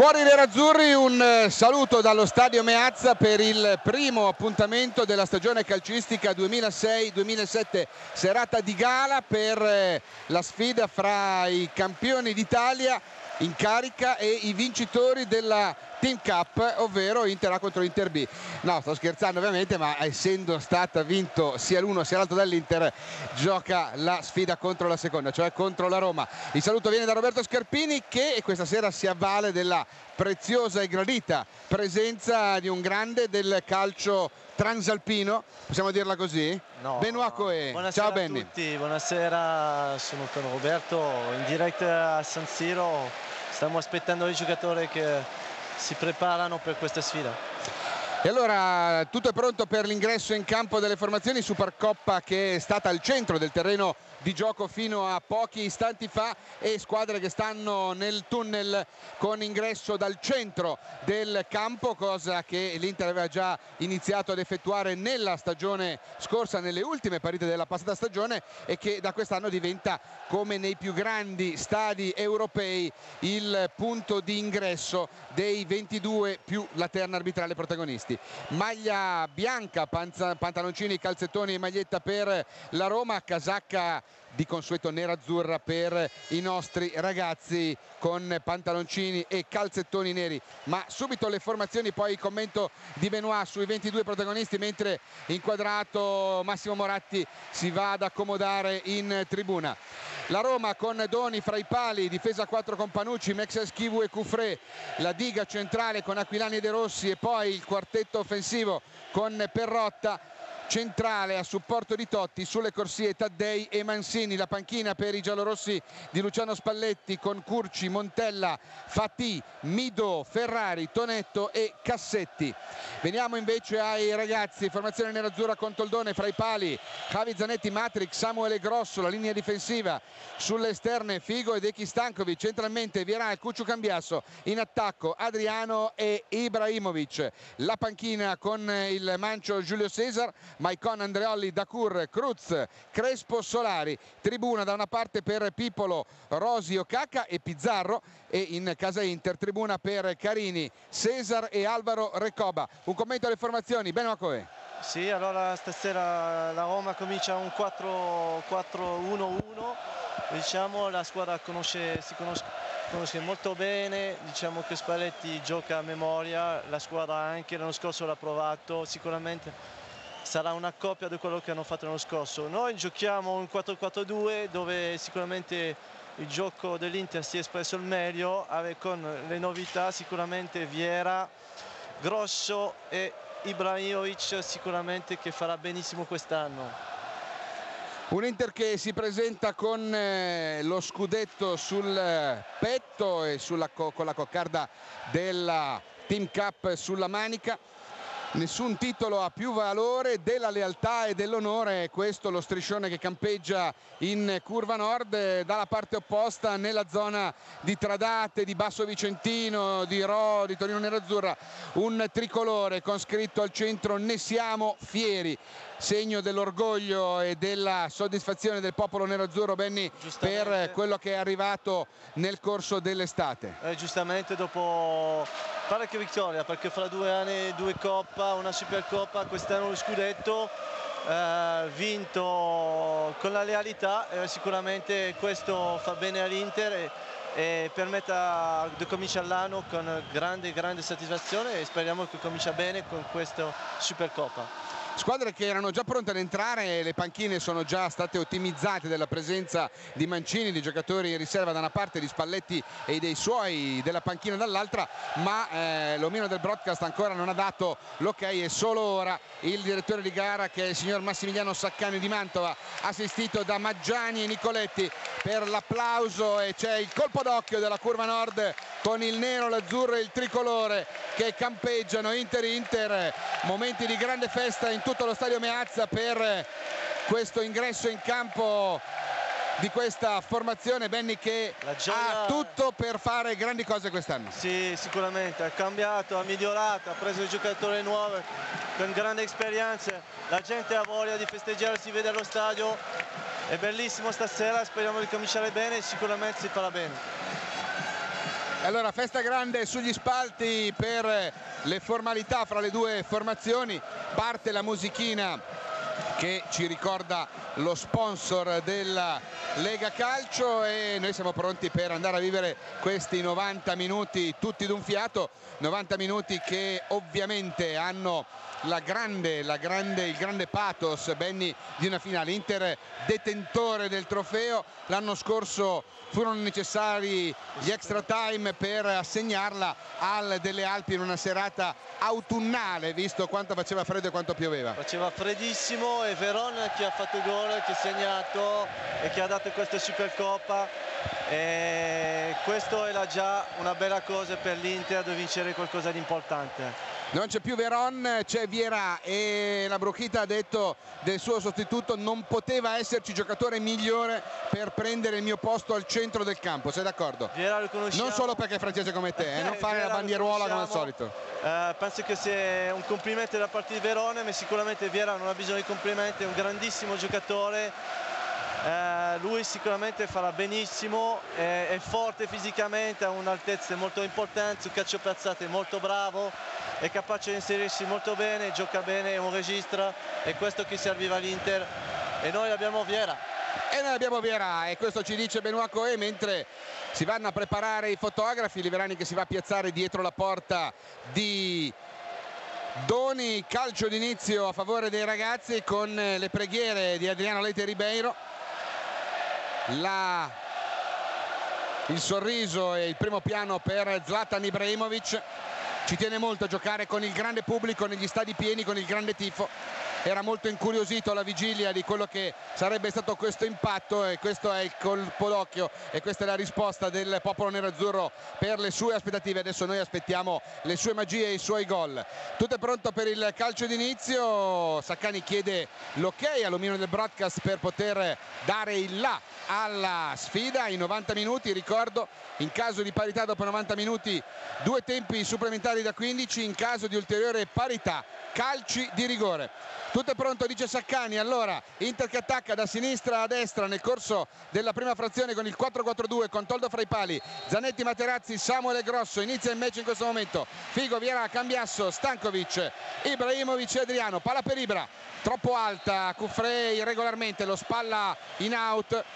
Fuori nerazzurri, un saluto dallo stadio Meazza per il primo appuntamento della stagione calcistica 2006-2007, serata di gala per la sfida fra i campioni d'Italia in carica e i vincitori della Team Cup, ovvero Inter A contro Inter B. No, sto scherzando ovviamente, ma essendo stata vinto sia l'uno sia l'altro dall'Inter, gioca la sfida contro la seconda, cioè contro la Roma. Il saluto viene da Roberto Scarpini, che questa sera si avvale della preziosa e gradita presenza di un grande del calcio transalpino, possiamo dirla così? No, Benoît Coé. buonasera Ciao Benny. a tutti, buonasera, sono con Roberto in diretta a San Siro. Stiamo aspettando i giocatori che si preparano per questa sfida. E allora tutto è pronto per l'ingresso in campo delle formazioni. Supercoppa che è stata al centro del terreno di gioco fino a pochi istanti fa, e squadre che stanno nel tunnel con ingresso dal centro del campo, cosa che l'Inter aveva già iniziato ad effettuare nella stagione scorsa, nelle ultime partite della passata stagione, e che da quest'anno diventa, come nei più grandi stadi europei, il punto di ingresso dei 22 più la terna arbitrale protagonisti. Maglia bianca, pantaloncini, calzettoni e maglietta per la Roma, casacca di consueto nerazzurra per i nostri ragazzi con pantaloncini e calzettoni neri. Ma subito le formazioni, poi il commento di Benoît sui 22 protagonisti, mentre inquadrato Massimo Moratti si va ad accomodare in tribuna. La Roma con Doni fra i pali, difesa a 4 con Panucci, Mexes, Chivu e Cufré, la diga centrale con Aquilani e De Rossi, e poi il quartetto offensivo con Perrotta centrale a supporto di Totti, sulle corsie Taddei e Mancini. La panchina per i giallorossi di Luciano Spalletti con Curci, Montella, Fatì, Midò, Ferrari, Tonetto e Cassetti. Veniamo invece ai ragazzi, formazione nerazzurra con Toldone fra i pali, Javi Zanetti, Matrix, Samuele Grosso, la linea difensiva sulle esterne Figo ed Eki Stankovic, centralmente Vieira e Cuccio Cambiasso, in attacco Adriano e Ibrahimovic. La panchina con il mancio Giulio Cesar, Maicon, Andreolli, Dacur, Cruz, Crespo, Solari. Tribuna da una parte per Pipolo, Rosi, Okaka e Pizzarro, e in casa Inter tribuna per Carini, Cesar e Alvaro Recoba. Un commento alle formazioni, Benoît Coé. Sì, allora stasera la Roma comincia un 4-4-1-1, diciamo, la squadra si conosce molto bene, diciamo che Spalletti gioca a memoria, la squadra anche l'anno scorso l'ha provato, sicuramente sarà una coppia di quello che hanno fatto l'anno scorso. Noi giochiamo un 4-4-2 dove sicuramente il gioco dell'Inter si è espresso al meglio, con le novità sicuramente Vieira, Grosso e Ibrahimovic, sicuramente che farà benissimo quest'anno. Un Inter che si presenta con lo scudetto sul petto e con la coccarda della Team Cup sulla manica. Nessun titolo ha più valore della lealtà e dell'onore, questo lo striscione che campeggia in curva nord. Dalla parte opposta, nella zona di Tradate, di Basso Vicentino, di Rho, di Torino Nerazzurra, un tricolore con scritto al centro "Ne siamo fieri", segno dell'orgoglio e della soddisfazione del popolo nerazzurro, Benny, per quello che è arrivato nel corso dell'estate. Giustamente, dopo parecchie vittorie, perché fra 2 anni 2 Coppa, una Supercoppa, quest'anno lo scudetto, vinto con la lealità, sicuramente questo fa bene all'Inter e permette di cominciare l'anno con grande soddisfazione, e speriamo che comincia bene con questa Supercoppa. Squadre che erano già pronte ad entrare, le panchine sono già state ottimizzate dalla presenza di Mancini, di giocatori in riserva da una parte, di Spalletti e dei suoi della panchina dall'altra, ma l'omino del broadcast ancora non ha dato l'ok, e solo ora il direttore di gara, che è il signor Massimiliano Saccani di Mantova, assistito da Maggiani e Nicoletti per l'applauso, e c'è il colpo d'occhio della curva nord con il nero, l'azzurro e il tricolore che campeggiano. Inter, momenti di grande festa in tutto lo stadio Meazza per questo ingresso in campo di questa formazione, Benny, che ha tutto per fare grandi cose quest'anno. Sì, sicuramente ha cambiato, ha migliorato, ha preso giocatori nuovi con grande esperienza, la gente ha voglia di festeggiare, si vede allo stadio, è bellissimo stasera, speriamo di cominciare bene, sicuramente si farà bene. Allora, festa grande sugli spalti per le formalità fra le due formazioni. Parte la musichina che ci ricorda lo sponsor della Lega Calcio e noi siamo pronti per andare a vivere questi 90 minuti tutti d'un fiato, 90 minuti che ovviamente hanno il grande pathos, Benny, di una finale. Inter detentore del trofeo, l'anno scorso furono necessari gli extra time per assegnarla al Delle Alpi in una serata autunnale, visto quanto faceva freddo e quanto pioveva. Faceva freddissimo e Veron che ha fatto il gol, che ha segnato e che ha dato questa Supercoppa, e questo era già una bella cosa per l'Inter, di vincere qualcosa di importante. Non c'è più Veron, c'è Vieira e la Brochita ha detto del suo sostituto: non poteva esserci giocatore migliore per prendere il mio posto al centro del campo. Sei d'accordo? Vieira lo conosciamo. Non solo perché è francese come te, non fare Vieira la bandieruola come al solito. Penso che sia un complimento da parte di Verona, ma sicuramente Vieira non ha bisogno di complimenti, è un grandissimo giocatore. Lui sicuramente farà benissimo, è forte fisicamente, ha un'altezza molto importante, sul calcio piazzato è molto bravo, è capace di inserirsi molto bene, gioca bene, è un regista, è questo che serviva all'Inter e noi abbiamo Vieira. E questo ci dice Benoît Coé mentre si vanno a preparare i fotografi. Liverani che si va a piazzare dietro la porta di Doni. Calcio d'inizio a favore dei ragazzi con le preghiere di Adriano Leite Ribeiro, il sorriso e il primo piano per Zlatan Ibrahimovic. Ci tiene molto a giocare con il grande pubblico negli stadi pieni, con il grande tifo. Era molto incuriosito alla vigilia di quello che sarebbe stato questo impatto e questo è il colpo d'occhio e questa è la risposta del popolo nerazzurro per le sue aspettative. Adesso noi aspettiamo le sue magie e i suoi gol. Tutto è pronto per il calcio d'inizio. Saccani chiede l'ok all'omino del broadcast per poter dare il là alla sfida. In 90 minuti, ricordo, in caso di parità dopo 90 minuti 2 tempi supplementari da 15, in caso di ulteriore parità calci di rigore. Tutto è pronto, dice Saccani. Allora Inter che attacca da sinistra a destra nel corso della prima frazione con il 4-4-2 con Toldo fra i pali, Zanetti, Materazzi, Samuel e Grosso. Inizia il match in questo momento. Figo, Vieira, Cambiasso, Stankovic, Ibrahimovic e Adriano. Palla per Ibra, troppo alta, Cufré irregolarmente, lo spalla in out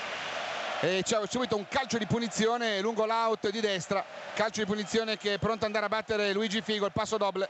e c'è subito un calcio di punizione lungo l'out di destra. Calcio di punizione che è pronto ad andare a battere Luigi Figo, il passo doble.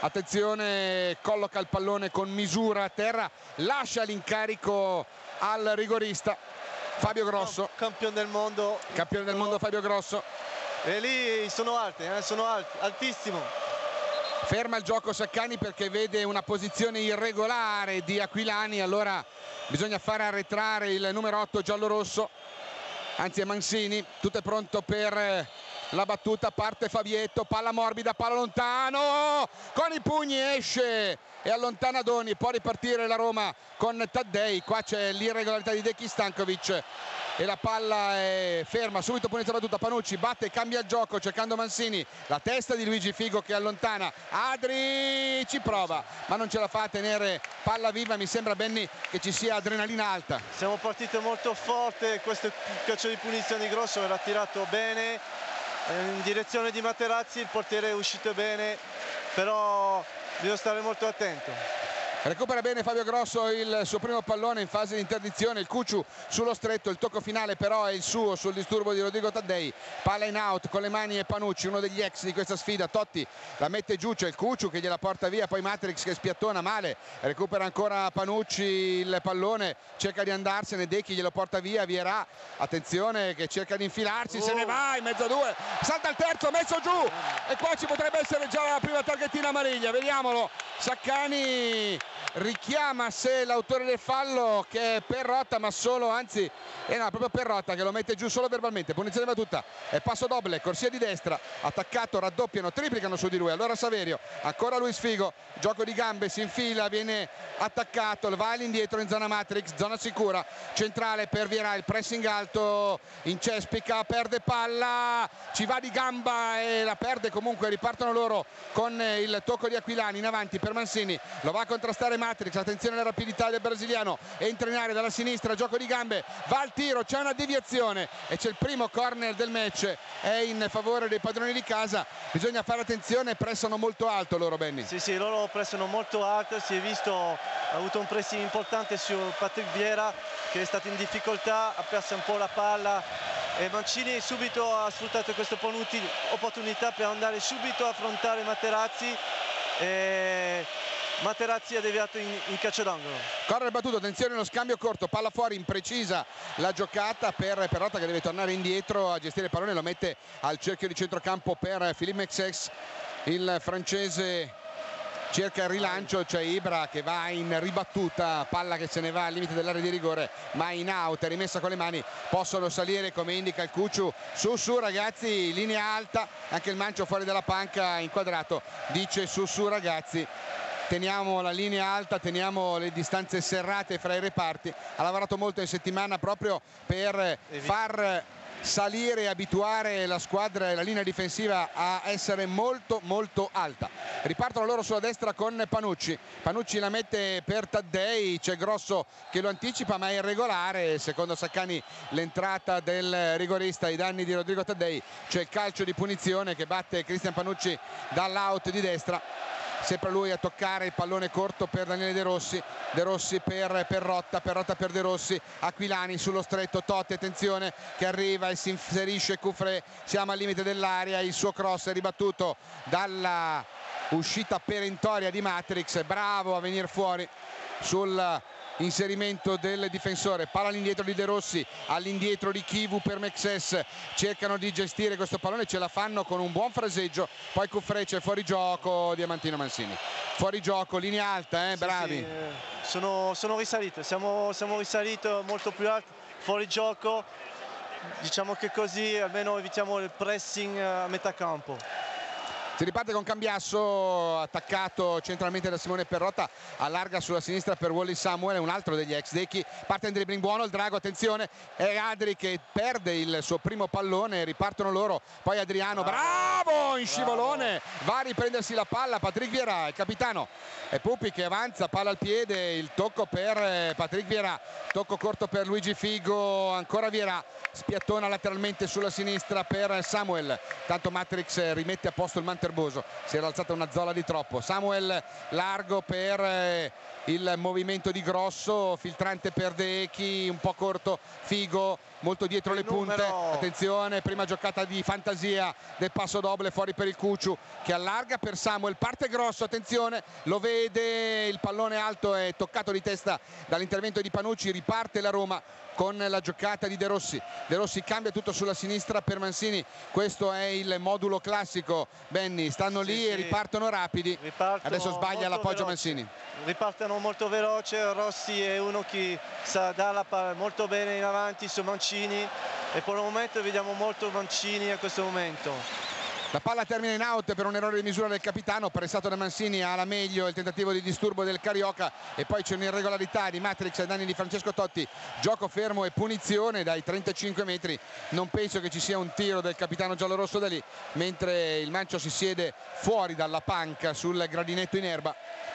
Attenzione, colloca il pallone con misura a terra, lascia l'incarico al rigorista Fabio Grosso, campione del mondo Fabio Grosso. E lì sono alti, altissimo. Ferma il gioco Saccani perché vede una posizione irregolare di Aquilani, allora bisogna fare arretrare il numero 8 giallorosso, anzi è Mancini. Tutto è pronto per la battuta, parte Fabietto, palla morbida, palla lontano, con i pugni esce e allontana Doni. Può ripartire la Roma con Taddei. Qua c'è l'irregolarità di Deki Stankovic e la palla è ferma. Subito punizione battuta, Panucci batte, cambia il gioco cercando Mancini, la testa di Luigi Figo che allontana. Adri ci prova ma non ce la fa a tenere palla viva. Mi sembra, Benny, che ci sia adrenalina alta. Siamo partiti molto forte, questo calcio di punizione grosso era tirato bene in direzione di Materazzi, il portiere è uscito bene, però bisogna stare molto attento. Recupera bene Fabio Grosso il suo primo pallone in fase di interdizione, il Cucciu sullo stretto, il tocco finale però è il suo sul disturbo di Rodrigo Taddei. Palla in out con le mani e Panucci, uno degli ex di questa sfida. Totti la mette giù, c'è il Cucciu che gliela porta via, poi Matrix che spiattona male, recupera ancora Panucci il pallone, cerca di andarsene, Decchi glielo porta via, Vieira, attenzione che cerca di infilarsi, se ne va in mezzo a due, salta il terzo, messo giù e qua ci potrebbe essere già la prima targhettina amariglia, vediamolo. Saccani richiama a sé l'autore del fallo che è Perrotta, ma solo, anzi proprio Perrotta che lo mette giù solo verbalmente. Punizione battuta e passo doble, corsia di destra, attaccato, raddoppiano, triplicano su di lui. Allora Saverio, ancora Luis Figo, gioco di gambe, si infila, viene attaccato, va all'indietro in zona Matrix, zona sicura, centrale per Vieira, il pressing alto, incespica, perde palla, ci va di gamba e la perde comunque. Ripartono loro con il tocco di Aquilani in avanti per Mancini, lo va a contrastare Matrix, attenzione alla rapidità del brasiliano, entra in area dalla sinistra, gioco di gambe, va al tiro, c'è una deviazione e c'è il primo corner del match, è in favore dei padroni di casa. Bisogna fare attenzione, pressano molto alto loro, Benny. Sì, loro pressano molto alto, si è visto, ha avuto un pressing importante su Patrick Vieira che è stato in difficoltà, ha perso un po' la palla e Mancini subito ha sfruttato questa opportunità per andare subito a affrontare Materazzi e Materazzi ha deviato in calcio d'angolo. Corner battuto, attenzione allo scambio corto, palla fuori, imprecisa la giocata per Perrotta che deve tornare indietro a gestire il pallone, lo mette al cerchio di centrocampo per Philippe Mexes. Il francese cerca il rilancio, c'è Ibra che va in ribattuta, palla che se ne va al limite dell'area di rigore ma in out, è rimessa con le mani, possono salire come indica il Cucciu, su ragazzi, linea alta, anche il Mancio fuori dalla panca inquadrato, dice su ragazzi, teniamo la linea alta, teniamo le distanze serrate fra i reparti. Ha lavorato molto in settimana proprio per far salire e abituare la squadra e la linea difensiva a essere molto alta. Ripartono loro sulla destra con Panucci la mette per Taddei, c'è Grosso che lo anticipa ma è irregolare, secondo Saccani l'entrata del rigorista ai danni di Rodrigo Taddei, c'è il calcio di punizione che batte Cristian Panucci dall'out di destra. Sempre lui a toccare il pallone corto per Daniele De Rossi per Perrotta per De Rossi, Aquilani sullo stretto, Totti attenzione che arriva e si inserisce Cufré, siamo al limite dell'area, il suo cross è ribattuto dalla uscita perentoria di Matrix, bravo a venire fuori sul inserimento del difensore, palla all'indietro di De Rossi, all'indietro di Chivu per Mexes, cercano di gestire questo pallone, ce la fanno con un buon fraseggio, poi Cufré c'è fuori gioco, Diamantino Mancini fuori gioco, linea alta, bravi. Sì, sono risalito, siamo risaliti molto più alti, fuori gioco, diciamo che così almeno evitiamo il pressing a metà campo. Si riparte con Cambiasso, attaccato centralmente da Simone Perrotta, allarga sulla sinistra per Wally Samuel, un altro degli ex Decchi, parte in dribbling buono, il drago, attenzione, è Adri che perde il suo primo pallone, ripartono loro, poi Adriano, bravo in scivolone, va a riprendersi la palla, Patrick Vieira, il capitano, e Pupi che avanza, palla al piede, il tocco per Patrick Vieira, tocco corto per Luigi Figo, ancora Vieira, spiattona lateralmente sulla sinistra per Samuel, tanto Matrix rimette a posto il Manterboso, si era alzata una zola di troppo, Samuel largo per il movimento di Grosso, filtrante per Decchi, un po' corto Figo, molto dietro le punte, attenzione, prima giocata di fantasia del passo doble fuori per il Cucciu che allarga per Samuel, parte Grosso, attenzione, lo vede, il pallone alto è toccato di testa dall'intervento di Panucci, riparte la Roma con la giocata di De Rossi cambia tutto sulla sinistra per Mancini, questo è il modulo classico, Benny, stanno lì e ripartono rapidi, adesso sbaglia l'appoggio Mancini. Ripartono molto veloce, Rossi è uno che sa dare la palla molto bene in avanti su Mancini e per il momento vediamo molto Mancini a questo momento. La palla termina in out per un errore di misura del capitano, pressato da Mancini, alla meglio il tentativo di disturbo del Carioca e poi c'è un'irregolarità di Matrix ai danni di Francesco Totti, gioco fermo e punizione dai 35 metri, non penso che ci sia un tiro del capitano giallorosso da lì, mentre il Mancio si siede fuori dalla panca sul gradinetto in erba.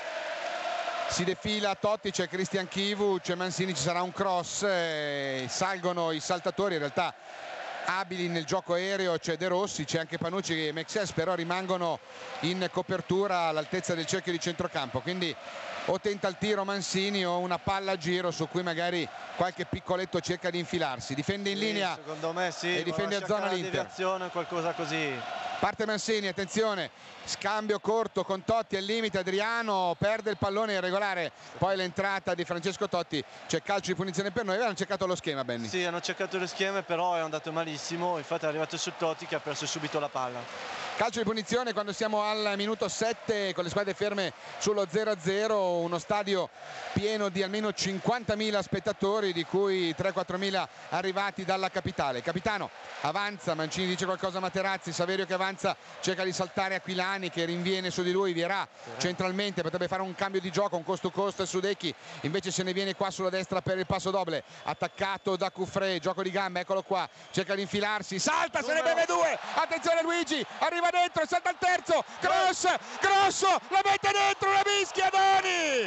Si defila Totti, c'è Cristian Chivu, c'è Mancini, ci sarà un cross, salgono i saltatori, in realtà abili nel gioco aereo, c'è De Rossi, c'è anche Panucci e Mexes, però rimangono in copertura all'altezza del cerchio di centrocampo, quindi o tenta il tiro Mancini o una palla a giro su cui magari qualche piccoletto cerca di infilarsi, difende in linea, secondo me sì, e difende a zona l'Inter, qualcosa così. Parte Mancini, attenzione, scambio corto con Totti al limite, Adriano perde il pallone irregolare, poi l'entrata di Francesco Totti, c'è calcio di punizione per noi, avevano cercato lo schema, Benny. Sì, hanno cercato lo schema, però è andato malissimo, infatti è arrivato su Totti che ha perso subito la palla. Calcio di punizione quando siamo al minuto 7 con le squadre ferme sullo 0-0, uno stadio pieno di almeno 50.000 spettatori, di cui 3-4.000 arrivati dalla capitale. Capitano avanza, Mancini dice qualcosa a Materazzi, Saverio che avanza, cerca di saltare Aquilani che rinviene su di lui, Vieira centralmente, potrebbe fare un cambio di gioco, un cost to cost su Decchi, invece se ne viene qua sulla destra per il passo doble, attaccato da Cufré, gioco di gambe, eccolo qua, cerca di infilarsi, salta, se ne beve due, attenzione Luigi, arriva dentro, salta il terzo, Grosso, la mette dentro, la mischia Doni,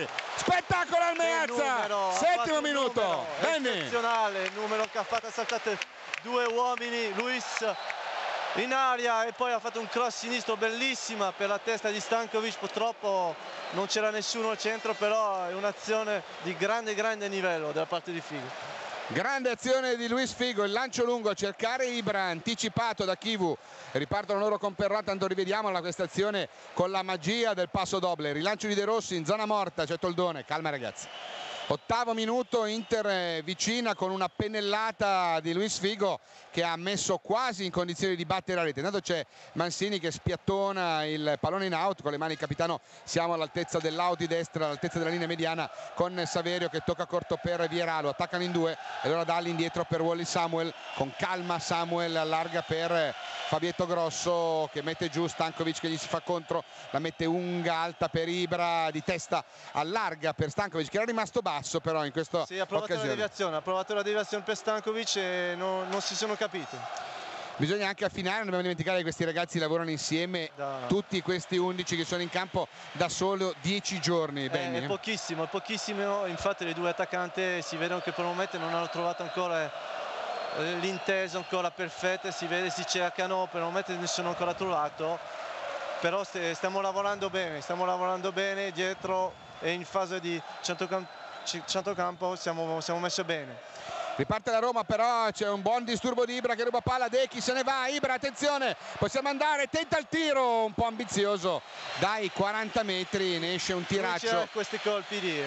spettacolo al Meazza, settimo minuto, eccezionale, il numero che ha fatto saltare due uomini, Luis in aria, e poi ha fatto un cross sinistro bellissima per la testa di Stankovic. Purtroppo non c'era nessuno al centro, però è un'azione di grande livello dalla parte di Figo. Grande azione di Luis Figo, il lancio lungo a cercare Ibra, anticipato da Chivu. Ripartono loro con Perrà, tanto rivediamola questa azione con la magia del passo doble. Rilancio di De Rossi in zona morta, c'è Toldone, calma ragazzi. Ottavo minuto, Inter vicina con una pennellata di Luis Figo che ha messo quasi in condizione di battere la rete. Intanto c'è Mancini che spiattona il pallone in out con le mani il capitano. Siamo all'altezza dell'out di destra, all'altezza della linea mediana, con Saverio che tocca corto per Vierà, lo attaccano in due e allora dà all'indietro per Wally Samuel. Con calma Samuel allarga per Fabietto Grosso che mette giù Stankovic che gli si fa contro, la mette lunga alta per Ibra, di testa allarga per Stankovic che era rimasto basso però in questa occasione. Ha provato la deviazione per Stankovic e non si sono capiti. Bisogna anche affinare, non dobbiamo dimenticare che questi ragazzi lavorano insieme tutti questi 11 che sono in campo da solo 10 giorni. È pochissimo, infatti le due attaccanti si vedono che per il momento non hanno trovato ancora l'intesa ancora perfetta, si vede, si cercano, per il momento non sono ancora trovato, però stiamo lavorando bene dietro e in fase di centrocampo siamo messi bene. Riparte la Roma, però c'è un buon disturbo di Ibra che ruba palla, Dechi se ne va, Ibra attenzione, possiamo andare, tenta il tiro un po' ambizioso dai 40 metri, ne esce un tiraccio. Questi colpi lì,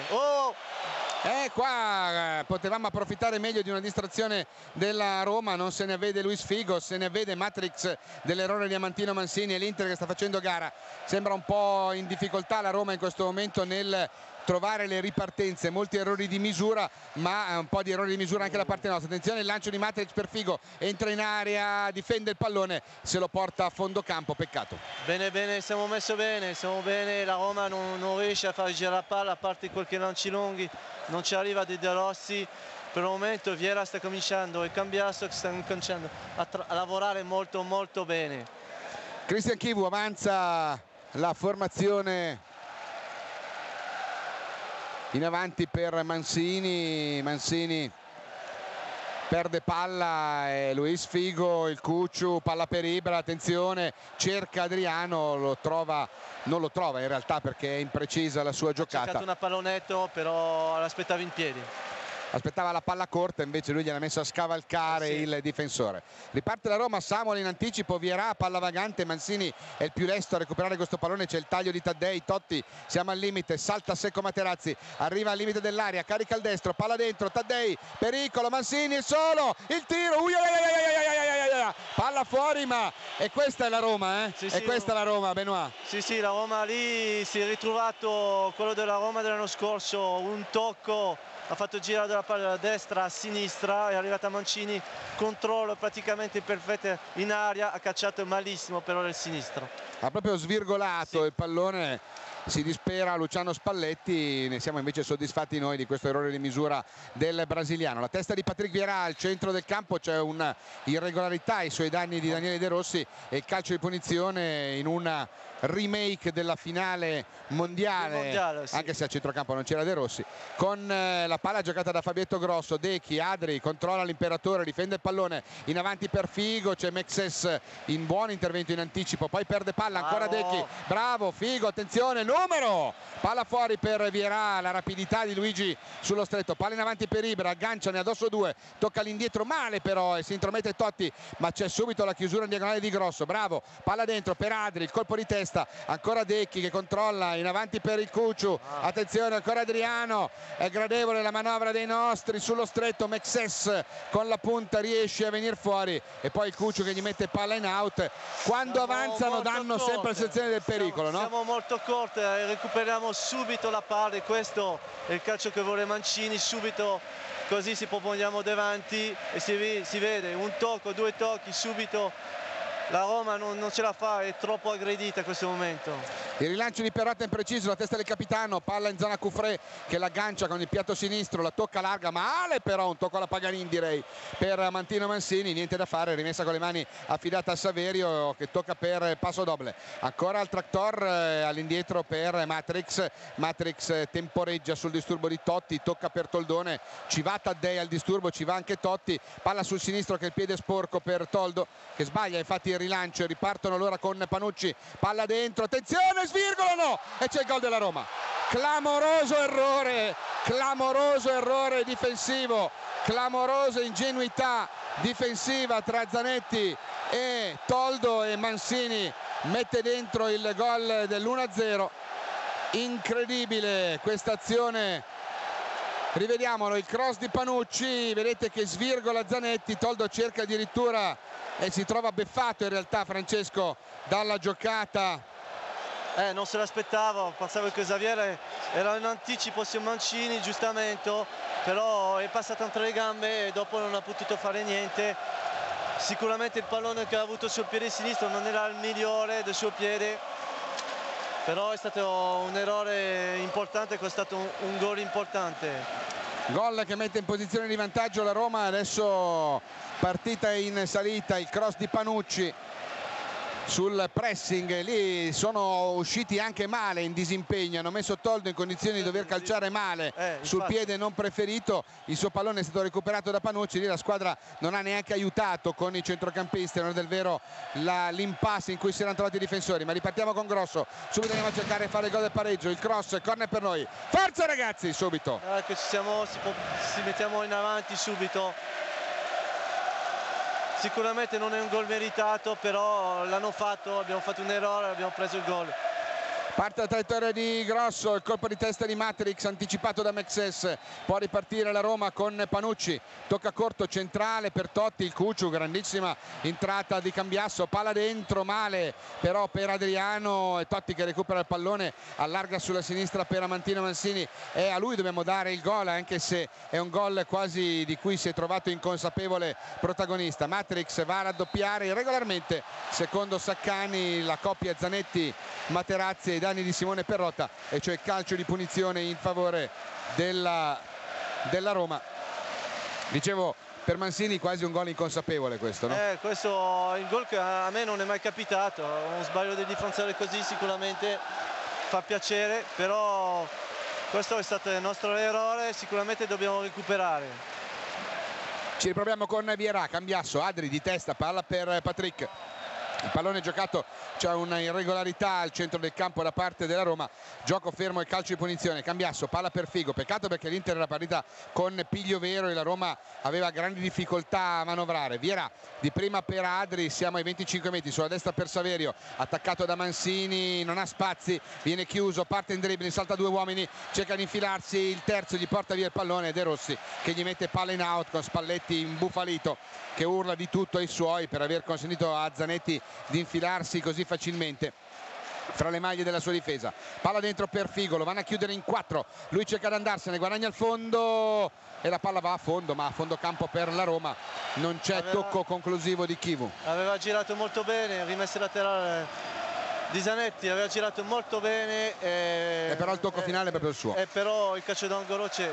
qua potevamo approfittare meglio di una distrazione della Roma, non se ne vede Luis Figo, se ne vede Matrix dell'errore di Amantino Mancini e l'Inter che sta facendo gara. Sembra un po' in difficoltà la Roma in questo momento nel trovare le ripartenze, molti errori di misura, ma un po' di errori di misura anche da parte nostra. Attenzione, il lancio di Matrix per Figo, entra in area, difende il pallone, se lo porta a fondo campo, peccato. Bene, siamo bene, la Roma non riesce a far girare la palla, a parte qualche lanci lunghi, non ci arriva di De Rossi. Per il momento Vieira sta cominciando e Cambiasso sta cominciando a lavorare molto bene. Cristian Chivu, avanza la formazione in avanti per Mancini perde palla e Luis Figo, il Cucciu, palla per Ibra, attenzione, cerca Adriano, non lo trova in realtà perché è imprecisa la sua giocata. Ha cercato una pallonetto, però l'aspettava in piedi. Aspettava la palla corta, invece lui gliel'ha messo a scavalcare il difensore. Riparte la Roma, Samuel in anticipo, Vierà, palla vagante, Mancini è il più lesto a recuperare questo pallone, c'è il taglio di Taddei, Totti, siamo al limite, salta secco Materazzi, arriva al limite dell'area, carica il destro, palla dentro, Taddei, pericolo, Mancini solo, il tiro, palla fuori, ma e questa è la Roma, questa è la Roma, Benoît. Sì, la Roma lì si è ritrovato quello della Roma dell'anno scorso, un tocco, ha fatto girare dalla palla da destra a sinistra, è arrivata Mancini, controllo praticamente perfetto in aria, ha cacciato malissimo però il sinistro. Ha proprio svirgolato il pallone, si dispera Luciano Spalletti, ne siamo invece soddisfatti noi di questo errore di misura del brasiliano. La testa di Patrick Vieira al centro del campo, c'è una irregolarità ai suoi danni di Daniele De Rossi e il calcio di punizione in una remake della finale mondiale, anche se a centrocampo non c'era De Rossi, con la palla giocata da Fabietto Grosso, Dechi, Adri controlla l'imperatore, difende il pallone in avanti per Figo, c'è Mexes in buon intervento in anticipo, poi perde palla ancora Dechi, bravo Figo, attenzione, numero, palla fuori per Vieira, la rapidità di Luigi sullo stretto, palla in avanti per Ibra, agganciane addosso due, tocca all'indietro male però e si intromette Totti, ma c'è subito la chiusura in diagonale di Grosso, bravo, palla dentro per Adri, il colpo di testa, ancora Decchi che controlla in avanti per il Cucciu, attenzione ancora Adriano, è gradevole la manovra dei nostri sullo stretto, Mexes con la punta riesce a venire fuori e poi il Cucciu che gli mette palla in out, quando avanzano danno sempre la sensazione del pericolo, no? Siamo molto corti, recuperiamo subito la palla e questo è il calcio che vuole Mancini, subito così si proponiamo davanti e si vede un tocco, due tocchi subito. La Roma non ce la fa, è troppo aggredita in questo momento. Il rilancio di Perrotta impreciso, la testa del capitano, palla in zona Cufré che l'aggancia con il piatto sinistro, la tocca larga, male però, un tocco alla Paganin direi per Mantino Mansini, niente da fare, rimessa con le mani affidata a Saverio che tocca per passo doble. Ancora il Tractor all'indietro per Matrix temporeggia sul disturbo di Totti, tocca per Toldone, ci va Taddei al disturbo, ci va anche Totti, palla sul sinistro che è il piede sporco per Toldo che sbaglia infatti il rilancio, ripartono allora con Panucci, palla dentro, attenzione, svirgolano e c'è il gol della Roma. Clamoroso errore difensivo, clamorosa ingenuità difensiva tra Zanetti e Toldo, e Mansini mette dentro il gol dell'1-0. Incredibile questa azione, rivediamolo, il cross di Panucci, vedete che svirgola Zanetti, Toldo cerca addirittura e si trova beffato in realtà Francesco dalla giocata. Non se l'aspettavo, pensavo che Xavier era in anticipo su Mancini, giustamente, però è passato tra le gambe e dopo non ha potuto fare niente. Sicuramente il pallone che ha avuto sul piede sinistro non era il migliore del suo piede, però è stato un errore importante, è stato un gol importante. Gol che mette in posizione di vantaggio la Roma, adesso partita in salita, il cross di Panucci sul pressing, lì sono usciti anche male in disimpegno, hanno messo Toldo in condizioni di dover calciare male sul piede non preferito, il suo pallone è stato recuperato da Panucci, lì la squadra non ha neanche aiutato con i centrocampisti, non è del vero l'impasse in cui si erano trovati i difensori, ma ripartiamo con Grosso, subito andiamo a cercare di fare il gol del pareggio, il cross, corner per noi, forza ragazzi, subito! Che ci mettiamo in avanti subito. Sicuramente non è un gol meritato, però l'hanno fatto, abbiamo fatto un errore, abbiamo preso il gol. Parte la traiettoria di Grosso, il colpo di testa di Matrix anticipato da Mexes, può ripartire la Roma con Panucci, tocca corto centrale per Totti, il Cucciu, grandissima entrata di Cambiasso, palla dentro, male però per Adriano, e Totti che recupera il pallone, allarga sulla sinistra per Amantino Mansini, e a lui dobbiamo dare il gol, anche se è un gol quasi di cui si è trovato inconsapevole protagonista. Matrix va a raddoppiare regolarmente, secondo Saccani, la coppia Zanetti-Materazzi ai danni di Simone Perrotta, e cioè calcio di punizione in favore della Roma. Dicevo, per Mansini quasi un gol inconsapevole questo, no? Questo è il gol che a me non è mai capitato, uno sbaglio del difensore così sicuramente fa piacere, però questo è stato il nostro errore, sicuramente dobbiamo recuperare. Ci riproviamo con Vieira, Cambiasso, Adri di testa, palla per Patrick. Il pallone giocato, c'è una irregolarità al centro del campo da parte della Roma, gioco fermo e calcio di punizione. Cambiasso, palla per Figo, peccato perché l'Inter era partita con piglio vero e la Roma aveva grandi difficoltà a manovrare. Vieira di prima per Adri, siamo ai 25 metri, sulla destra per Saverio, attaccato da Mansini, non ha spazi, viene chiuso, parte in dribbling, salta due uomini, cerca di infilarsi, il terzo gli porta via il pallone, De Rossi che gli mette palla in out con Spalletti imbufalito che urla di tutto ai suoi per aver consentito a Zanetti di infilarsi così facilmente fra le maglie della sua difesa. Palla dentro per Figo, lo vanno a chiudere in 4, lui cerca di andarsene, guadagna il fondo e la palla va a fondo, ma a fondo campo per la Roma, non c'è tocco conclusivo di Chivu. Aveva girato molto bene, rimessa laterale di Zanetti, aveva girato molto bene e però il tocco finale è proprio il suo. Però il calcio d'angolo c'è.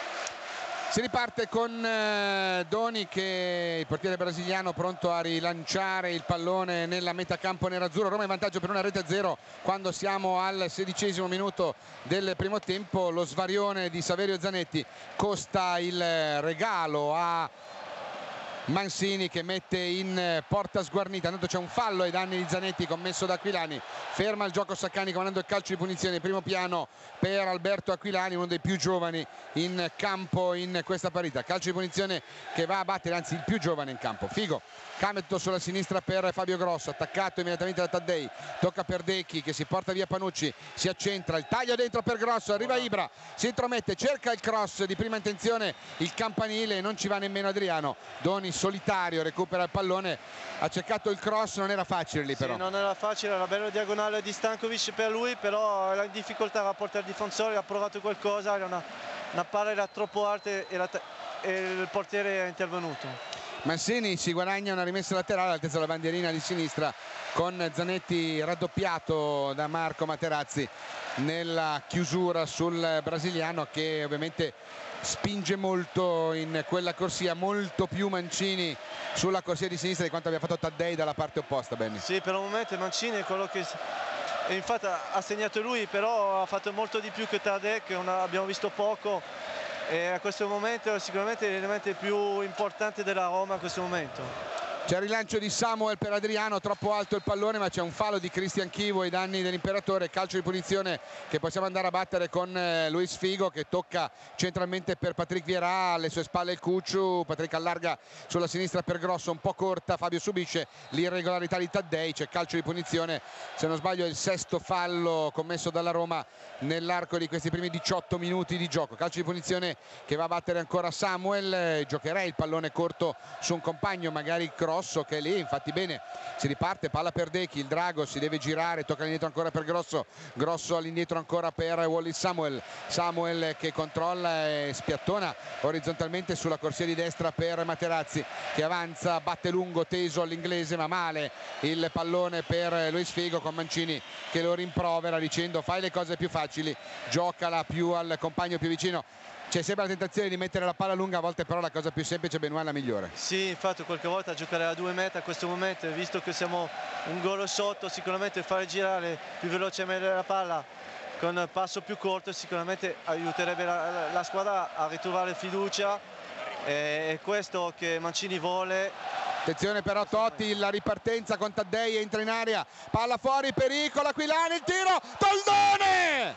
Si riparte con Doni, che il portiere brasiliano pronto a rilanciare il pallone nella metà campo nerazzurro. Roma in vantaggio per 1-0 quando siamo al 16° minuto del primo tempo. Lo svarione di Saverio Zanetti costa il regalo a Mansini, che mette in porta sguarnita. Tanto c'è un fallo ai danni di Zanetti commesso da Aquilani, ferma il gioco Saccani comandando il calcio di punizione, primo piano per Alberto Aquilani, uno dei più giovani in campo in questa partita. Calcio di punizione che va a battere, anzi il più giovane in campo, Figo. Cametto sulla sinistra per Fabio Grosso, attaccato immediatamente da Taddei, tocca per Decchi che si porta via Panucci, si accentra, il taglio dentro per Grosso, arriva Ibra, si intromette, cerca il cross di prima intenzione, il campanile, non ci va nemmeno Adriano. Doni solitario recupera il pallone, ha cercato il cross, non era facile lì però. Sì, non era facile, era bello diagonale di Stankovic per lui, però era in difficoltà a rapportare il difensore, ha provato qualcosa, era una palla era troppo alta e il portiere è intervenuto. Mancini si guadagna una rimessa laterale all'altezza della bandierina di sinistra, con Zanetti raddoppiato da Marco Materazzi nella chiusura sul brasiliano, che ovviamente spinge molto in quella corsia, molto più Mancini sulla corsia di sinistra di quanto abbia fatto Taddei dalla parte opposta. Benny. Sì, per un momento Mancini è quello che... E infatti ha segnato lui, però ha fatto molto di più che Taddei, che abbiamo visto poco, e a questo momento è sicuramente l'elemento più importante della Roma a questo momento. C'è il rilancio di Samuel per Adriano, troppo alto il pallone, ma c'è un fallo di Cristian Chivo ai danni dell'Imperatore, calcio di punizione che possiamo andare a battere con Luis Figo, che tocca centralmente per Patrick Vieira, alle sue spalle il Cucciu, Patrick allarga sulla sinistra per Grosso, un po' corta, Fabio subisce l'irregolarità di Taddei, c'è calcio di punizione, se non sbaglio è il sesto fallo commesso dalla Roma nell'arco di questi primi 18 minuti di gioco. Calcio di punizione che va a battere ancora Samuel, giocherei il pallone corto su un compagno, magari Grosso, che è lì, infatti bene, si riparte, palla per Dechi, il Drago si deve girare, tocca all'indietro ancora per Grosso, Grosso all'indietro ancora per Wallis Samuel, Samuel che controlla e spiattona orizzontalmente sulla corsia di destra per Materazzi, che avanza, batte lungo, teso all'inglese, ma male il pallone per Luis Figo, con Mancini che lo rimprovera dicendo fai le cose più facili, giocala più al compagno più vicino. C'è sempre la tentazione di mettere la palla lunga, a volte però la cosa più semplice, Benoît, è la migliore. Sì, infatti qualche volta giocare a 2 metri a questo momento, visto che siamo un gol sotto, sicuramente fare girare più velocemente la palla con un passo più corto sicuramente aiuterebbe la squadra a ritrovare fiducia, e questo che Mancini vuole. Attenzione però Totti, la ripartenza con Taddei, entra in area, palla fuori, pericolo, Aquilani, il tiro, Toldone!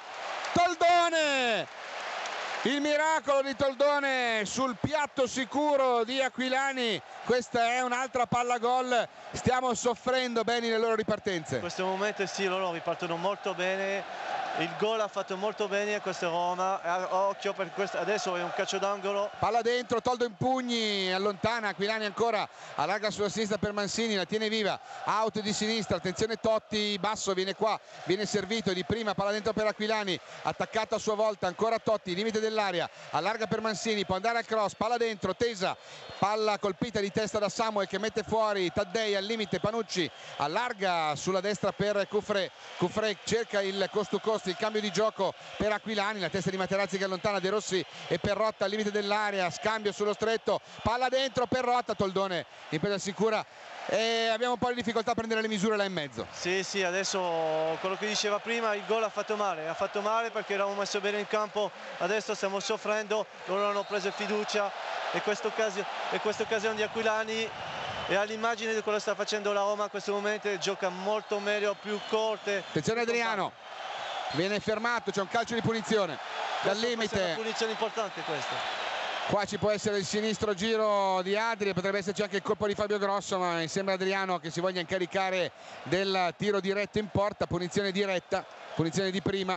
Toldone! Il miracolo di Toldone sul piatto sicuro di Aquilani, questa è un'altra palla gol, stiamo soffrendo bene le loro ripartenze. In questo momento sì, loro ripartono molto bene, il gol ha fatto molto bene a questa Roma, occhio per questo, adesso è un calcio d'angolo. Palla dentro, Toldo in pugni, allontana, Aquilani ancora, allarga sulla sinistra per Mancini, la tiene viva, out di sinistra, attenzione Totti, basso, viene qua, viene servito di prima, palla dentro per Aquilani, attaccato a sua volta, ancora Totti, limite dell'area, allarga per Mancini, può andare al cross, palla dentro, tesa, palla colpita di testa da Samuel che mette fuori Taddei al limite, Panucci allarga sulla destra per Cufré cerca il cost to cost, il cambio di gioco per Aquilani, la testa di Materazzi che allontana De Rossi e Perrotta al limite dell'area, scambio sullo stretto, palla dentro, Perrotta, Toldone in presa sicura e abbiamo un po' di difficoltà a prendere le misure là in mezzo. Sì, adesso quello che diceva prima, il gol ha fatto male perché eravamo messo bene in campo, adesso stiamo soffrendo, loro hanno preso fiducia e questa occasione di Aquilani è all'immagine di quello che sta facendo la Roma in questo momento, gioca molto meglio, più corte. Attenzione Adriano, viene fermato, c'è un calcio di punizione dal limite. È una punizione importante questa. Qua ci può essere il sinistro giro di Adri, potrebbe esserci anche il colpo di Fabio Grosso, ma mi sembra Adriano che si voglia incaricare del tiro diretto in porta, punizione diretta, punizione di prima.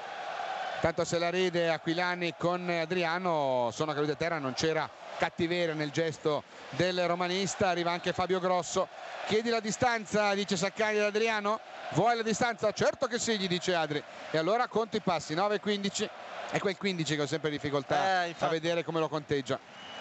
Tanto se la ride Aquilani con Adriano, sono caduti a terra, non c'era cattiveria nel gesto del romanista. Arriva anche Fabio Grosso, chiedi la distanza, dice Saccari ad Adriano, vuoi la distanza? Certo che sì, gli dice Adri, e allora conto i passi, 9-15, è quel 15 che ho sempre difficoltà a vedere come lo conteggia.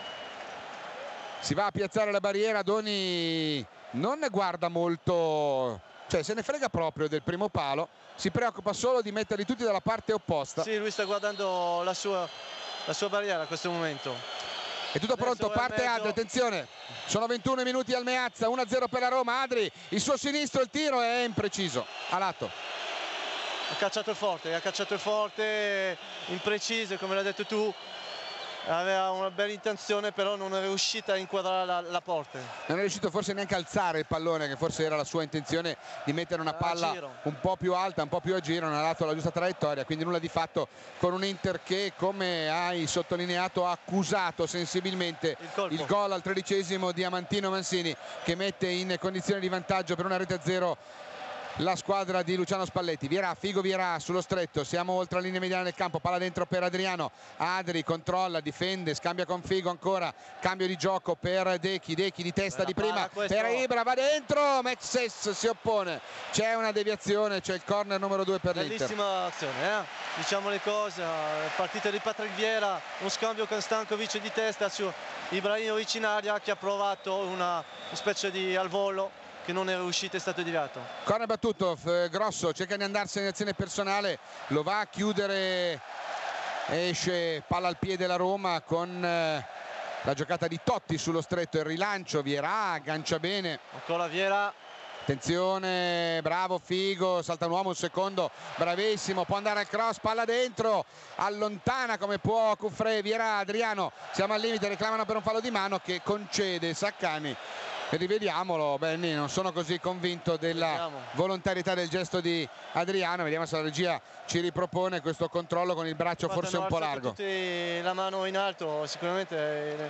Si va a piazzare la barriera, Doni non ne guarda molto, cioè se ne frega proprio del primo palo, si preoccupa solo di metterli tutti dalla parte opposta. Sì, lui sta guardando la sua barriera a questo momento. È tutto pronto, parte Adri, attenzione, sono 21 minuti al Meazza, 1-0 per la Roma, Adri, il suo sinistro, il tiro è impreciso, a lato. Ha cacciato il forte, impreciso, come l'hai detto tu, aveva una bella intenzione però non è riuscita a inquadrare la porta. Non è riuscito forse neanche a alzare il pallone, che forse era la sua intenzione di mettere una palla un po' più alta, un po' più a giro, non ha dato la giusta traiettoria, quindi nulla di fatto con un Inter che, come hai sottolineato, ha accusato sensibilmente il gol al 13° di Amantino Mancini, che mette in condizione di vantaggio per una rete a 0 la squadra di Luciano Spalletti. Figo Vierà sullo stretto, siamo oltre la linea mediana del campo, palla dentro per Adriano, Adri controlla, difende, scambia con Figo ancora, cambio di gioco per Dechi di testa di prima per Ibra, va dentro, Mexes si oppone, c'è una deviazione, c'è il corner numero 2 per l'Inter. Bellissima azione, diciamo le cose, partita di Patrick Vieira, uno scambio con Stankovic di testa su Ibrahimovic in aria che ha provato una specie di al volo che non è riuscito, è stato deviato. Corner battuto, Grosso cerca di andarsene in azione personale, lo va a chiudere, esce palla al piede la Roma con la giocata di Totti sullo stretto, il rilancio, Vierà aggancia bene. Ancora Vieira. Attenzione, bravo Figo, salta un uomo, un secondo, bravissimo, può andare al cross, palla dentro, allontana come può Cufré, Vierà, Adriano, siamo al limite, reclamano per un fallo di mano che concede Saccani. Rivediamolo, Benny, non sono così convinto della volontarietà del gesto di Adriano, vediamo se la regia ci ripropone questo controllo con il braccio forse un po' largo. Tutti la mano in alto, sicuramente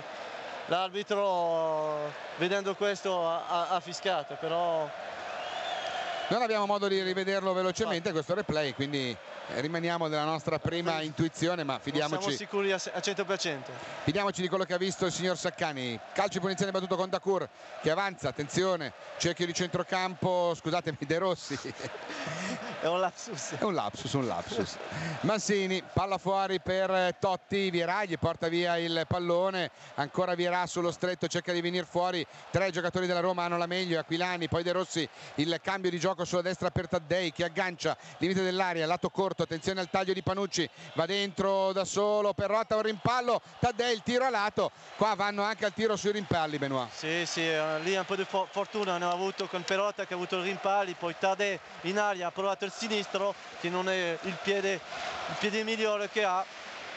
l'arbitro vedendo questo ha fischiato, però non abbiamo modo di rivederlo velocemente questo replay, quindi rimaniamo nella nostra prima intuizione, ma fidiamoci. Siamo sicuri a 100%. Fidiamoci di quello che ha visto il signor Saccani. Calcio di punizione battuto con Dacour che avanza, attenzione, cerchio di centrocampo, scusatemi, De Rossi. È un lapsus. È un lapsus. Mancini, palla fuori per Totti, Vierà gli porta via il pallone, ancora Vierà sullo stretto, cerca di venire fuori, 3 giocatori della Roma hanno la meglio, Aquilani, poi De Rossi, il cambio di gioco sulla destra per Taddei che aggancia, limite dell'area, lato corto, attenzione al taglio di Panucci, va dentro da solo, Perrotta, un rimpallo, Taddei il tiro a lato, qua vanno anche al tiro sui rimpalli, Benoît. Sì, lì un po' di fortuna ne ha avuto con Perrotta che ha avuto i rimpalli, poi Taddei in aria ha provato il sinistro che non è il piede migliore che ha.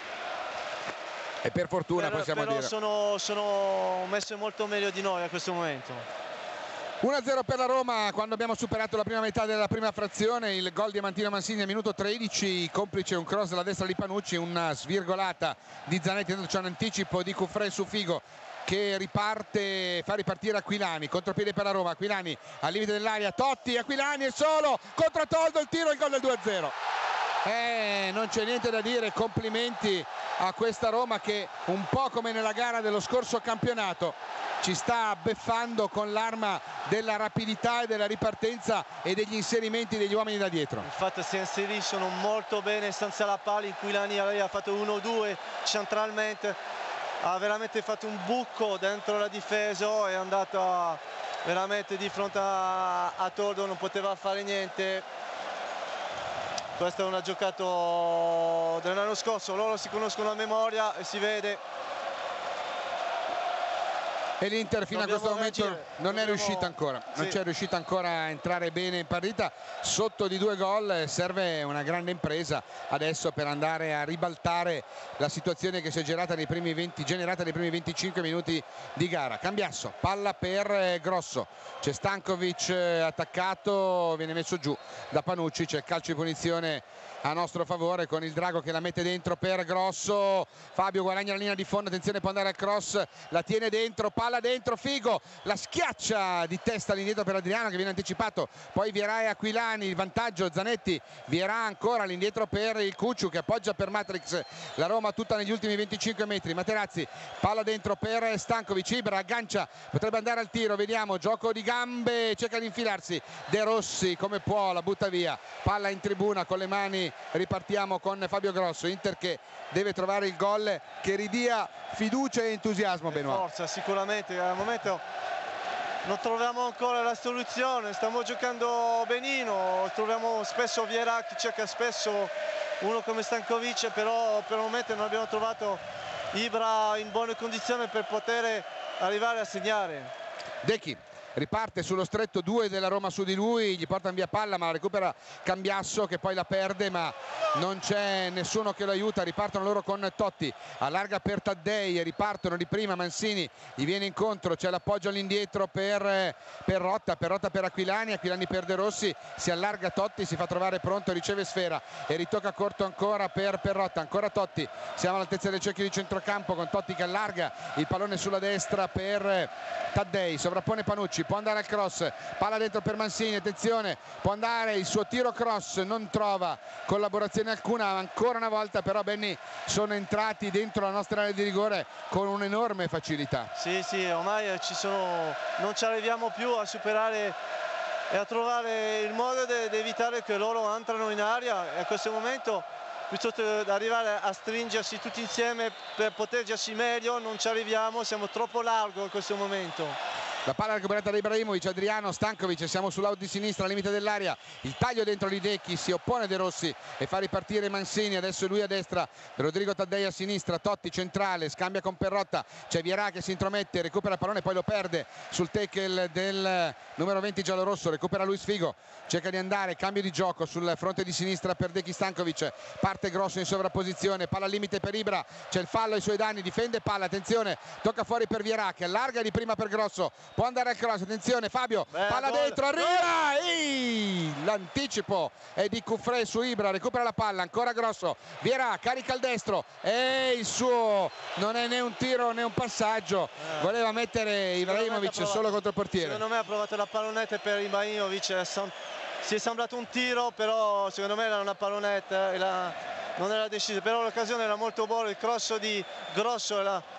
E per fortuna possiamo dire. Sono messe molto meglio di noi a questo momento. 1-0 per la Roma quando abbiamo superato la prima metà della prima frazione, il gol di Mantino Mancini al minuto 13, complice un cross dalla destra di Panucci, una svirgolata di Zanetti, c'è un anticipo di Cufré su Figo che riparte, fa ripartire Aquilani, contropiede per la Roma, Aquilani al limite dell'area, Totti, Aquilani è solo, contro Toldo, il tiro, il gol del 2-0. Non c'è niente da dire, complimenti a questa Roma che un po' come nella gara dello scorso campionato ci sta beffando con l'arma della rapidità e della ripartenza e degli inserimenti degli uomini da dietro. Infatti si inseriscono molto bene senza la palla, in cui Aquilani ha fatto 1-2 centralmente, ha veramente fatto un buco dentro la difesa, è andato veramente di fronte a Toldo, non poteva fare niente. Questo è una giocata dell'anno scorso, loro si conoscono a memoria e si vede. E l'Inter fino a questo momento non è riuscita ancora, non c'è riuscita ancora a entrare bene in partita, sotto di 2 gol, serve una grande impresa adesso per andare a ribaltare la situazione che si è generata nei primi 25 minuti di gara. Cambiasso, palla per Grosso, c'è Stankovic attaccato, viene messo giù da Panucci, c'è il calcio di punizione a nostro favore con il Drago che la mette dentro per Grosso, Fabio guadagna la linea di fondo, attenzione, può andare al cross, la tiene dentro, palla dentro, Figo la schiaccia di testa all'indietro per Adriano che viene anticipato, poi Vierà e Aquilani, il vantaggio Zanetti, Vierà ancora all'indietro per il Cucciu che appoggia per Matrix, la Roma tutta negli ultimi 25 metri, Materazzi, palla dentro per Stankovic, Ibra aggancia, potrebbe andare al tiro, vediamo, gioco di gambe, cerca di infilarsi, De Rossi come può la butta via, palla in tribuna con le mani. Ripartiamo con Fabio Grosso, Inter che deve trovare il gol che ridia fiducia e entusiasmo, Benoît. Forza, sicuramente, al momento non troviamo ancora la soluzione, stiamo giocando benino, troviamo spesso Vierà che cerca spesso uno come Stankovic, però per il momento non abbiamo trovato Ibra in buone condizioni per poter arrivare a segnare. Dechi riparte sullo stretto, 2 della Roma su di lui, gli portano via palla ma la recupera Cambiasso che poi la perde, ma non c'è nessuno che lo aiuta, ripartono loro con Totti, allarga per Taddei, ripartono di prima, Mancini gli viene incontro, c'è l'appoggio all'indietro per Perrotta per Aquilani, Aquilani per De Rossi, si allarga Totti, si fa trovare pronto, riceve sfera e ritocca corto ancora per Perrotta, ancora Totti, siamo all'altezza del cerchio di centrocampo con Totti che allarga il pallone sulla destra per Taddei, sovrappone Panucci, Panucci, può andare al cross, palla dentro per Mancini, attenzione, può andare il suo tiro cross, non trova collaborazione alcuna ancora una volta, però Benny sono entrati dentro la nostra area di rigore con un'enorme facilità. Sì, ormai non ci arriviamo più a superare e a trovare il modo di evitare che loro entrano in area, e a questo momento, piuttosto che arrivare a stringersi tutti insieme per proteggersi meglio, non ci arriviamo, siamo troppo largo in questo momento. La palla recuperata da Ibrahimovic, Adriano, Stankovic, siamo sull'out di sinistra al limite dell'area, il taglio dentro Lidecchi, si oppone De Rossi e fa ripartire Mancini, adesso lui a destra, Rodrigo Taddei a sinistra, Totti centrale, scambia con Perrotta, c'è Vierà che si intromette, recupera il pallone, poi lo perde sul tackle del numero 20 giallorosso, recupera Luis Figo, cerca di andare, cambio di gioco sul fronte di sinistra per Dechi Stankovic, parte Grosso in sovrapposizione, palla al limite per Ibra, c'è il fallo ai suoi danni, difende palla, attenzione, tocca fuori per Vierà che allarga di prima per Grosso, può andare al cross, attenzione Fabio, palla dentro, arriva, l'anticipo è di Cufré su Ibra, recupera la palla, ancora Grosso, Vierà carica al destro e il suo non è né un tiro né un passaggio, voleva mettere Ibrahimovic solo contro il portiere. Secondo me ha provato la pallonetta per Ibrahimovic, si è sembrato un tiro, però secondo me era una pallonetta, non era deciso, però l'occasione era molto buona, il cross di Grosso era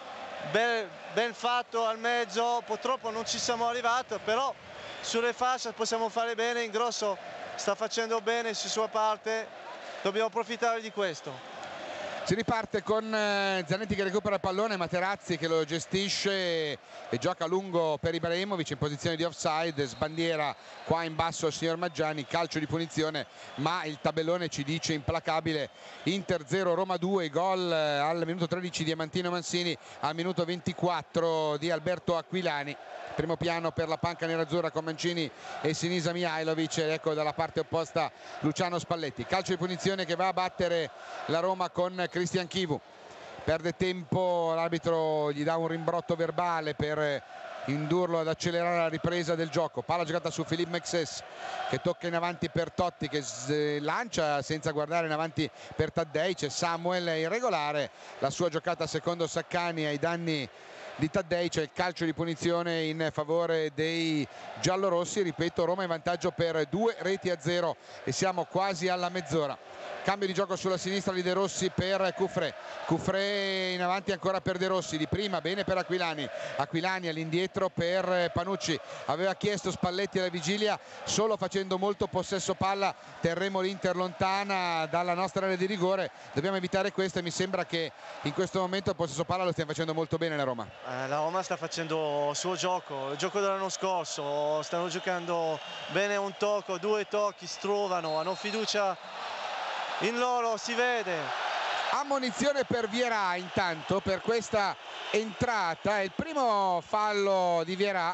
ben fatto al mezzo, purtroppo non ci siamo arrivati, però sulle fasce possiamo fare bene, in Grosso sta facendo bene su sua parte, dobbiamo approfittare di questo. Si riparte con Zanetti che recupera il pallone, Materazzi che lo gestisce e gioca a lungo per Ibrahimovic in posizione di offside, sbandiera qua in basso il signor Maggiani, calcio di punizione, ma il tabellone ci dice implacabile Inter 0 Roma 2, gol al minuto 13 di Diamantino Mancini, al minuto 24 di Alberto Aquilani. Primo piano per la panca nerazzurra con Mancini e Sinisa Mihajlovic, ecco dalla parte opposta Luciano Spalletti. Calcio di punizione che va a battere la Roma con Cristian Chivu, perde tempo, l'arbitro gli dà un rimbrotto verbale per indurlo ad accelerare la ripresa del gioco. Palla giocata su Philippe Mexes che tocca in avanti per Totti che lancia senza guardare in avanti per Taddei, c'è Samuel irregolare, la sua giocata secondo Saccani ai danni di Taddei, c'è il calcio di punizione in favore dei giallorossi, ripeto Roma in vantaggio per 2-0 e siamo quasi alla mezz'ora. Cambio di gioco sulla sinistra di De Rossi per Cufré in avanti ancora per De Rossi, di prima bene per Aquilani all'indietro per Panucci, aveva chiesto Spalletti alla vigilia, solo facendo molto possesso palla terremo l'Inter lontana dalla nostra area di rigore, dobbiamo evitare questo e mi sembra che in questo momento il possesso palla lo stiamo facendo molto bene la Roma. La Roma sta facendo il suo gioco, il gioco dell'anno scorso, stanno giocando bene, un tocco, due tocchi, si trovano, hanno fiducia in loro, si vede. Ammonizione per Vierà intanto per questa entrata, è il primo fallo di Vierà,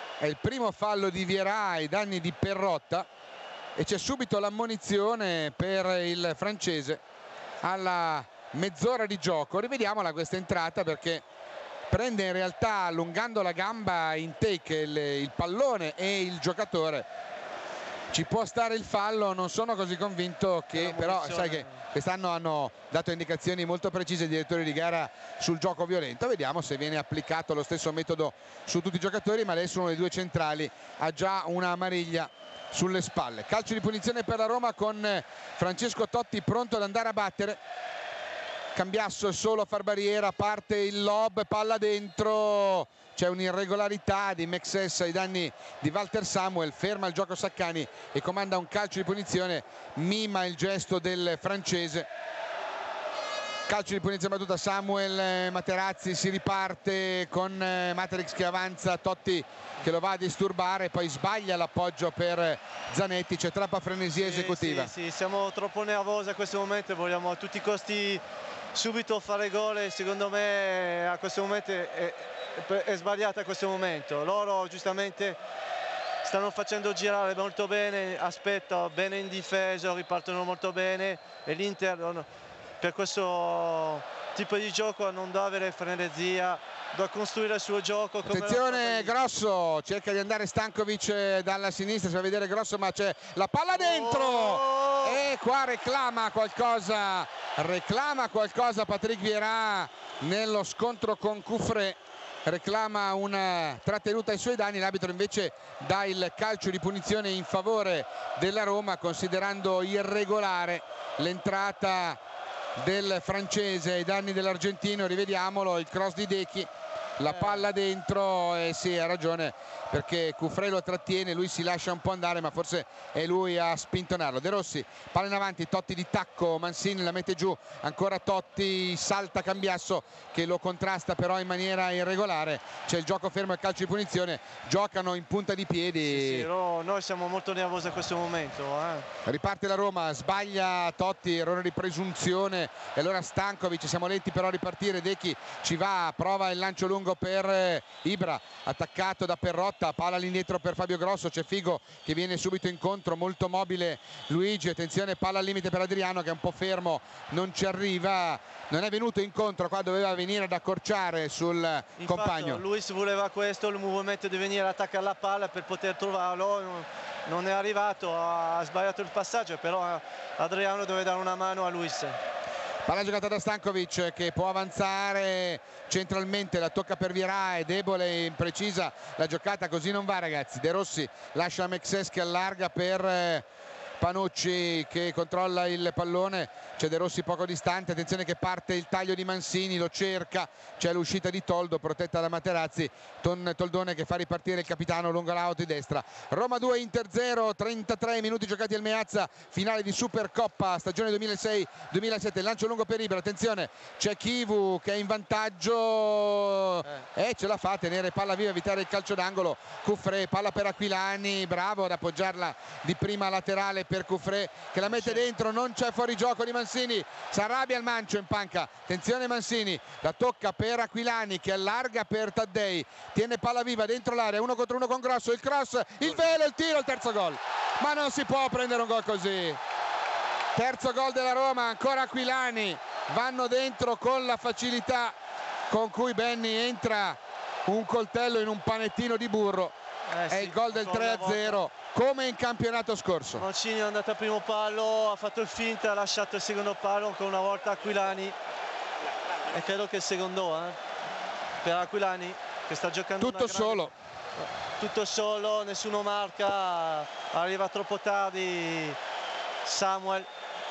ai danni di Perrotta e c'è subito l'ammonizione per il francese alla mezz'ora di gioco. Rivediamola questa entrata perché prende in realtà allungando la gamba in take il pallone e il giocatore. Ci può stare il fallo, non sono così convinto che però sai che quest'anno hanno dato indicazioni molto precise ai direttori di gara sul gioco violento, vediamo se viene applicato lo stesso metodo su tutti i giocatori, ma adesso uno dei due centrali ha già una amariglia sulle spalle. Calcio di punizione per la Roma con Francesco Totti pronto ad andare a battere. Cambiasso è solo a far barriera, parte il lob, palla dentro, c'è un'irregolarità di Mexes ai danni di Walter Samuel, ferma il gioco Saccani e comanda un calcio di punizione, mima il gesto del francese. Calcio di punizione battuta Samuel, Materazzi, si riparte con Matrix che avanza, Totti che lo va a disturbare, poi sbaglia l'appoggio per Zanetti, c'è troppa frenesia esecutiva. Sì, siamo troppo nervosi a questo momento, vogliamo a tutti i costi subito fare gol e secondo me a questo momento è sbagliata a questo momento. Loro giustamente stanno facendo girare molto bene, aspettano bene in difesa, ripartono molto bene e l'Inter per questo tipo di gioco non deve avere frenesia, deve costruire il suo gioco. Attenzione Grosso, cerca di andare Stankovic dalla sinistra, si va a vedere Grosso ma c'è la palla dentro e qua reclama qualcosa Patrick Vieira nello scontro con Cufré. reclama una trattenuta ai suoi danni, l'arbitro invece dà il calcio di punizione in favore della Roma, considerando irregolare l'entrata del francese ai danni dell'argentino. Rivediamolo, il cross di Dechi, la palla dentro, e sì, ha ragione, perché Cufré lo trattiene, lui si lascia un po' andare, ma forse è lui a spintonarlo. De Rossi, palla in avanti, Totti di tacco, Mancini la mette giù, ancora Totti, salta Cambiasso che lo contrasta però in maniera irregolare. C'è il gioco fermo e il calcio di punizione, giocano in punta di piedi. Sì, noi siamo molto nervosi in questo momento. Riparte la Roma, sbaglia Totti, errore di presunzione, e allora Stankovic, siamo lenti però a ripartire. Dechi ci va, prova il lancio lungo per Ibra, attaccato da Perrotta, palla all'indietro per Fabio Grosso, c'è Figo che viene subito incontro, molto mobile Luigi, attenzione, palla al limite per Adriano che è un po' fermo, non ci arriva, non è venuto incontro, qua doveva venire ad accorciare sul compagno. Luis voleva questo, il movimento di venire a attaccare la palla per poter trovarlo, non è arrivato, ha sbagliato il passaggio, però Adriano deve dare una mano a Luis. Palla giocata da Stankovic che può avanzare centralmente, la tocca per Vierà, è debole e imprecisa la giocata, così non va ragazzi. De Rossi lascia Mexes che allarga per Panucci che controlla il pallone, c'è De Rossi poco distante, attenzione che parte il taglio di Mancini, lo cerca, c'è l'uscita di Toldo protetta da Materazzi, Toldone che fa ripartire il capitano lungo l'out di destra. Roma 2 Inter 0, 33 minuti giocati al Meazza, finale di Supercoppa stagione 2006-2007, lancio lungo per Ibra, attenzione c'è Chivu che è in vantaggio e ce la fa a tenere palla viva, evitare il calcio d'angolo. Cufré, palla per Aquilani, bravo ad appoggiarla di prima laterale per Cufré che la mette dentro, non c'è fuorigioco di Mancini, si arrabbia il Mancio in panca, attenzione Mancini, la tocca per Aquilani che allarga per Taddei, tiene palla viva dentro l'area, 1 contro 1 con Grosso, il cross, il velo, il tiro, il terzo gol, ma non si può prendere un gol così. Terzo gol della Roma, ancora Aquilani, vanno dentro con la facilità con cui Benny entra un coltello in un panettino di burro. È il gol del 3-0 come in campionato scorso. Mancini è andato a primo palo, ha fatto il finta, ha lasciato il secondo palo ancora una volta Aquilani e credo che il secondo per Aquilani che sta giocando tutto solo, tutto solo, nessuno marca, arriva troppo tardi Samuel.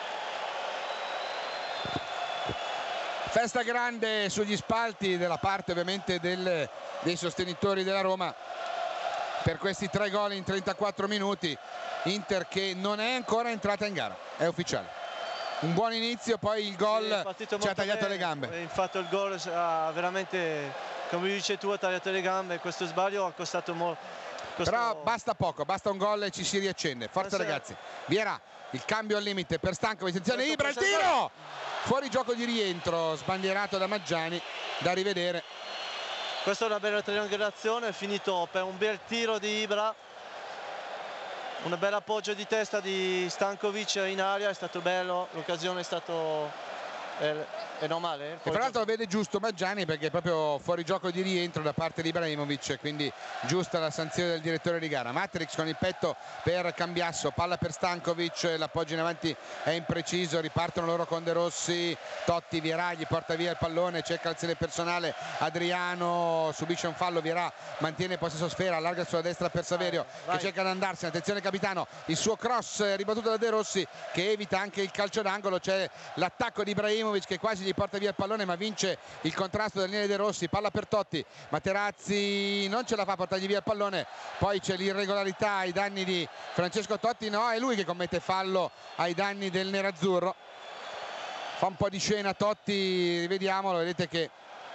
Festa grande sugli spalti della parte ovviamente dei sostenitori della Roma per questi 3 gol in 34 minuti. Inter che non è ancora entrata in gara, è ufficiale. Un buon inizio, poi il gol ci ha tagliato le gambe. Infatti il gol ha veramente, come dice tu, ha tagliato le gambe. Questo sbaglio ha costato molto. Però basta poco, basta un gol e ci si riaccende. Forza ragazzi. Vierà, il cambio al limite per Stankovic, attenzione Ibra, il tiro! Fuori gioco di rientro, sbandierato da Maggiani, da rivedere. Questa è una bella triangolazione, è finito per un bel tiro di Ibra, un bel appoggio di testa di Stankovic in aria, è stato bello, l'occasione è stato è normale. E tra l'altro lo vede giusto Maggiani perché è proprio fuori gioco di rientro da parte di Ibrahimovic, quindi giusta la sanzione del direttore di gara. Matrix con il petto per Cambiasso, palla per Stankovic, l'appoggio in avanti è impreciso, ripartono loro con De Rossi, Totti, Vierà gli porta via il pallone, cerca l'azione personale, Adriano subisce un fallo, Vierà mantiene possesso sfera, allarga sulla destra per Saverio che cerca di andarsene, attenzione capitano, il suo cross ribattuto da De Rossi che evita anche il calcio d'angolo, c'è l'attacco di Ibrahimovic che quasi gli porta via il pallone ma vince il contrasto del Daniele De Rossi, palla per Totti, Materazzi non ce la fa a portargli via il pallone, poi c'è l'irregolarità ai danni di Francesco Totti, no, è lui che commette fallo ai danni del nerazzurro, fa un po' di scena Totti, rivediamolo, vedete che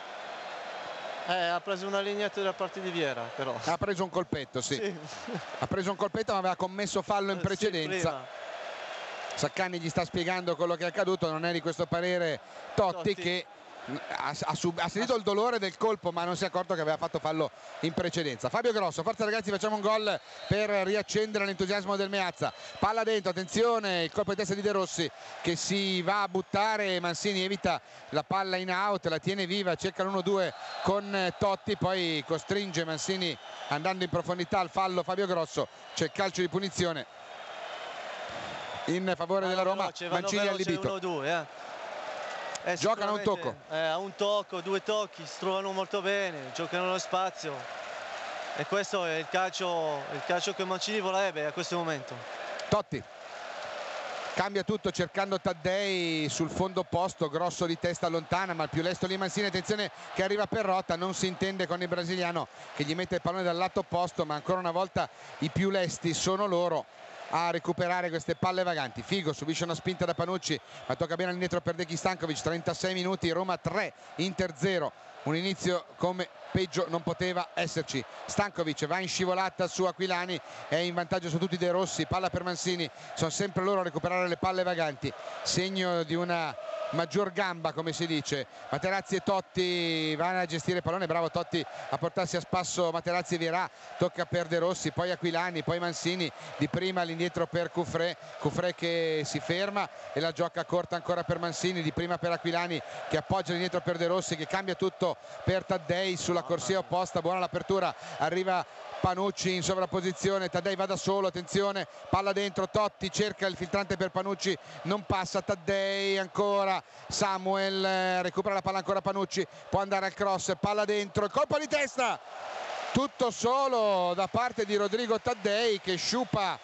ha preso una lignetta da parte di Vieira, però ha preso un colpetto, sì. Ha preso un colpetto ma aveva commesso fallo in precedenza. Saccani gli sta spiegando quello che è accaduto, non è di questo parere Totti che ha sentito il dolore del colpo ma non si è accorto che aveva fatto fallo in precedenza. Fabio Grosso, forza ragazzi, facciamo un gol per riaccendere l'entusiasmo del Meazza, palla dentro, attenzione il colpo di testa di De Rossi che si va a buttare, Mancini evita la palla in out, la tiene viva, cerca l'1-2 con Totti, poi costringe Mancini andando in profondità al fallo Fabio Grosso, c'è il calcio di punizione in favore della Roma, Mancini allibito. giocano a un tocco. A un tocco, 2 tocchi, si trovano molto bene, giocano nello spazio. E questo è il calcio che Mancini vorrebbe a questo momento. Totti cambia tutto cercando Taddei sul fondo opposto, Grosso di testa lontana, ma il più lesto lì Mancini, attenzione che arriva per Rota, non si intende con il brasiliano che gli mette il pallone dal lato opposto, ma ancora una volta i più lesti sono loro a recuperare queste palle vaganti. Figo subisce una spinta da Panucci, ma tocca bene all'indietro per Decky Stankovic. 36 minuti, Roma 3, Inter 0, un inizio come peggio non poteva esserci. Stankovic va in scivolata su Aquilani, è in vantaggio su tutti De Rossi, palla per Mancini, sono sempre loro a recuperare le palle vaganti, segno di una maggior gamba, come si dice. Materazzi e Totti vanno a gestire il pallone, bravo Totti a portarsi a spasso Materazzi e Vierà, tocca per De Rossi, poi Aquilani, poi Mancini, di prima all'indietro per Cufré che si ferma e la gioca corta ancora per Mancini, di prima per Aquilani che appoggia all'indietro per De Rossi, che cambia tutto per Taddei sulla corsia opposta. Buona l'apertura, arriva Panucci in sovrapposizione, Taddei va da solo, attenzione, palla dentro, Totti cerca il filtrante per Panucci, non passa, Taddei ancora, Samuel recupera la palla ancora Panucci, può andare al cross, palla dentro, colpo di testa, tutto solo da parte di Rodrigo Taddei che sciupa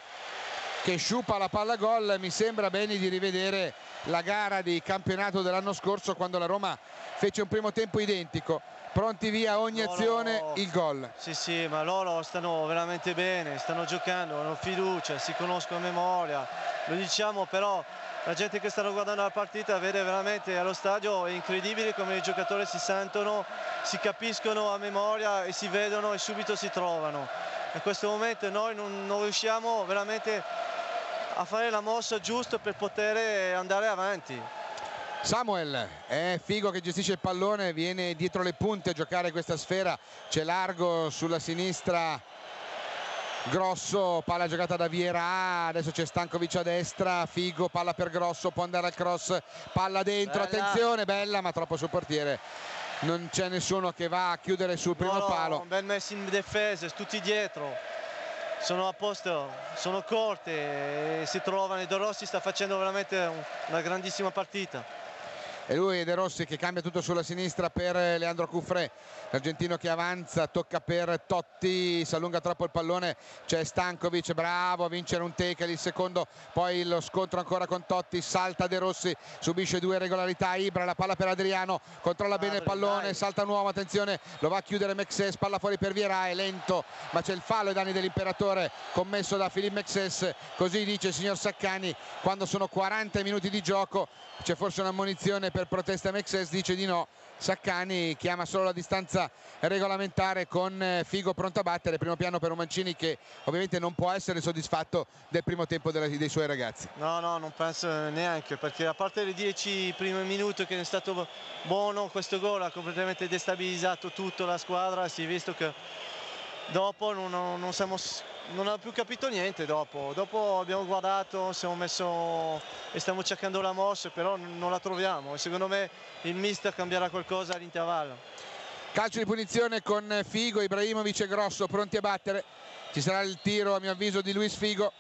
la palla gol. Mi sembra bene di rivedere la gara di campionato dell'anno scorso quando la Roma fece un primo tempo identico, pronti via ogni azione, il gol. Sì, ma loro stanno veramente bene, stanno giocando, hanno fiducia, si conoscono a memoria, lo diciamo, però la gente che sta guardando la partita vede veramente allo stadio, è incredibile come i giocatori si sentono, si capiscono a memoria e si vedono e subito si trovano. In questo momento noi non riusciamo veramente a fare la mossa giusta per poter andare avanti. Samuel, è Figo che gestisce il pallone, viene dietro le punte a giocare questa sfera, c'è largo sulla sinistra Grosso, palla giocata da Vierà, adesso c'è Stankovic a destra, Figo, palla per Grosso, può andare al cross, palla dentro, bella. Attenzione, bella ma troppo sul portiere, non c'è nessuno che va a chiudere sul primo palo. Ben messo in difesa, tutti dietro, sono a posto, sono corte, si trovano, e De Rossi sta facendo veramente una grandissima partita. E lui De Rossi che cambia tutto sulla sinistra per Leandro Cufré, l'argentino che avanza, tocca per Totti, si allunga troppo il pallone, c'è Stankovic, bravo a vincere un tackle, il secondo, poi lo scontro ancora con Totti, salta De Rossi, subisce 2 irregolarità, Ibra, la palla per Adriano, controlla bene il pallone, dai. Salta un uomo, attenzione, lo va a chiudere Mexes, palla fuori per Vierà, è lento, ma c'è il fallo ai danni dell'imperatore commesso da Philippe Mexes, così dice il signor Saccani, quando sono 40 minuti di gioco, c'è forse un'ammonizione per protesta Mexes, dice di no. Saccani chiama solo la distanza regolamentare con Figo pronto a battere, primo piano per un Mancini che ovviamente non può essere soddisfatto del primo tempo dei suoi ragazzi. No, non penso neanche, perché a parte i 10 primi minuti che è stato buono, questo gol ha completamente destabilizzato tutta la squadra, si è visto che dopo non ho più capito niente. Dopo abbiamo guardato, siamo messo e stiamo cercando la mossa, però non la troviamo. Secondo me il mister cambierà qualcosa all'intervallo. Calcio di punizione con Figo, Ibrahimovic e Grosso pronti a battere. Ci sarà il tiro a mio avviso di Luis Figo.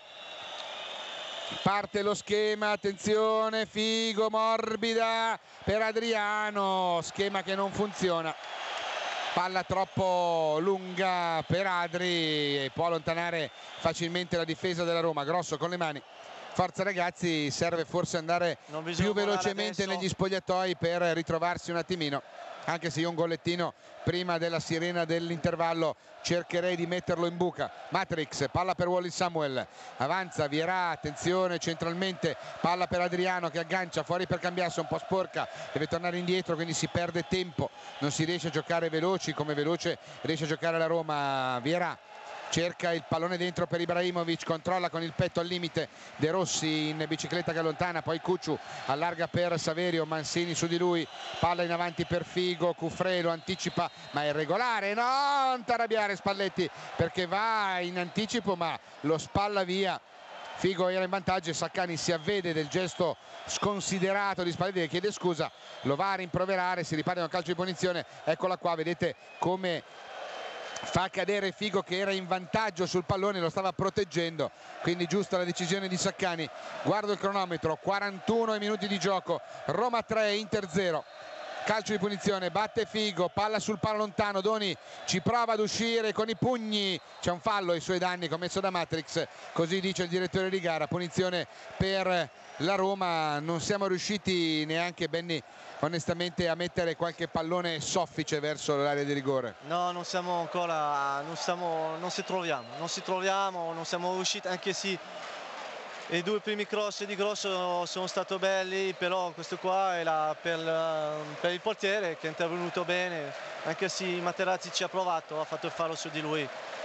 Parte lo schema, attenzione, Figo, morbida per Adriano, schema che non funziona. Palla troppo lunga per Adri e può allontanare facilmente la difesa della Roma. Grosso con le mani, forza ragazzi, serve forse andare più velocemente negli spogliatoi per ritrovarsi un attimino, anche se io un gollettino prima della sirena dell'intervallo cercherei di metterlo in buca. Matrix, palla per Wallis Samuel, avanza Vierà, attenzione centralmente, palla per Adriano che aggancia fuori per Cambiasso, un po' sporca, deve tornare indietro, quindi si perde tempo, non si riesce a giocare veloci come veloce riesce a giocare la Roma. Vierà cerca il pallone dentro per Ibrahimovic, controlla con il petto al limite De Rossi in bicicletta che allontana, poi Cucciu allarga per Saverio, Mancini su di lui, palla in avanti per Figo, Cufré lo anticipa ma è regolare, non t'arrabbiare Spalletti perché va in anticipo ma lo spalla via. Figo era in vantaggio e Saccani si avvede del gesto sconsiderato di Spalletti che chiede scusa, lo va a rimproverare, si riparte da un calcio di punizione, eccola qua, vedete come fa cadere Figo che era in vantaggio sul pallone, lo stava proteggendo, quindi giusta la decisione di Saccani. Guardo il cronometro, 41 minuti di gioco, Roma 3, Inter 0. Calcio di punizione, batte Figo, palla sul palo lontano, Doni ci prova ad uscire con i pugni, c'è un fallo ai suoi danni commesso da Matrix, così dice il direttore di gara. Punizione per la Roma, non siamo riusciti neanche, Benny, onestamente a mettere qualche pallone soffice verso l'area di rigore. No, non siamo ancora, non ci troviamo, non siamo riusciti, anche se i due primi cross di Grosso sono stati belli, però questo qua era per il portiere che è intervenuto bene, anche se Materazzi ci ha provato, ha fatto il fallo su di lui.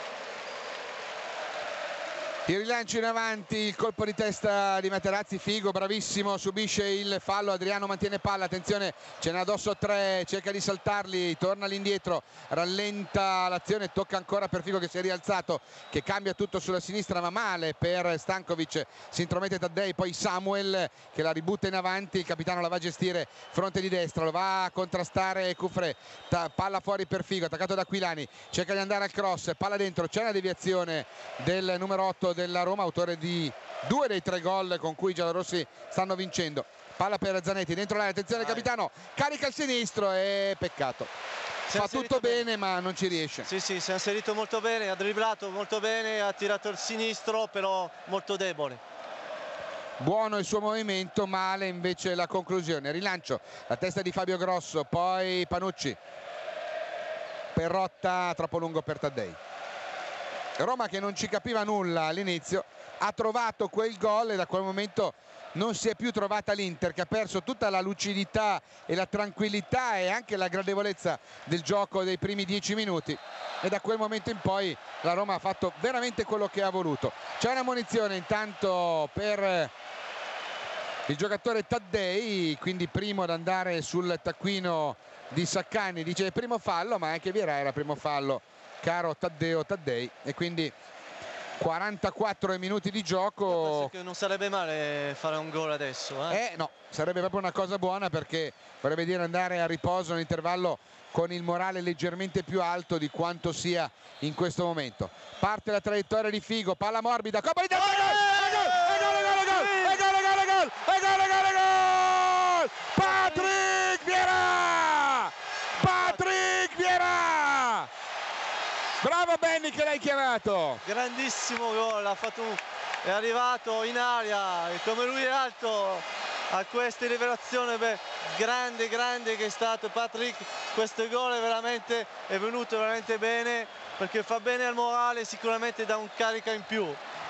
Il rilancio in avanti, il colpo di testa di Materazzi, Figo bravissimo, subisce il fallo, Adriano mantiene palla, attenzione, ce n'è addosso 3, cerca di saltarli, torna all'indietro, rallenta l'azione, tocca ancora per Figo che si è rialzato, che cambia tutto sulla sinistra ma male per Stankovic, si intromette Taddei, poi Samuel che la ributta in avanti, il capitano la va a gestire fronte di destra, lo va a contrastare Cufré, palla fuori per Figo, attaccato da Aquilani, cerca di andare al cross, palla dentro, c'è una deviazione del numero 8 della Roma, autore di 2 dei 3 gol con cui i giallorossi stanno vincendo. Palla per Zanetti dentro l'area, attenzione il capitano, carica il sinistro e peccato. Fa tutto bene ma non ci riesce. Sì, si è inserito molto bene, ha dribblato molto bene, ha tirato il sinistro, però molto debole. Buono il suo movimento, male invece la conclusione. Rilancio, la testa di Fabio Grosso, poi Panucci. Perrotta troppo lungo per Taddei. Roma che non ci capiva nulla all'inizio ha trovato quel gol e da quel momento non si è più trovata l'Inter, che ha perso tutta la lucidità e la tranquillità e anche la gradevolezza del gioco dei primi 10 minuti, e da quel momento in poi la Roma ha fatto veramente quello che ha voluto. C'è una munizione intanto per il giocatore Taddei, quindi primo ad andare sul taccuino di Saccani, dice primo fallo, ma anche Vieira era primo fallo, caro Taddei, e quindi 44 minuti di gioco. Penso che non sarebbe male fare un gol adesso. No, sarebbe proprio una cosa buona, perché vorrebbe dire andare a riposo all'intervallo con il morale leggermente più alto di quanto sia in questo momento. Parte la traiettoria di Figo, palla morbida, colpo di testa, gol! Patrick Vieira! Patrick Vieira! Bravo Benny che l'hai chiamato. Grandissimo gol, è arrivato in aria e come lui è alto a questa rivelazione, grande che è stato Patrick. Questo gol è venuto veramente bene, perché fa bene al morale, sicuramente dà un carica in più.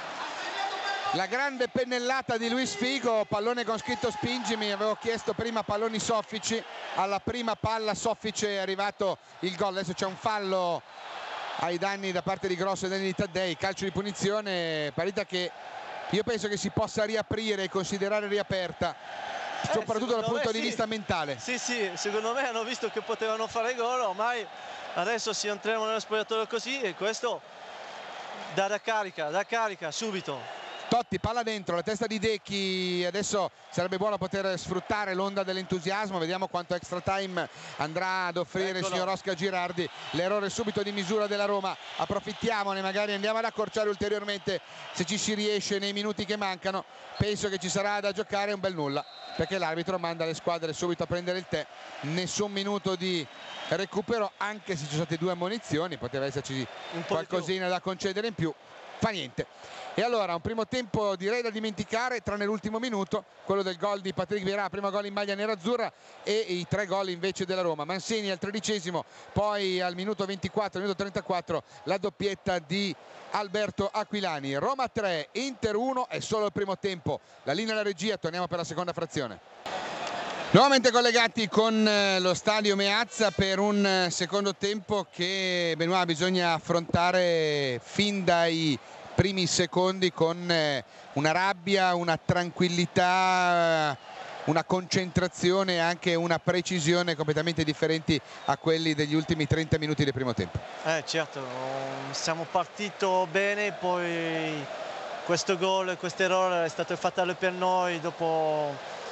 La grande pennellata di Luis Figo, pallone con scritto spingimi, avevo chiesto prima palloni soffici, alla prima palla soffice è arrivato il gol. Adesso c'è un fallo ai danni da parte di Grosso e danni di Taddei, calcio di punizione, partita che io penso che si possa riaprire e considerare riaperta, soprattutto dal punto di vista mentale. Sì, secondo me hanno visto che potevano fare gol, ormai adesso si entriamo nello spogliatoio così, e questo dà carica subito. Totti, palla dentro, la testa di Decchi, adesso sarebbe buono poter sfruttare l'onda dell'entusiasmo, vediamo quanto extra time andrà ad offrire il signor Oscar Girardi. L'errore subito di misura della Roma, approfittiamone, magari andiamo ad accorciare ulteriormente se ci si riesce nei minuti che mancano. Penso che ci sarà da giocare un bel nulla, perché l'arbitro manda le squadre subito a prendere il tè, nessun minuto di recupero, anche se ci sono state 2 ammonizioni, poteva esserci qualcosina da concedere in più, fa niente. E allora un primo tempo direi da dimenticare, tranne l'ultimo minuto, quello del gol di Patrick Vieira, primo gol in maglia nerazzurra, e i 3 gol invece della Roma. Mancini al 13esimo, poi al minuto 24, minuto 34 la doppietta di Alberto Aquilani. Roma 3, Inter 1, è solo il primo tempo. La linea alla regia, torniamo per la seconda frazione. Nuovamente collegati con lo stadio Meazza per un secondo tempo che Benoît bisogna affrontare fin dai primi secondi con una rabbia, una tranquillità, una concentrazione e anche una precisione completamente differenti a quelli degli ultimi 30 minuti del primo tempo. Certo, siamo partiti bene, poi questo gol, questo errore è stato fatale per noi dopo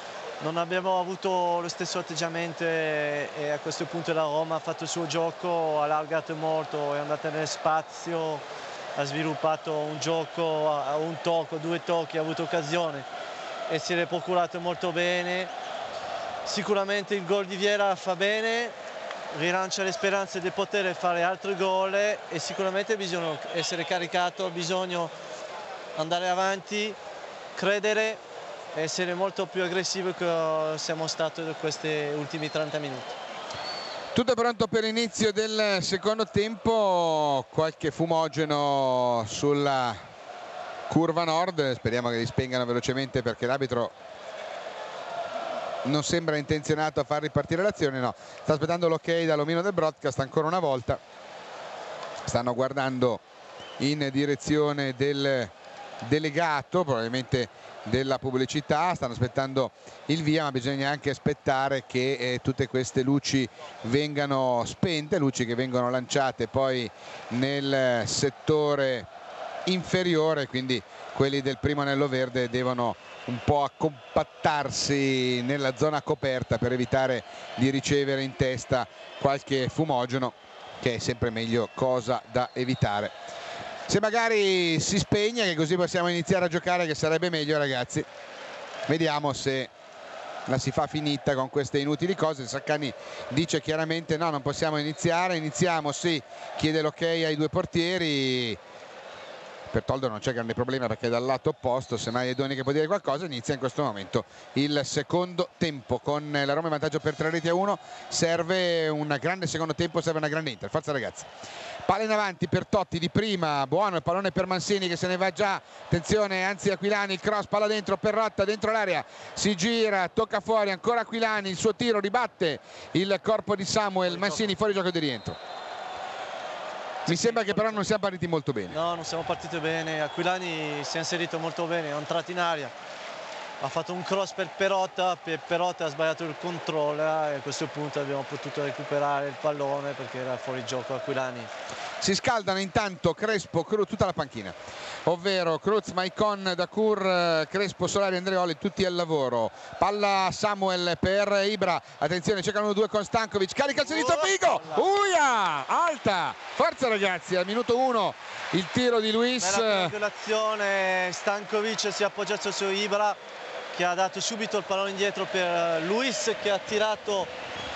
non abbiamo avuto lo stesso atteggiamento e a questo punto la Roma ha fatto il suo gioco, ha allargato molto, è andata nel spazio, ha sviluppato un gioco, un tocco, 2 tocchi, ha avuto occasione e se l'è procurato molto bene. Sicuramente il gol di Vieira fa bene, rilancia le speranze di poter fare altri gol e sicuramente bisogna essere caricato, bisogna andare avanti, credere, essere molto più aggressivi che siamo stati in questi ultimi 30 minuti. Tutto è pronto per l'inizio del secondo tempo, qualche fumogeno sulla curva nord, speriamo che li spengano velocemente perché l'arbitro non sembra intenzionato a far ripartire l'azione, no, sta aspettando l'ok dall'omino del broadcast ancora una volta, stanno guardando in direzione del delegato, probabilmente della pubblicità, stanno aspettando il via, ma bisogna anche aspettare che tutte queste luci vengano spente, luci che vengono lanciate poi nel settore inferiore, quindi quelli del primo anello verde devono un po' accompattarsi nella zona coperta per evitare di ricevere in testa qualche fumogeno, che è sempre meglio cosa da evitare. Se magari si spegne, che così possiamo iniziare a giocare, che sarebbe meglio, ragazzi. Vediamo se la si fa finita con queste inutili cose. Saccani dice chiaramente no, non possiamo iniziare. Iniziamo, sì, chiede l'ok ai 2 portieri. Per Toldo non c'è grande problema perché è dal lato opposto, semmai è Doni che può dire qualcosa. Inizia in questo momento il secondo tempo con la Roma in vantaggio per 3-1. Serve un grande secondo tempo, serve una grande Inter. Forza ragazzi. Palla in avanti per Totti di prima, buono il pallone per Mancini che se ne va già, attenzione, anzi Aquilani, il cross, palla dentro, Perrotta dentro l'area, si gira, tocca fuori, ancora Aquilani, il suo tiro ribatte il corpo di Samuel, Mancini fuori gioco di rientro. Mi sembra che però non siamo partiti molto bene. No, non siamo partiti bene, Aquilani si è inserito molto bene, è entrato in aria, ha fatto un cross per Perrotta ha sbagliato il controllo e a questo punto abbiamo potuto recuperare il pallone perché era fuori gioco Aquilani. Si scaldano intanto Crespo, Cruz, tutta la panchina, ovvero Cruz, Maicon, Dacour, Crespo, Solari, Andreoli, tutti al lavoro. Palla Samuel per Ibra, attenzione, cercano 2 con Stankovic, carica il sinistro, Figo, uia, alta, forza ragazzi, al minuto 1 il tiro di Luis. Bella triangolazione, Stankovic si è appoggiato su Ibra che ha dato subito il pallone indietro per Luis che ha tirato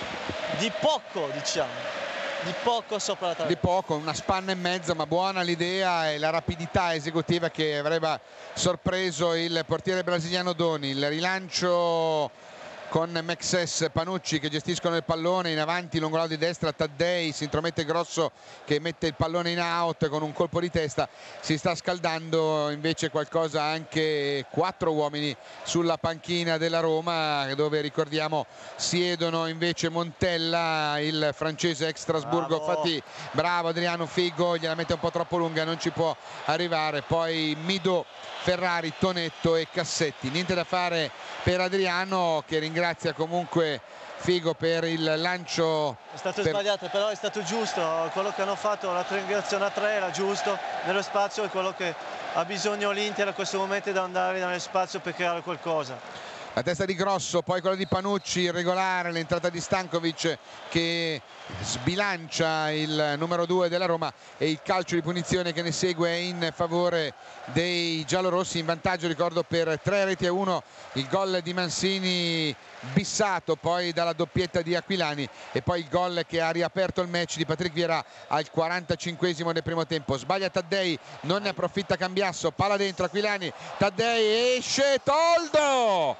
di poco, diciamo. Di poco sopra la trave. Di poco, una spanna e mezzo, ma buona l'idea e la rapidità esecutiva che avrebbe sorpreso il portiere brasiliano Doni. Il rilancio con Mexes, Panucci che gestiscono il pallone in avanti lungo lato di destra, Taddei si intromette Grosso che mette il pallone in out con un colpo di testa, si sta scaldando invece qualcosa anche 4 uomini sulla panchina della Roma, dove ricordiamo siedono invece Montella, il francese ex Strasburgo, Fati, bravo Adriano, Figo, gliela mette un po' troppo lunga, non ci può arrivare, poi Midò, Ferrari, Tonetto e Cassetti, niente da fare per Adriano che ringrazia comunque Figo per il lancio. È stato sbagliato, però è stato giusto, quello che hanno fatto, la triangolazione a 3 era giusto, nello spazio è quello che ha bisogno l'Inter a questo momento, da andare nello spazio per creare qualcosa. La testa di Grosso, poi quella di Panucci, irregolare, l'entrata di Stankovic che sbilancia il numero 2 della Roma e il calcio di punizione che ne segue in favore dei giallorossi, in vantaggio ricordo per 3-1, il gol di Mancini bissato poi dalla doppietta di Aquilani e poi il gol che ha riaperto il match di Patrick Vieira al 45esimo del primo tempo. Sbaglia Taddei, non ne approfitta Cambiasso, palla dentro Aquilani, Taddei esce, Toldo!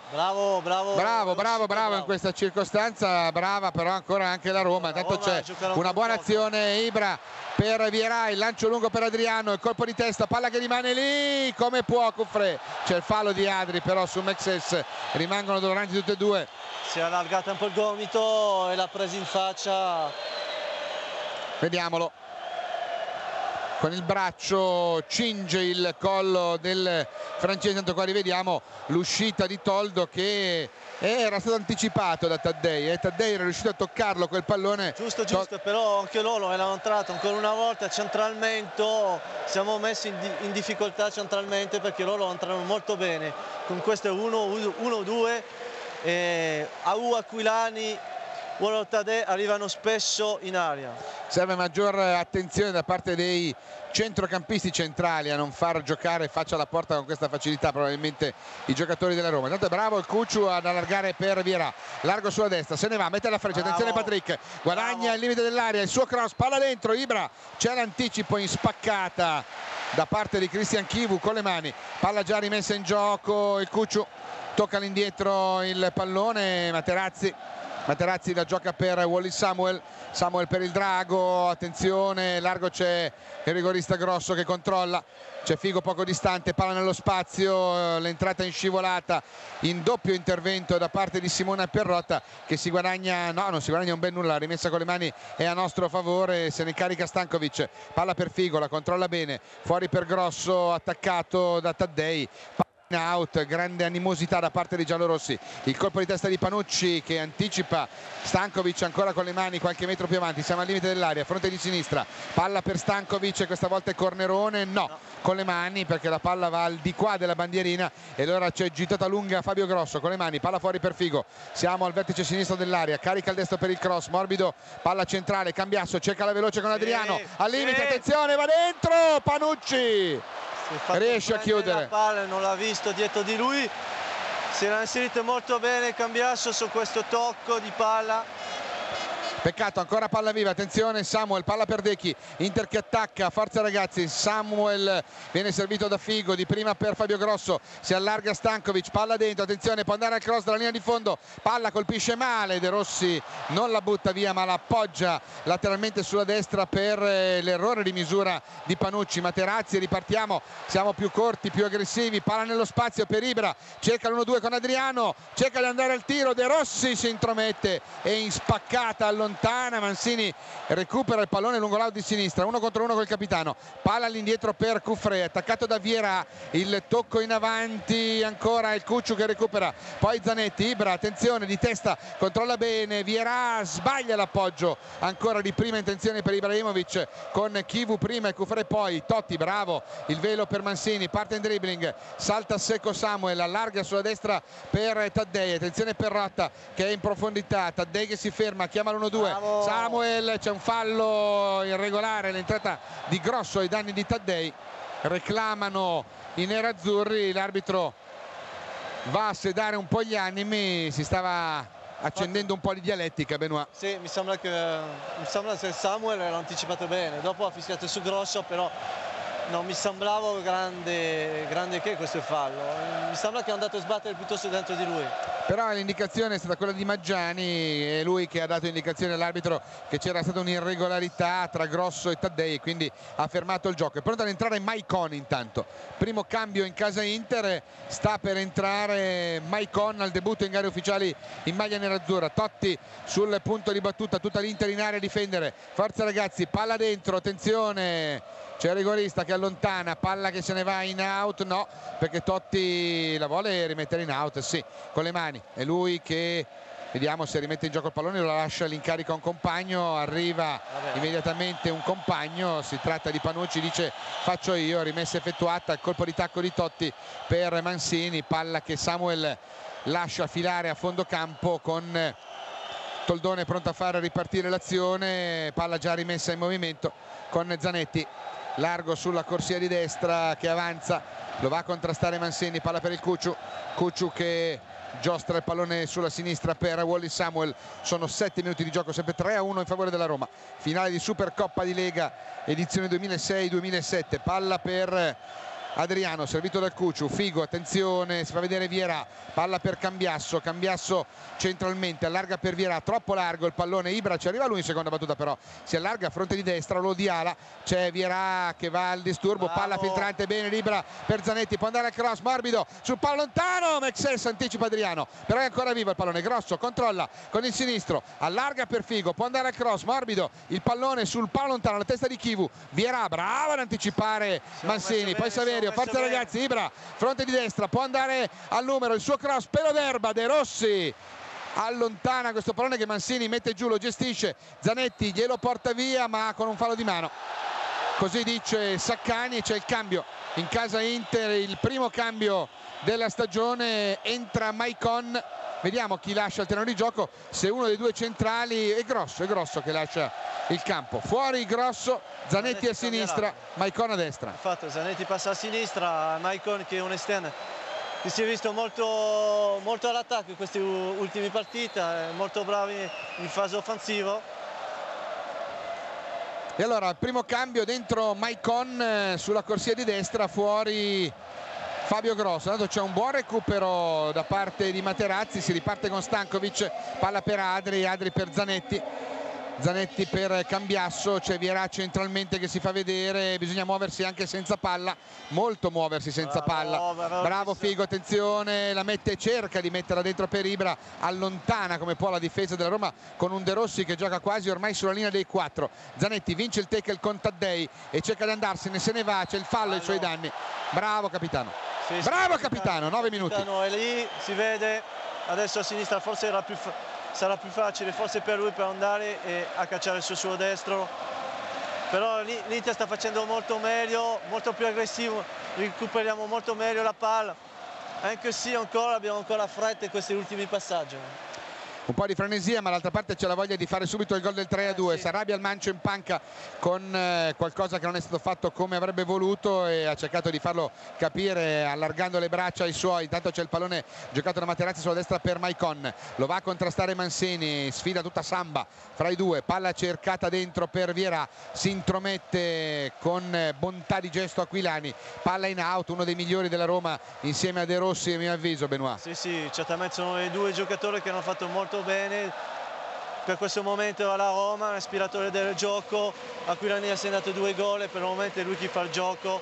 Bravo in questa circostanza, brava però ancora anche la Roma. Intanto c'è una buona azione, Ibra per Vieira, il lancio lungo per Adriano, il colpo di testa, palla che rimane lì come può Cufré, c'è il fallo di Adri però su Mexes, rimangono davanti tutte e due. Si è allargata un po' il gomito e l'ha presa in faccia. Vediamolo, con il braccio cinge il collo del francese, tanto qua rivediamo l'uscita di Toldo che era stato anticipato da Taddei e Taddei era riuscito a toccarlo quel pallone. Giusto, però anche loro erano entrati ancora una volta centralmente, siamo messi in difficoltà centralmente perché loro entrano molto bene con questo 1-2 Aou, Aquilani, Wolof Tadej arrivano spesso in area. Serve maggior attenzione da parte dei centrocampisti centrali a non far giocare faccia alla porta con questa facilità probabilmente i giocatori della Roma. Intanto è bravo il Cucciu ad allargare per Vieira, largo sulla destra, se ne va, mette la freccia, attenzione Patrick, guadagna il limite dell'area, il suo cross, palla dentro, Ibra, c'è l'anticipo in spaccata da parte di Christian Chivu con le mani, palla già rimessa in gioco, il Cucciu tocca all'indietro il pallone, Materazzi la gioca per Wally Samuel per il drago, attenzione, largo c'è il rigorista Grosso che controlla, c'è Figo poco distante, palla nello spazio, l'entrata in scivolata in doppio intervento da parte di Simona Perrotta che si guadagna, no non si guadagna un bel nulla, la rimessa con le mani è a nostro favore, se ne carica Stankovic, palla per Figo, la controlla bene, fuori per Grosso, attaccato da Taddei, in out, grande animosità da parte dei giallorossi, il colpo di testa di Panucci che anticipa Stankovic ancora con le mani qualche metro più avanti, siamo al limite dell'area, fronte di sinistra, palla per Stankovic, questa volta è cornerone, no, con le mani perché la palla va al di qua della bandierina e allora c'è gittata lunga Fabio Grosso con le mani, palla fuori per Figo, siamo al vertice sinistro dell'area, carica il destro per il cross, morbido, palla centrale, Cambiasso, cerca la veloce con Adriano, al limite, attenzione, va dentro, Panucci! Riesce a chiudere la palla, non l'ha visto dietro di lui, si era inserito molto bene Cambiasso su questo tocco di palla. Peccato, ancora palla viva, attenzione Samuel, palla per Dechi, Inter che attacca, forza ragazzi, Samuel viene servito da Figo, di prima per Fabio Grosso, si allarga Stankovic, palla dentro, attenzione, può andare al cross dalla linea di fondo, palla colpisce male, De Rossi non la butta via ma la appoggia lateralmente sulla destra per l'errore di misura di Panucci. Materazzi, ripartiamo, siamo più corti, più aggressivi, palla nello spazio per Ibra, cerca l'1-2 con Adriano, cerca di andare al tiro, De Rossi si intromette e in spaccata allontana, Mancini recupera il pallone lungo l'out di sinistra, 1 contro 1 col capitano, palla all'indietro per Cufré, attaccato da Vieira, il tocco in avanti ancora il Cucciu che recupera, poi Zanetti, Ibra, attenzione di testa, controlla bene, Vieira sbaglia l'appoggio ancora di prima intenzione per Ibrahimovic con Chivu prima e Cufré poi, Totti bravo, il velo per Mancini, parte in dribbling, salta a secco Samuel, allarga sulla destra per Taddei, attenzione per Rotta che è in profondità, Taddei che si ferma, chiama l'1-2, Samuel, c'è un fallo irregolare, l'entrata di Grosso ai danni di Taddei, reclamano i nerazzurri, l'arbitro va a sedare un po' gli animi, si stava accendendo un po' di dialettica Benoît. Sì, mi sembra che Samuel l'ha anticipato bene, dopo ha fischiato su Grosso, però non mi sembrava grande che questo fallo, mi sembra che è andato a sbattere piuttosto dentro di lui. Però l'indicazione è stata quella di Maggiani, è lui che ha dato indicazione all'arbitro che c'era stata un'irregolarità tra Grosso e Taddei, quindi ha fermato il gioco. È pronto ad entrare Maicon intanto, primo cambio in casa Inter, sta per entrare Maicon al debutto in gare ufficiali in maglia nerazzurra, Totti sul punto di battuta, tutta l'Inter in area a difendere, forza ragazzi, palla dentro, attenzione, c'è il rigorista che allontana, palla che se ne va in out, no, perché Totti la vuole rimettere in out, sì, con le mani, è lui che, vediamo se rimette in gioco il pallone, lo lascia l'incarico a un compagno, arriva immediatamente un compagno, si tratta di Panucci, dice faccio io, rimessa effettuata, il colpo di tacco di Totti per Mancini, palla che Samuel lascia filare a fondo campo con Toldone pronto a fare ripartire l'azione, palla già rimessa in movimento con Zanetti, largo sulla corsia di destra che avanza, lo va a contrastare Mancini, palla per il Cucciu che giostra il pallone sulla sinistra per Wally Samuel, sono 7 minuti di gioco, sempre 3-1 in favore della Roma, finale di Supercoppa di Lega edizione 2006-2007, palla per Adriano, servito dal Cucciu, Figo, attenzione, si fa vedere Vieira, palla per Cambiasso, Cambiasso centralmente, allarga per Vieira, troppo largo il pallone, Ibra ci arriva lui in seconda battuta però, si allarga a fronte di destra, lo Diala, c'è Vieira che va al disturbo, palla filtrante bene, Ibra per Zanetti, può andare al cross, morbido, sul palo lontano, Mexes anticipa Adriano, però è ancora vivo il pallone, Grosso controlla con il sinistro, allarga per Figo, può andare al cross, morbido, il pallone sul palo lontano, la testa di Chivu, Vieira bravo ad anticipare Mancini, poi Saverio, forza ragazzi, Ibra, fronte di destra, può andare al numero, il suo cross, pelo d'erba, De Rossi allontana questo pallone che Mancini mette giù, lo gestisce, Zanetti glielo porta via ma con un fallo di mano, così dice Saccani, e c'è il cambio in casa Inter, il primo cambio della stagione, entra Maicon Vediamo chi lascia il terreno di gioco, se uno dei due centrali è Grosso che lascia il campo. Fuori Grosso, Zanetti a sinistra, Maicon a destra. Infatti Zanetti passa a sinistra, Maicon che è un esterno che si è visto molto all'attacco in queste ultime partite, molto bravi in fase offensiva. E allora il primo cambio dentro Maicon, sulla corsia di destra, fuori Fabio Grosso. Tanto c'è un buon recupero da parte di Materazzi, si riparte con Stankovic, palla per Adri per Zanetti per Cambiasso, c'è Vierà centralmente che si fa vedere, bisogna muoversi anche senza palla, molto muoversi senza palla. Bravo Figo, attenzione, la mette, cerca di metterla dentro per Ibra, allontana come può la difesa della Roma con un De Rossi che gioca quasi ormai sulla linea dei 4. Zanetti vince il tackle con Taddei e cerca di andarsene, se ne va, c'è il fallo ai suoi danni. Bravo capitano, bravo capitano, 9 minuti. È lì, si vede, adesso a sinistra forse sarà più facile forse per lui per andare a cacciare sul suo destro, però l'Inter sta facendo molto meglio, molto più aggressivo, recuperiamo molto meglio la palla, anche se abbiamo ancora fretta in questi ultimi passaggi. Un po' di frenesia, ma d'altra parte c'è la voglia di fare subito il gol del 3-2. Sì. Sarabia al mancio in panca con qualcosa che non è stato fatto come avrebbe voluto e ha cercato di farlo capire allargando le braccia ai suoi. Intanto c'è il pallone giocato da Materazzi sulla destra per Maicon, lo va a contrastare Mansini, sfida tutta samba fra i due, palla cercata dentro per Vierà, si intromette con bontà di gesto Aquilani, palla in out, uno dei migliori della Roma insieme a De Rossi a mio avviso, Benoît. Sì, certamente sono i due giocatori che hanno fatto molto bene per questo momento alla Roma, l'ispiratore del gioco. Aquilani ha segnato 2 gol e per il momento è lui che fa il gioco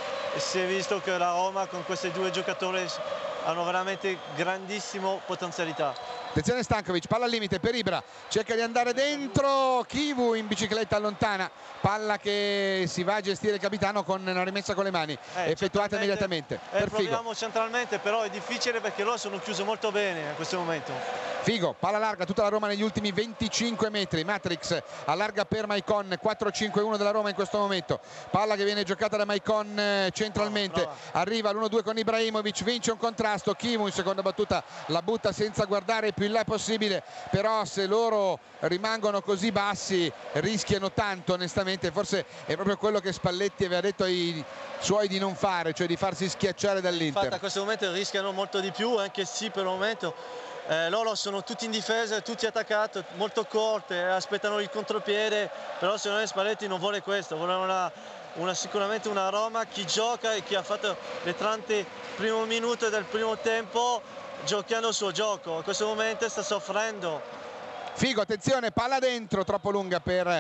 e si è visto che la Roma con questi due giocatori hanno veramente grandissima potenzialità. Attenzione Stankovic, palla al limite per Ibra, cerca di andare dentro, Chivu in bicicletta allontana, palla che si va a gestire il capitano con una rimessa con le mani, effettuata immediatamente per Figo. Proviamo centralmente, però è difficile perché loro sono chiusi molto bene in questo momento. Figo, palla larga, tutta la Roma negli ultimi 25 metri, Matrix allarga per Maicon, 4-5-1 della Roma in questo momento, palla che viene giocata da Maicon centralmente, arriva l'1-2 con Ibrahimovic, vince un contrasto, Chivu in seconda battuta la butta senza guardare più in là possibile, però se loro rimangono così bassi rischiano tanto onestamente, forse è proprio quello che Spalletti aveva detto ai suoi di non fare, cioè di farsi schiacciare dall'Inter. Infatti a questo momento rischiano molto di più, anche se per il momento loro sono tutti in difesa, tutti attaccati, molto corte, aspettano il contropiede, però secondo me Spalletti non vuole questo, vuole sicuramente una Roma che gioca e che ha fatto le 30 primo minuto del primo tempo giocando il suo gioco. In questo momento sta soffrendo. Figo, attenzione, palla dentro, troppo lunga per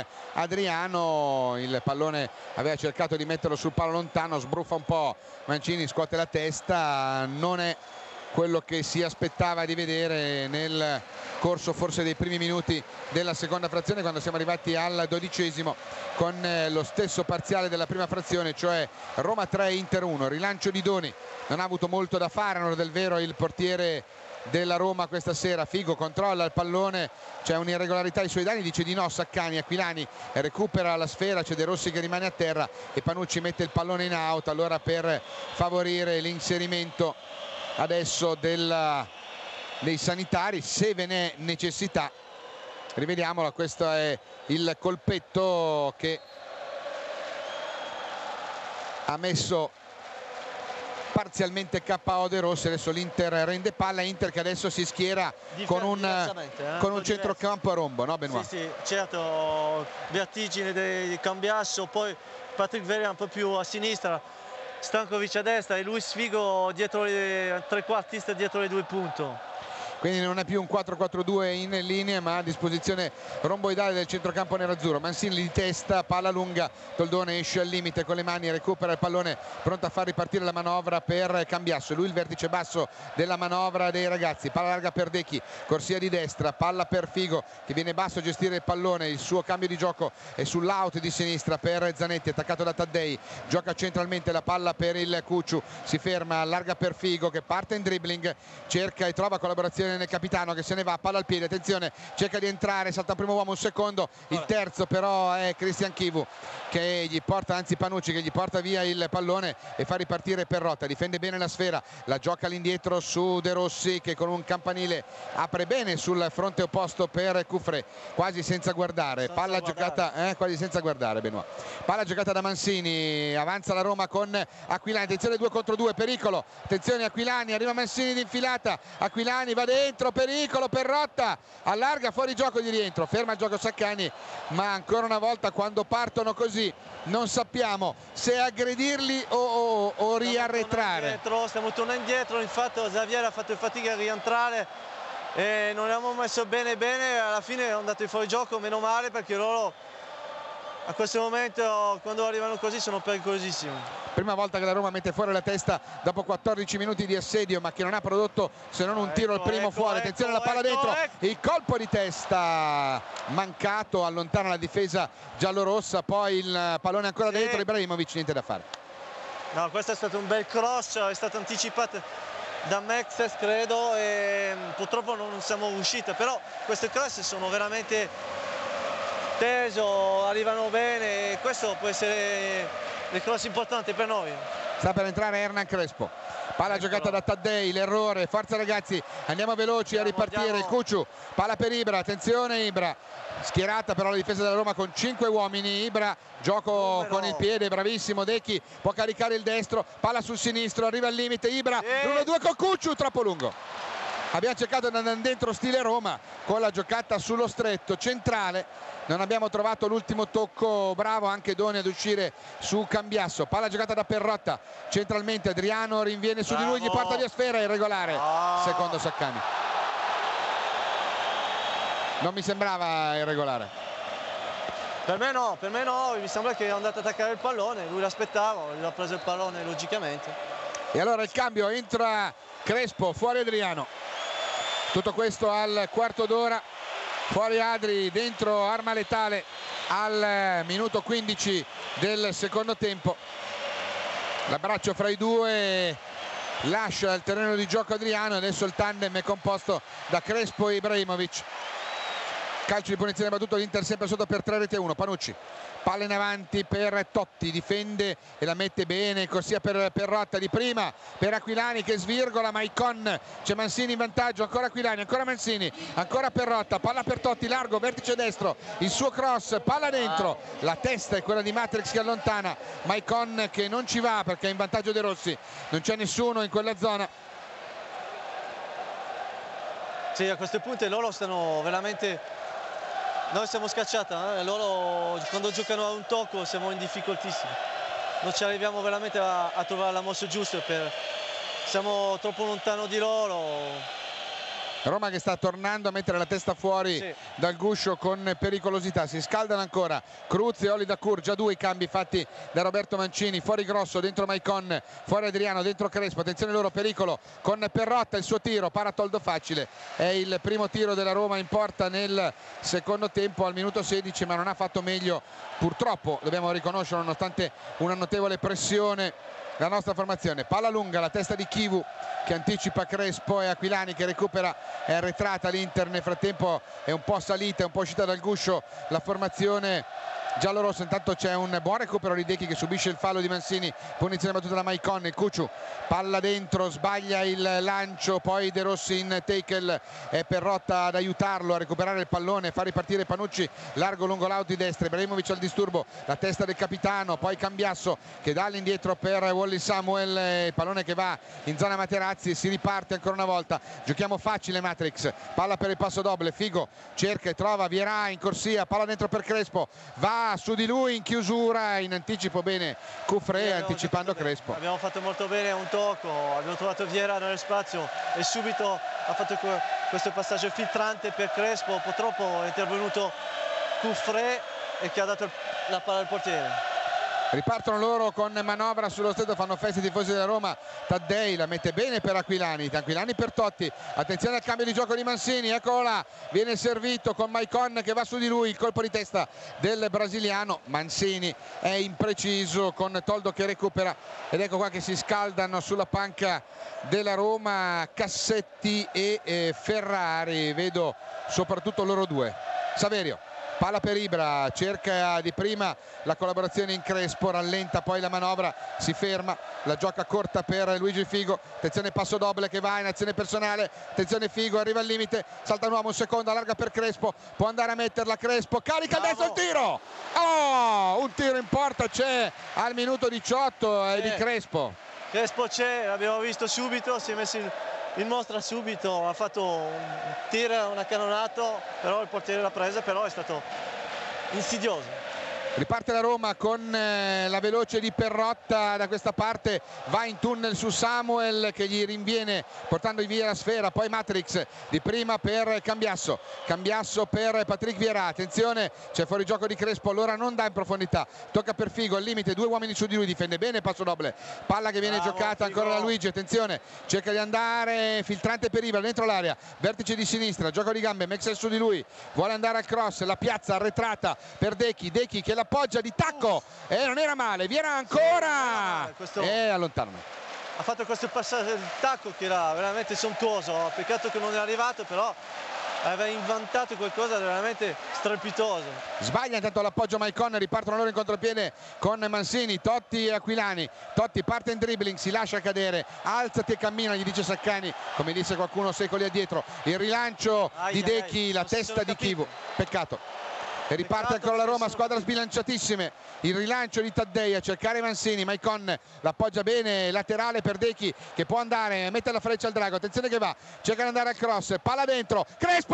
Adriano, il pallone aveva cercato di metterlo sul palo lontano, sbruffa un po' Mancini, scuote la testa, non è quello che si aspettava di vedere nel corso forse dei primi minuti della seconda frazione, quando siamo arrivati al 12esimo con lo stesso parziale della prima frazione, cioè Roma 3 Inter 1. Rilancio di Doni, non ha avuto molto da fare, non del vero il portiere della Roma questa sera. Figo controlla il pallone, c'è un'irregolarità ai suoi danni, dice di no Saccani, Aquilani recupera la sfera, c'è De Rossi che rimane a terra e Panucci mette il pallone in out, allora per favorire l'inserimento adesso dei sanitari, se ve n'è necessità. Rivediamola, questo è il colpetto che ha messo parzialmente KO De Rossi. Adesso l'Inter rende palla, Inter che adesso si schiera con un centrocampo a rombo, no Benoît? Sì, certo, vertigine di Cambiasso, poi Patrick Vieira un po' più a sinistra, Stankovic a destra e Luis Figo dietro trequartista dietro le 2 punte. Quindi non è più un 4-4-2 in linea, ma a disposizione romboidale del centrocampo nerazzurro. Mancini di testa, palla lunga, Toldone esce al limite con le mani, recupera il pallone, pronto a far ripartire la manovra per Cambiasso. Lui il vertice basso della manovra dei ragazzi, palla larga per Decchi, corsia di destra, palla per Figo che viene basso a gestire il pallone, il suo cambio di gioco è sull'out di sinistra per Zanetti, attaccato da Taddei, gioca centralmente la palla per il Cucciu, si ferma, allarga per Figo che parte in dribbling, cerca e trova collaborazione attenzione nel capitano che se ne va, palla al piede, attenzione, cerca di entrare, salta un primo uomo, un secondo, il terzo però è Cristian Chivu che gli porta, anzi Panucci che gli porta via il pallone e fa ripartire Perrotta, difende bene la sfera, la gioca all'indietro su De Rossi che con un campanile apre bene sul fronte opposto per Cufré, quasi senza guardare, palla giocata quasi senza guardare Benoit. Palla giocata da Mancini, avanza la Roma con Aquilani, attenzione 2 contro 2, pericolo, attenzione Aquilani, arriva Mancini di infilata, Aquilani va dentro, pericolo, Perrotta allarga, fuori gioco di rientro, ferma il gioco Saccani, ma ancora una volta quando partono così non sappiamo se aggredirli o riarretrare. Stiamo tornando indietro, infatti Xavier ha fatto fatica a rientrare e non abbiamo messo bene, alla fine è andato in fuori gioco, meno male, perché loro a questo momento quando arrivano così sono pericolosissimi. Prima volta che la Roma mette fuori la testa dopo 14 minuti di assedio, ma che non ha prodotto se non un tiro al primo fuori. Attenzione alla palla dentro, il colpo di testa mancato, allontana la difesa giallorossa, poi il pallone ancora dentro, Ibrahimovic niente da fare. No, questo è stato un bel cross, è stato anticipato da Mexes credo e purtroppo non siamo riusciti, però queste cross sono veramente teso, arrivano bene e questo può essere il cross importante per noi. Sta per entrare Hernan Crespo, palla giocata da Taddei, l'errore, forza ragazzi, andiamo veloci a ripartire, il Cucciu, palla per Ibra, attenzione Ibra, schierata però la difesa della Roma con 5 uomini, Ibra, gioco con il piede, bravissimo Dechi, può caricare il destro, palla sul sinistro, arriva al limite Ibra, 1-2 con Cucciu, troppo lungo. Abbiamo cercato di andare dentro stile Roma con la giocata sullo stretto centrale, non abbiamo trovato l'ultimo tocco, bravo anche Doni ad uscire su Cambiasso, palla giocata da Perrotta, centralmente Adriano rinviene su di lui, gli porta via sfera, irregolare, secondo Saccani. Non mi sembrava irregolare. Per me no, mi sembra che è andato ad attaccare il pallone, lui l'aspettava, lui ha preso il pallone logicamente. E allora il cambio, entra Crespo, fuori Adriano. Tutto questo al quarto d'ora, fuori Adri, dentro arma letale al minuto 15 del secondo tempo. L'abbraccio fra i due lascia il terreno di gioco Adriano, adesso il tandem è composto da Crespo e Ibrahimovic. Calcio di punizione battuto, l'Inter sempre sotto per 3-1, Panucci. Palla in avanti per Totti, difende e la mette bene, corsia per Perrotta di prima, per Aquilani che svirgola, Maicon, c'è Mancini in vantaggio, ancora Aquilani, ancora Mancini, ancora Perrotta, palla per Totti, largo, vertice destro, il suo cross, palla dentro, la testa è quella di Matrix che allontana, Maicon che non ci va perché è in vantaggio De Rossi, non c'è nessuno in quella zona. Sì, a questo punto loro stanno veramente... Noi siamo scacciati, loro quando giocano a un tocco siamo in difficoltissimi, non ci arriviamo veramente a trovare la mossa giusta, siamo troppo lontano di loro. Roma che sta tornando a mettere la testa fuori dal guscio con pericolosità, si scaldano ancora Cruz e Oli Dacour, già due i cambi fatti da Roberto Mancini, fuori Grosso, dentro Maicon, fuori Adriano, dentro Crespo, attenzione loro, pericolo con Perrotta, il suo tiro, paratoldo facile, è il primo tiro della Roma in porta nel secondo tempo al minuto 16, ma non ha fatto meglio purtroppo, dobbiamo riconoscerlo, nonostante una notevole pressione la nostra formazione. Palla lunga, la testa di Chivu che anticipa Crespo e Aquilani che recupera, è arretrata l'Inter, nel frattempo è un po' salita, è un po' uscita dal guscio la formazione giallorossa. Intanto c'è un buon recupero di Dechi che subisce il fallo di Mancini, punizione battuta da Maicon, il Cucciu, palla dentro, sbaglia il lancio, poi De Rossi in tackle, è Perrotta ad aiutarlo a recuperare il pallone, fa ripartire Panucci, largo lungo l'auto di destra, Ibrahimovic al disturbo, la testa del capitano, poi Cambiasso che dà all'indietro per Wally Samuel, il pallone che va in zona Materazzi, si riparte ancora una volta, giochiamo facile Matrix, palla per il passo doble, Figo cerca e trova Vierà in corsia, palla dentro per Crespo, va su di lui in chiusura, in anticipo bene Cufré, anticipando Crespo. Abbiamo fatto molto bene un tocco, abbiamo trovato Vieira nello spazio e subito ha fatto questo passaggio filtrante per Crespo, purtroppo è intervenuto Cufré e che ha dato la palla al portiere. Ripartono loro con manovra sullo stretto, fanno festa i tifosi della Roma. Taddei la mette bene per Aquilani per Totti, attenzione al cambio di gioco di Mancini, eccolo là, viene servito con Maicon che va su di lui, il colpo di testa del brasiliano. Mancini è impreciso con Toldo che recupera, ed ecco qua che si scaldano sulla panca della Roma Cassetti e Ferrari, vedo soprattutto loro due. Saverio, palla per Ibra, cerca di prima la collaborazione in Crespo, rallenta poi la manovra, si ferma, la gioca corta per Luigi Figo, attenzione passo doble che va in azione personale, attenzione Figo, arriva al limite, salta un uomo, un secondo, allarga per Crespo, può andare a metterla Crespo, carica adesso il tiro, oh, un tiro in porta c'è al minuto 18 di Crespo. Crespo c'è, l'abbiamo visto subito, si è messo in mostra subito, ha fatto un tiro, una cannonata, però il portiere l'ha presa, però è stato insidioso. Riparte la Roma con la veloce di Perrotta da questa parte, va in tunnel su Samuel che gli rinviene portando via la sfera, poi Matrix di prima per Cambiasso per Patrick Vieira, attenzione c'è fuori gioco di Crespo, allora non dà in profondità, tocca per Figo al limite, due uomini su di lui, difende bene, passo doble, palla che viene giocata Figo. Ancora da Luigi, attenzione, cerca di andare, filtrante per Ibra dentro l'area, vertice di sinistra, gioco di gambe, Mexel su di lui, vuole andare al cross, la piazza arretrata per Dechi che l'appoggia di tacco e non era male, Vieira ancora e allontana. Ha fatto questo passaggio del tacco che era veramente sontuoso, peccato che non è arrivato, però aveva inventato qualcosa di veramente strepitoso. Sbaglia intanto l'appoggio Maicon, ripartono loro in contropiede con Mancini, Totti e Aquilani. Totti parte in dribbling, si lascia cadere, alzati e cammina, gli dice Saccani, come disse qualcuno secoli addietro. Il rilancio di Dechi, la testa di Chivu, peccato. E riparte ancora la Roma, squadra sbilanciatissime, il rilancio di Taddei a cercare Mancini, Maicon l'appoggia bene, laterale per Dechi che può andare, mette la freccia al drago, attenzione che va, cerca di andare al cross, palla dentro, Crespo,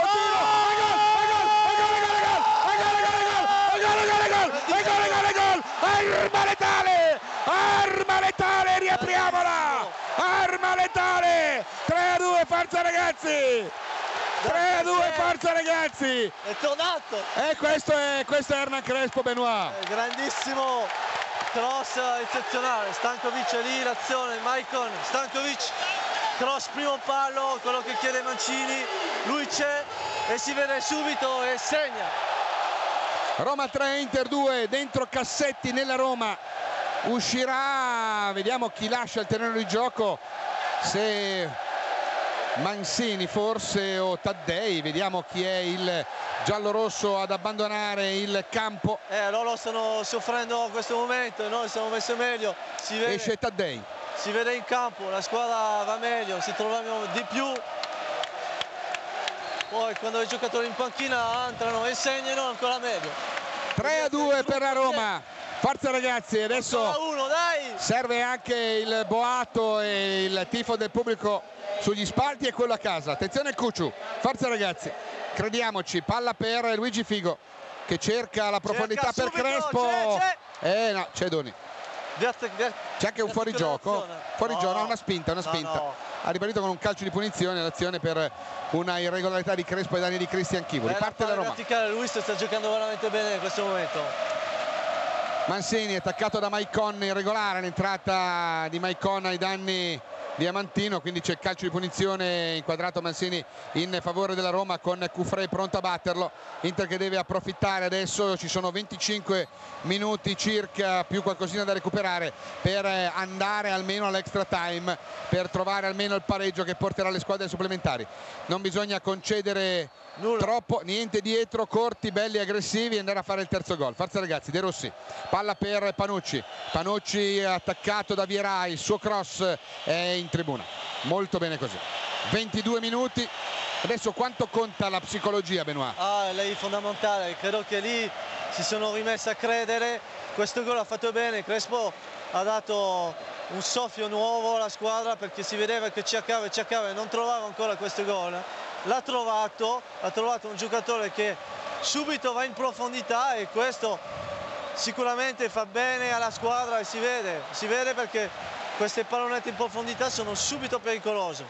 arma letale, riapriamola, arma letale, 3-2, forza ragazzi! 3-2, forza ragazzi! È tornato! E questo è Hernan Crespo, Benoit. Grandissimo cross eccezionale, Stankovic è lì, l'azione, Maicon, Stankovic, cross primo palo, quello che chiede Mancini, lui c'è e si vede subito e segna. Roma 3, Inter 2, dentro Cassetti nella Roma, uscirà, vediamo chi lascia il terreno di gioco, se Mancini forse o Taddei, vediamo chi è il giallorosso ad abbandonare il campo. Loro stanno soffrendo in questo momento, noi siamo messi meglio, si vede, esce Taddei, si vede in campo, la squadra va meglio, si troviamo di più, poi quando i giocatori in panchina entrano e segnano ancora meglio. 3-2 per la Roma, forza ragazzi, adesso dai! Serve anche il boato e il tifo del pubblico sugli spalti e quello a casa. Attenzione Cucciu, forza ragazzi, crediamoci, palla per Luigi Figo che cerca la profondità per Crespo. No, c'è Doni. C'è anche un fuorigioco, una spinta. No. Ha ribadito con un calcio di punizione l'azione per una irregolarità di Crespo ai danni di Christian Chivu. Riparte la Roma. Luis sta giocando veramente bene in questo momento. Mancini attaccato da Maicon, irregolare l'entrata di Maicon ai danni di Amantino, quindi c'è il calcio di punizione inquadrato Mancini in favore della Roma con Cufré pronto a batterlo. Inter che deve approfittare adesso, ci sono 25 minuti circa più qualcosina da recuperare per andare almeno all'extra time, per trovare almeno il pareggio che porterà le squadre supplementari. Non bisogna concedere troppo, niente dietro, corti, belli, aggressivi e andare a fare il terzo gol. Forza ragazzi, De Rossi, palla per Panucci attaccato da Vieira, il suo cross è in tribuna, molto bene così. 22 minuti, adesso quanto conta la psicologia, Benoit? Lei è fondamentale, credo che lì si sono rimessi a credere, questo gol ha fatto bene, Crespo ha dato un soffio nuovo alla squadra perché si vedeva che cercava e non trovava ancora questo gol. L'ha trovato un giocatore che subito va in profondità e questo sicuramente fa bene alla squadra e si vede perché queste pallonette in profondità sono subito pericolose.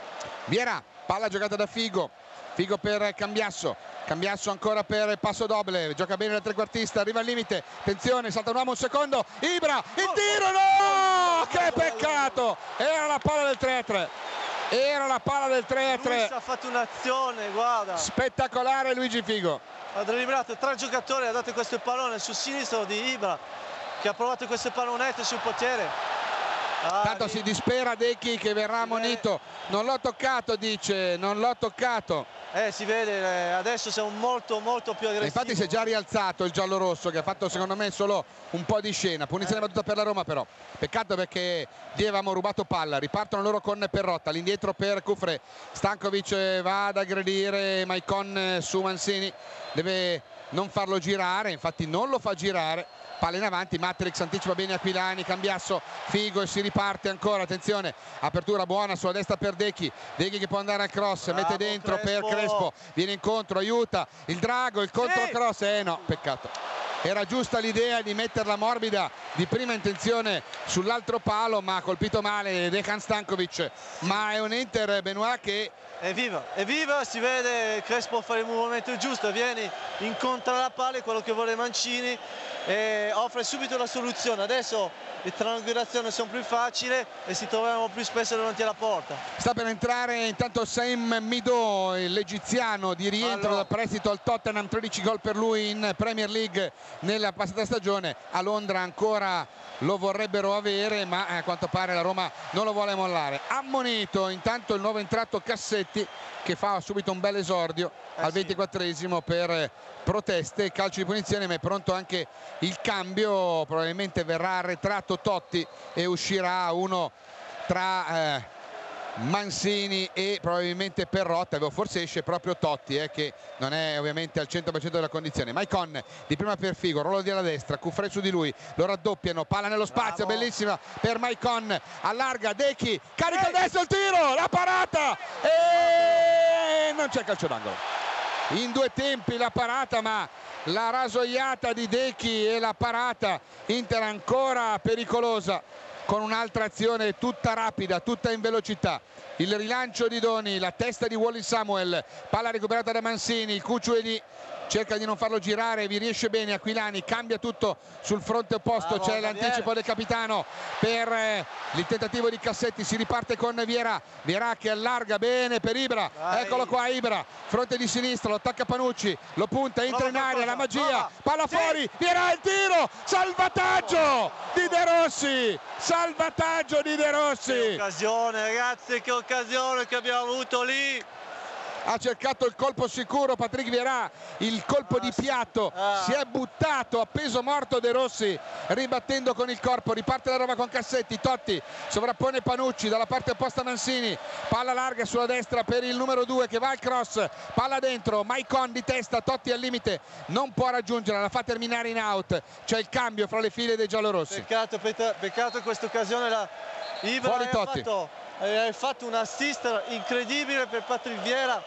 Vierà, palla giocata da Figo per Cambiasso, Cambiasso ancora per Passo Doble, gioca bene il trequartista, arriva al limite, attenzione, salta un uomo, un secondo, Ibra, il tiro, no! Che peccato! Era la palla del 3-3. Era la palla del 3-3. Ha fatto un'azione, guarda, spettacolare Luigi Figo. Ha dribblato 3 giocatori, ha dato questo pallone sul sinistro di Ibra, che ha provato questo pallonetto sul portiere. Tanto si dispera Decchi che verrà ammonito. Non l'ho toccato, dice, non l'ho toccato. Si vede, adesso siamo molto più aggressivi. Infatti si è già rialzato il giallorosso, che ha fatto secondo me solo un po' di scena. Punizione battuta per la Roma, però peccato perché avevamo rubato palla. Ripartono loro con Perrotta, all'indietro per Cufré. Stankovic va ad aggredire Maicon su Mancini, deve non farlo girare, infatti non lo fa girare. Palla in avanti, Matrix anticipa bene Aquilani, Cambiasso, Figo e si riparte ancora, attenzione, apertura buona sulla destra per Decchi, Decchi che può andare al cross, mette dentro per Crespo, viene incontro, aiuta, il drago, il controcross, no, peccato. Era giusta l'idea di metterla morbida di prima intenzione sull'altro palo, ma ha colpito male Dejan Stankovic, ma è un Inter Benoit che evviva, si vede Crespo fare il movimento giusto, viene, incontra la palla, quello che vuole Mancini e offre subito la soluzione. Adesso le triangolazioni sono più facili e si troveranno più spesso davanti alla porta. Sta per entrare intanto Saim Mido, l'egiziano di rientro da prestito al Tottenham, 13 gol per lui in Premier League nella passata stagione. A Londra ancora lo vorrebbero avere, ma a quanto pare la Roma non lo vuole mollare. Ammonito intanto il nuovo entrato Cassetti, che fa subito un bel esordio al 24esimo per proteste, calcio di punizione, ma è pronto anche il cambio. Probabilmente verrà arretrato Totti e uscirà uno tra Mancini e probabilmente Perrotta, forse esce proprio Totti, che non è ovviamente al 100% della condizione. Maicon di prima per Figo, rollo di alla destra, Cufré su di lui, lo raddoppiano, palla nello spazio, bellissima per Maicon, allarga Decchi, carica destro, il tiro, la parata e non c'è calcio d'angolo. In due tempi la parata, ma la rasoiata di Decchi e la parata, Inter ancora pericolosa con un'altra azione tutta rapida, tutta in velocità. Il rilancio di Doni, la testa di Wally Samuel, palla recuperata da Mancini, il Cuccio è lì, cerca di non farlo girare, vi riesce bene Aquilani, cambia tutto sul fronte opposto, c'è l'anticipo del capitano per il tentativo di Cassetti, si riparte con Vierà che allarga bene per Ibra, eccolo qua Ibra, fronte di sinistra, lo attacca Panucci, lo punta, entra in aria, la magia, palla fuori, Vierà il tiro, salvataggio di De Rossi, salvataggio di De Rossi. Che occasione ragazzi, che occasione che abbiamo avuto lì. Ha cercato il colpo sicuro Patrick Vieira, il colpo di piatto, si è buttato a peso morto De Rossi, ribattendo con il corpo, riparte la Roma con Cassetti, Totti sovrappone Panucci, dalla parte opposta Mancini, palla larga sulla destra per il numero 2 che va al cross, palla dentro, Maicon di testa, Totti al limite, non può raggiungerla, la fa terminare in out, c'è il cambio fra le file dei giallorossi. Peccato questa occasione, la Ibra fuori Totti. Hai fatto un assist incredibile per Patrick Vieira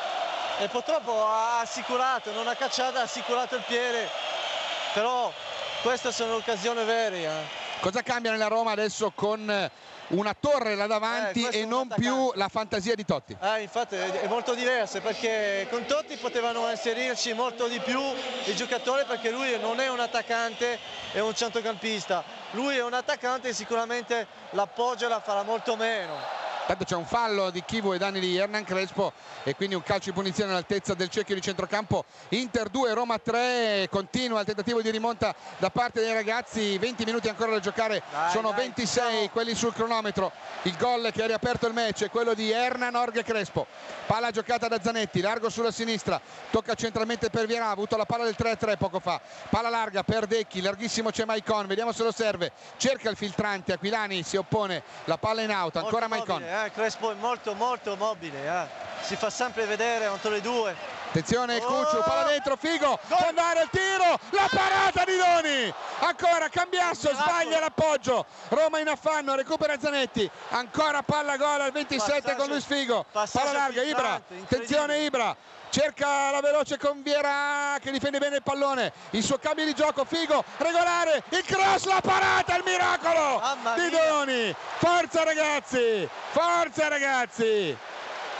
e purtroppo ha assicurato, non ha cacciato, ha assicurato il piede, però queste sono occasioni vere. Cosa cambia nella Roma adesso con una torre là davanti e non più la fantasia di Totti? Infatti è molto diverso, perché con Totti potevano inserirci molto di più i giocatori, perché lui non è un attaccante, è un centrocampista. Lui è un attaccante e sicuramente l'appoggio la farà molto meno. Tanto c'è un fallo di Chivu ai danni di Hernan Crespo e quindi un calcio di punizione all'altezza del cerchio di centrocampo. Inter 2, Roma 3, continua il tentativo di rimonta da parte dei ragazzi, 20 minuti ancora da giocare, sono 26 quelli sul cronometro. Il gol che ha riaperto il match è quello di Hernan Orge Crespo, palla giocata da Zanetti, largo sulla sinistra, tocca centralmente per Vieira, ha avuto la palla del 3-3 poco fa, palla larga per Decchi, larghissimo c'è Maicon, vediamo se lo serve, cerca il filtrante, Aquilani si oppone, la palla in out, ancora Maicon. Crespo è molto mobile, si fa sempre vedere contro le due. Attenzione Cucciu, palla dentro, Figo, può andare il tiro, la parata di Doni, ancora Cambiasso, sbaglia l'appoggio, Roma in affanno, recupera Zanetti, ancora palla gol al 27 con Luis Figo, palla larga, Ibra, attenzione Ibra, cerca la veloce con Vieira che difende bene il pallone, il suo cambio di gioco, Figo, regolare, il cross, la parata, il miracolo di Doni, forza ragazzi,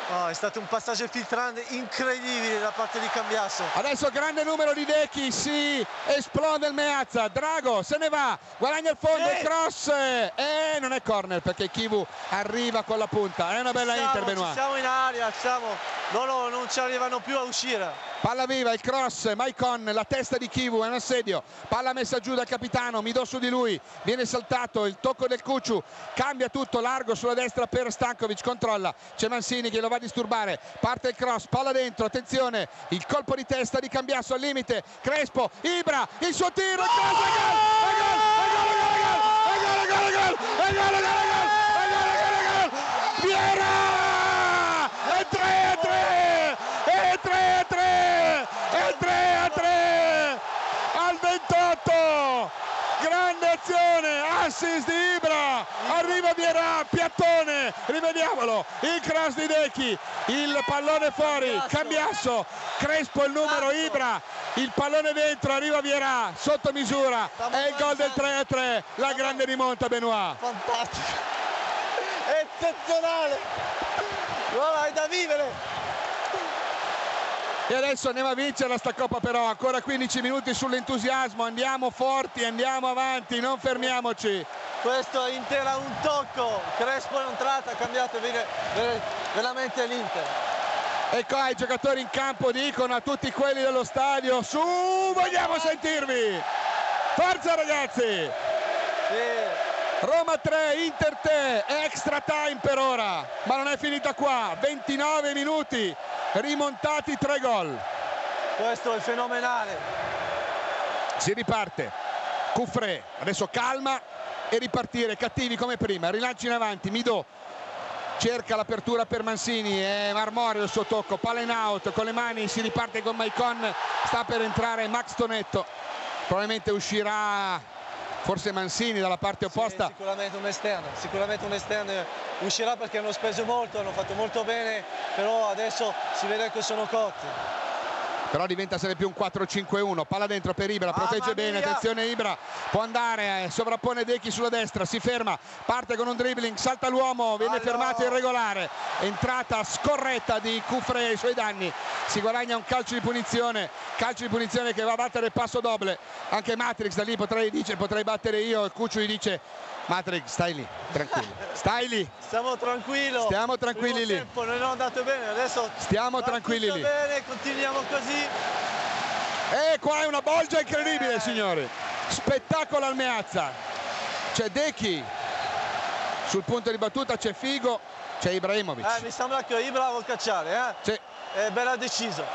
Oh, è stato un passaggio filtrante incredibile da parte di Cambiasso. Adesso grande numero di Dechi, si esplode il Meazza, Drago se ne va, guadagna il fondo, il cross e non è corner perché Chivu arriva con la punta. È una bella Inter, Benoit. Siamo in aria, loro non ci arrivano più a uscire. Palla viva, il cross, Maicon, la testa di Chivu, è un assedio, palla messa giù dal capitano, Midò su di lui, viene saltato, il tocco del Cucciu, cambia tutto, largo sulla destra per Stankovic, controlla, c'è Mancini che lo va a disturbare, parte il cross, palla dentro, attenzione, il colpo di testa di Cambiasso al limite, Crespo, Ibra, il suo tiro, il cross, Vieira, è 3-3, è 3-3, è 3-3 al 28, grande azione, assist di Ibra, arriva Vieira, piattone, rivediamolo, il cross di Dechi, il pallone fuori, Cambiasso, Crespo il numero, Ibra, il pallone dentro, arriva Vieira, sotto misura, è il gol del 3-3, la grande rimonta, Benoit. Fantastico, eccezionale, guarda, è da vivere. E adesso andiamo a vincere sta Coppa, però ancora 15 minuti sull'entusiasmo, andiamo forti, andiamo avanti, non fermiamoci. Questo Inter ha un tocco, Crespo è entrata, ha cambiato veramente l'Inter. E qua i giocatori in campo dicono a tutti quelli dello stadio: su, vogliamo sentirvi, forza ragazzi. Sì. Roma 3, Inter 3, extra time per ora, ma non è finita qua, 29 minuti, rimontati 3 gol. Questo è fenomenale. Si riparte, Cufré, adesso calma e ripartire, cattivi come prima, rilanci in avanti, Midò cerca l'apertura per Mancini, è marmoreo il suo tocco, palla in out, con le mani si riparte con Maicon, sta per entrare Max Tonetto, probabilmente uscirà forse Mancini dalla parte opposta. Sì, sicuramente un esterno uscirà perché hanno speso molto, hanno fatto molto bene, però adesso si vede che sono cotti. Però diventa sempre più un 4-5-1, palla dentro per Ibra, protegge bene, attenzione Ibra, può andare, sovrappone Dechi sulla destra, si ferma, parte con un dribbling, salta l'uomo, viene fermato irregolare, entrata scorretta di Cufré ai suoi danni, si guadagna un calcio di punizione che va a battere il passo doble, anche Matrix da lì potrei battere io, il Cucciu gli dice: Matrix, stai lì, tranquillo, stai lì. Stiamo tranquilli lì. Tempo, non è andato bene, adesso stiamo tranquilli lì. Bene, continuiamo così. E qua è una bolgia incredibile, signori. Spettacolo al Meazza. C'è Dechi sul punto di battuta, c'è Figo, c'è Ibrahimovic. Mi sembra che Ibra vuol cacciare, Sì. È bella deciso.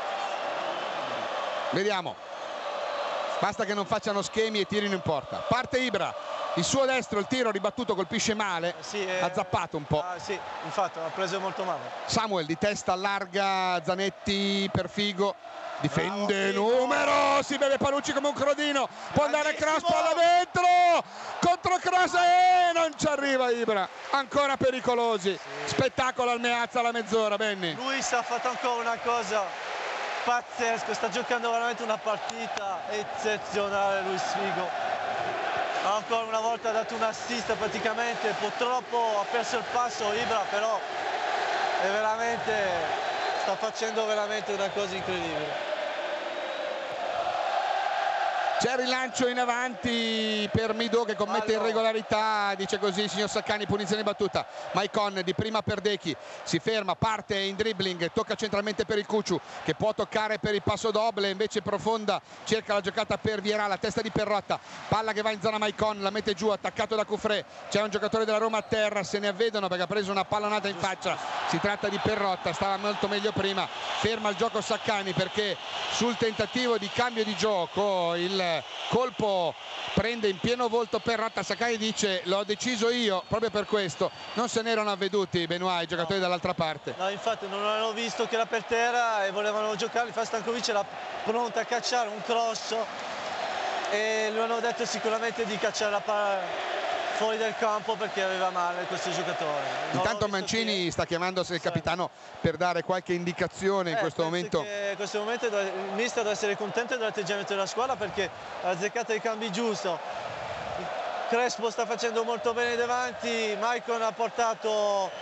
Vediamo. Basta che non facciano schemi e tirino in porta. Parte Ibra, il suo destro, il tiro ribattuto, colpisce male, ha zappato un po'. Sì, infatti ha preso molto male. Samuel di testa allarga, Zanetti per Figo, difende numero, si beve Palucci come un crodino, può andare cross, palla dentro, contro cross e non ci arriva Ibra, ancora pericolosi. Spettacolo al Meazza alla mezz'ora, Benny. Lui sta fatto ancora una cosa pazzesca, sta giocando veramente una partita eccezionale Luis Figo. Ancora una volta ha dato un assist praticamente, purtroppo ha perso il passo Ibra, però sta facendo veramente una cosa incredibile. C'è il rilancio in avanti per Midò che commette irregolarità, dice così il signor Saccani, punizione battuta. Maicon di prima per Dechi, si ferma, parte in dribbling, tocca centralmente per il Cucciu che può toccare per il passo doble, invece profonda, cerca la giocata per Vieira, la testa di Perrotta, palla che va in zona Maicon, la mette giù, attaccato da Cufré, c'è un giocatore della Roma a terra, se ne avvedono perché ha preso una pallonata in faccia, si tratta di Perrotta, stava molto meglio prima, ferma il gioco Saccani perché sul tentativo di cambio di gioco il colpo prende in pieno volto Perrotta. Saccani dice: l'ho deciso io, proprio per questo non se ne erano avveduti Benoit, i giocatori dall'altra parte. No, infatti non hanno visto che era per terra e volevano giocare, infatti Stankovic era pronto a cacciare un cross e lui hanno detto sicuramente di cacciare la palla fuori del campo perché aveva male questo giocatore. Intanto Mancini sta chiamando il capitano per dare qualche indicazione in questo momento. In questo momento il mister deve essere contento dell'atteggiamento della squadra perché ha azzeccato i cambi giusto. Crespo sta facendo molto bene davanti, Maicon ha portato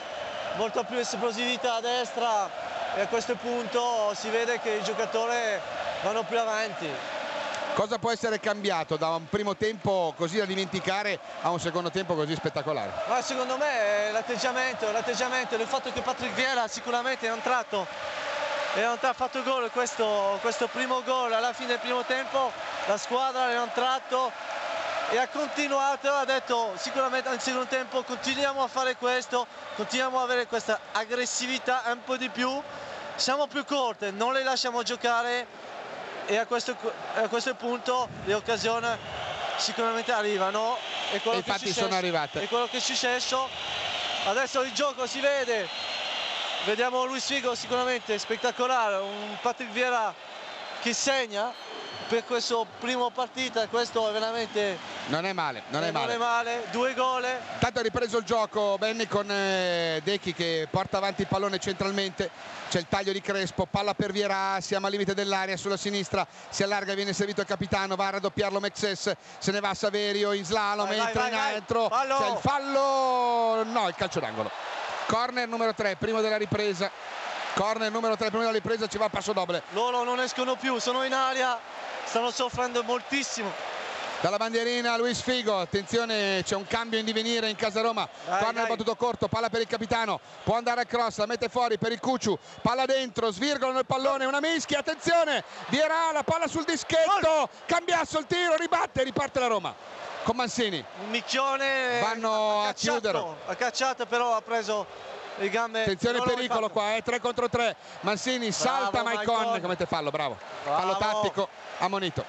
molto più esplosività a destra e a questo punto si vede che i giocatori vanno più avanti. Cosa può essere cambiato da un primo tempo così da dimenticare a un secondo tempo così spettacolare? Ma secondo me è l'atteggiamento, il fatto che Patrick Vieira sicuramente è entrato e ha fatto gol, questo primo gol alla fine del primo tempo, la squadra è entrato e ha continuato, ha detto sicuramente nel secondo tempo continuiamo a fare questo, continuiamo a avere questa aggressività un po' di più, siamo più corte, non le lasciamo giocare e a questo punto le occasioni sicuramente arrivano e infatti sono arrivate. E quello che è successo, adesso il gioco si vede, vediamo Luis Figo sicuramente spettacolare, un Patrick Vieira che segna per questo primo partita, questo è veramente non è male, non è male, 2 gol. Intanto ha ripreso il gioco Benny con Dechi che porta avanti il pallone centralmente, c'è il taglio di Crespo, palla per Vieira, siamo al limite dell'area, sulla sinistra si allarga, viene servito il capitano, va a raddoppiarlo Mexes, se ne va Saverio in slalom, entra in altro, c'è il fallo, no, il calcio d'angolo. Corner numero 3, primo della ripresa. Corner numero 3, prima della ripresa, ci va a passo doble. Loro non escono più, sono in aria, stanno soffrendo moltissimo. Dalla bandierina Luis Figo, attenzione, c'è un cambio in divenire in casa Roma. Corner battuto corto, palla per il capitano, può andare al cross, la mette fuori per il Cucciu, palla dentro, svirgolano il pallone, una mischia, attenzione, Vieira, la palla sul dischetto, Cambiasso il tiro, riparte la Roma con Mancini. Un micchione, vanno a chiudere. Ha cacciato, però ha preso le gambe. Attenzione, pericolo qua, 3 contro 3. Mancini salta Maicon, commette fallo, bravo. Fallo tattico, ammonito.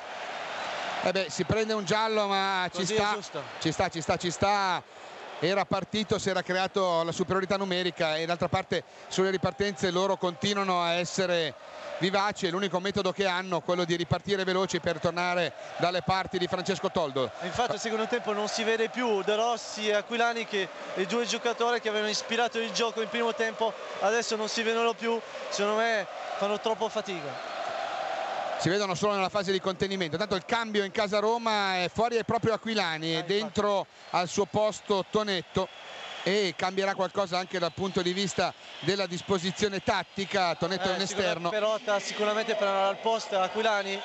Si prende un giallo, ma ci sta. Era partito, si era creato la superiorità numerica e d'altra parte sulle ripartenze loro continuano a essere vivaci e l'unico metodo che hanno è quello di ripartire veloci per tornare dalle parti di Francesco Toldo. Infatti al secondo tempo non si vede più De Rossi e Aquilani, che i 2 giocatori che avevano ispirato il gioco in primo tempo adesso non si vedono più, secondo me fanno troppo fatica. Si vedono solo nella fase di contenimento. Tanto il cambio in casa Roma è fuori è proprio Aquilani e dentro al suo posto Tonetto, e cambierà qualcosa anche dal punto di vista della disposizione tattica. Tonetto è un esterno. Perotta sicuramente prenderà al posto Aquilani.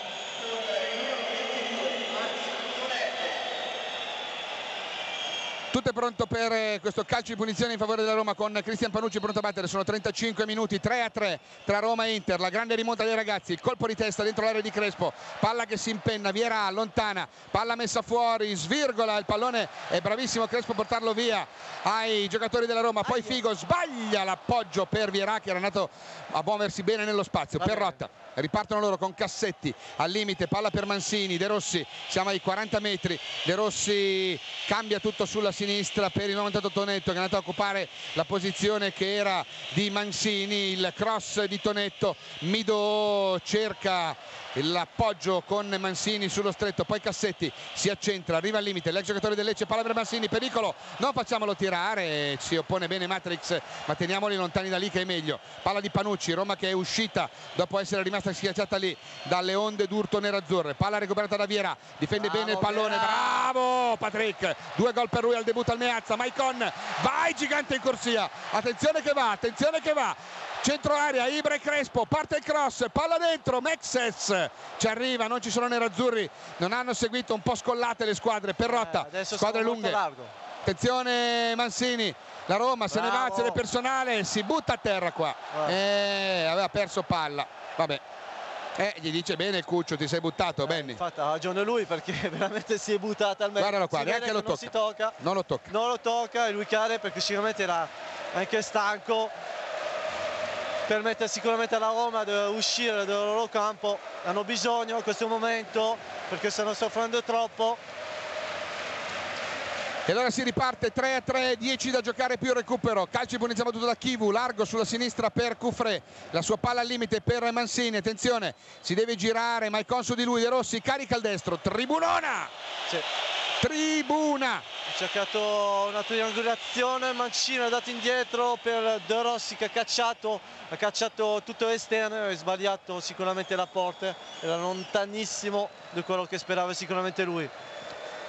Tutto è pronto per questo calcio di punizione in favore della Roma con Cristian Panucci pronto a battere. Sono 35 minuti, 3-3 tra Roma e Inter. La grande rimonta dei ragazzi, il colpo di testa dentro l'area di Crespo, palla che si impenna, Vieira lontana, palla messa fuori, svirgola il pallone, è bravissimo Crespo a portarlo via ai giocatori della Roma. Poi Figo sbaglia l'appoggio per Vieira che era andato a muoversi bene nello spazio. Perrotta. Ripartono loro con Cassetti al limite, palla per Mancini, De Rossi, siamo ai 40 metri, De Rossi cambia tutto sulla sinistra per il momento Tonetto che è andato a occupare la posizione che era di Mancini, il cross di Tonetto, Mido cerca l'appoggio con Mancini sullo stretto, poi Cassetti si accentra, arriva al limite, l'ex giocatore del Lecce, palla per Mancini, pericolo, non facciamolo tirare, si oppone bene Matrix, ma teniamoli lontani da lì che è meglio. Palla di Panucci, Roma che è uscita dopo essere rimasta schiacciata lì dalle onde d'urto nerazzurre, palla recuperata da Vieira, difende bene il pallone, bravo Patrick, 2 gol per lui al debutto al Meazza. Maicon, vai gigante in corsia, attenzione che va, centro area, Ibra e Crespo, parte il cross, palla dentro, Mexes ci arriva, non ci sono nerazzurri, non hanno seguito, un po' scollate le squadre. Perrotta, squadre lunghe, attenzione Mancini, la Roma se ne va, azione personale, si butta a terra qua, aveva perso palla, vabbè. Gli dice bene il Cuccio, ti sei buttato, Benny. Infatti ha ragione lui, perché veramente si è buttata al mezzo. Guardalo qua, neanche lo tocca. Non lo tocca e lui cade perché sicuramente era anche stanco. Permette sicuramente alla Roma di uscire dal loro campo, hanno bisogno in questo momento perché stanno soffrendo troppo. E allora si riparte 3-3, 10 da giocare più il recupero, calcio di punizione battuto da Chivu, largo sulla sinistra per Cufré, la sua palla al limite per Mancini, attenzione, si deve girare, Maicon su di lui, De Rossi carica il destro, tribunona! Sì. Tribuna! Ha cercato una triangolazione, Mancini è andato indietro per De Rossi che ha cacciato tutto l'esterno e ha sbagliato sicuramente la porta, era lontanissimo di quello che sperava sicuramente lui.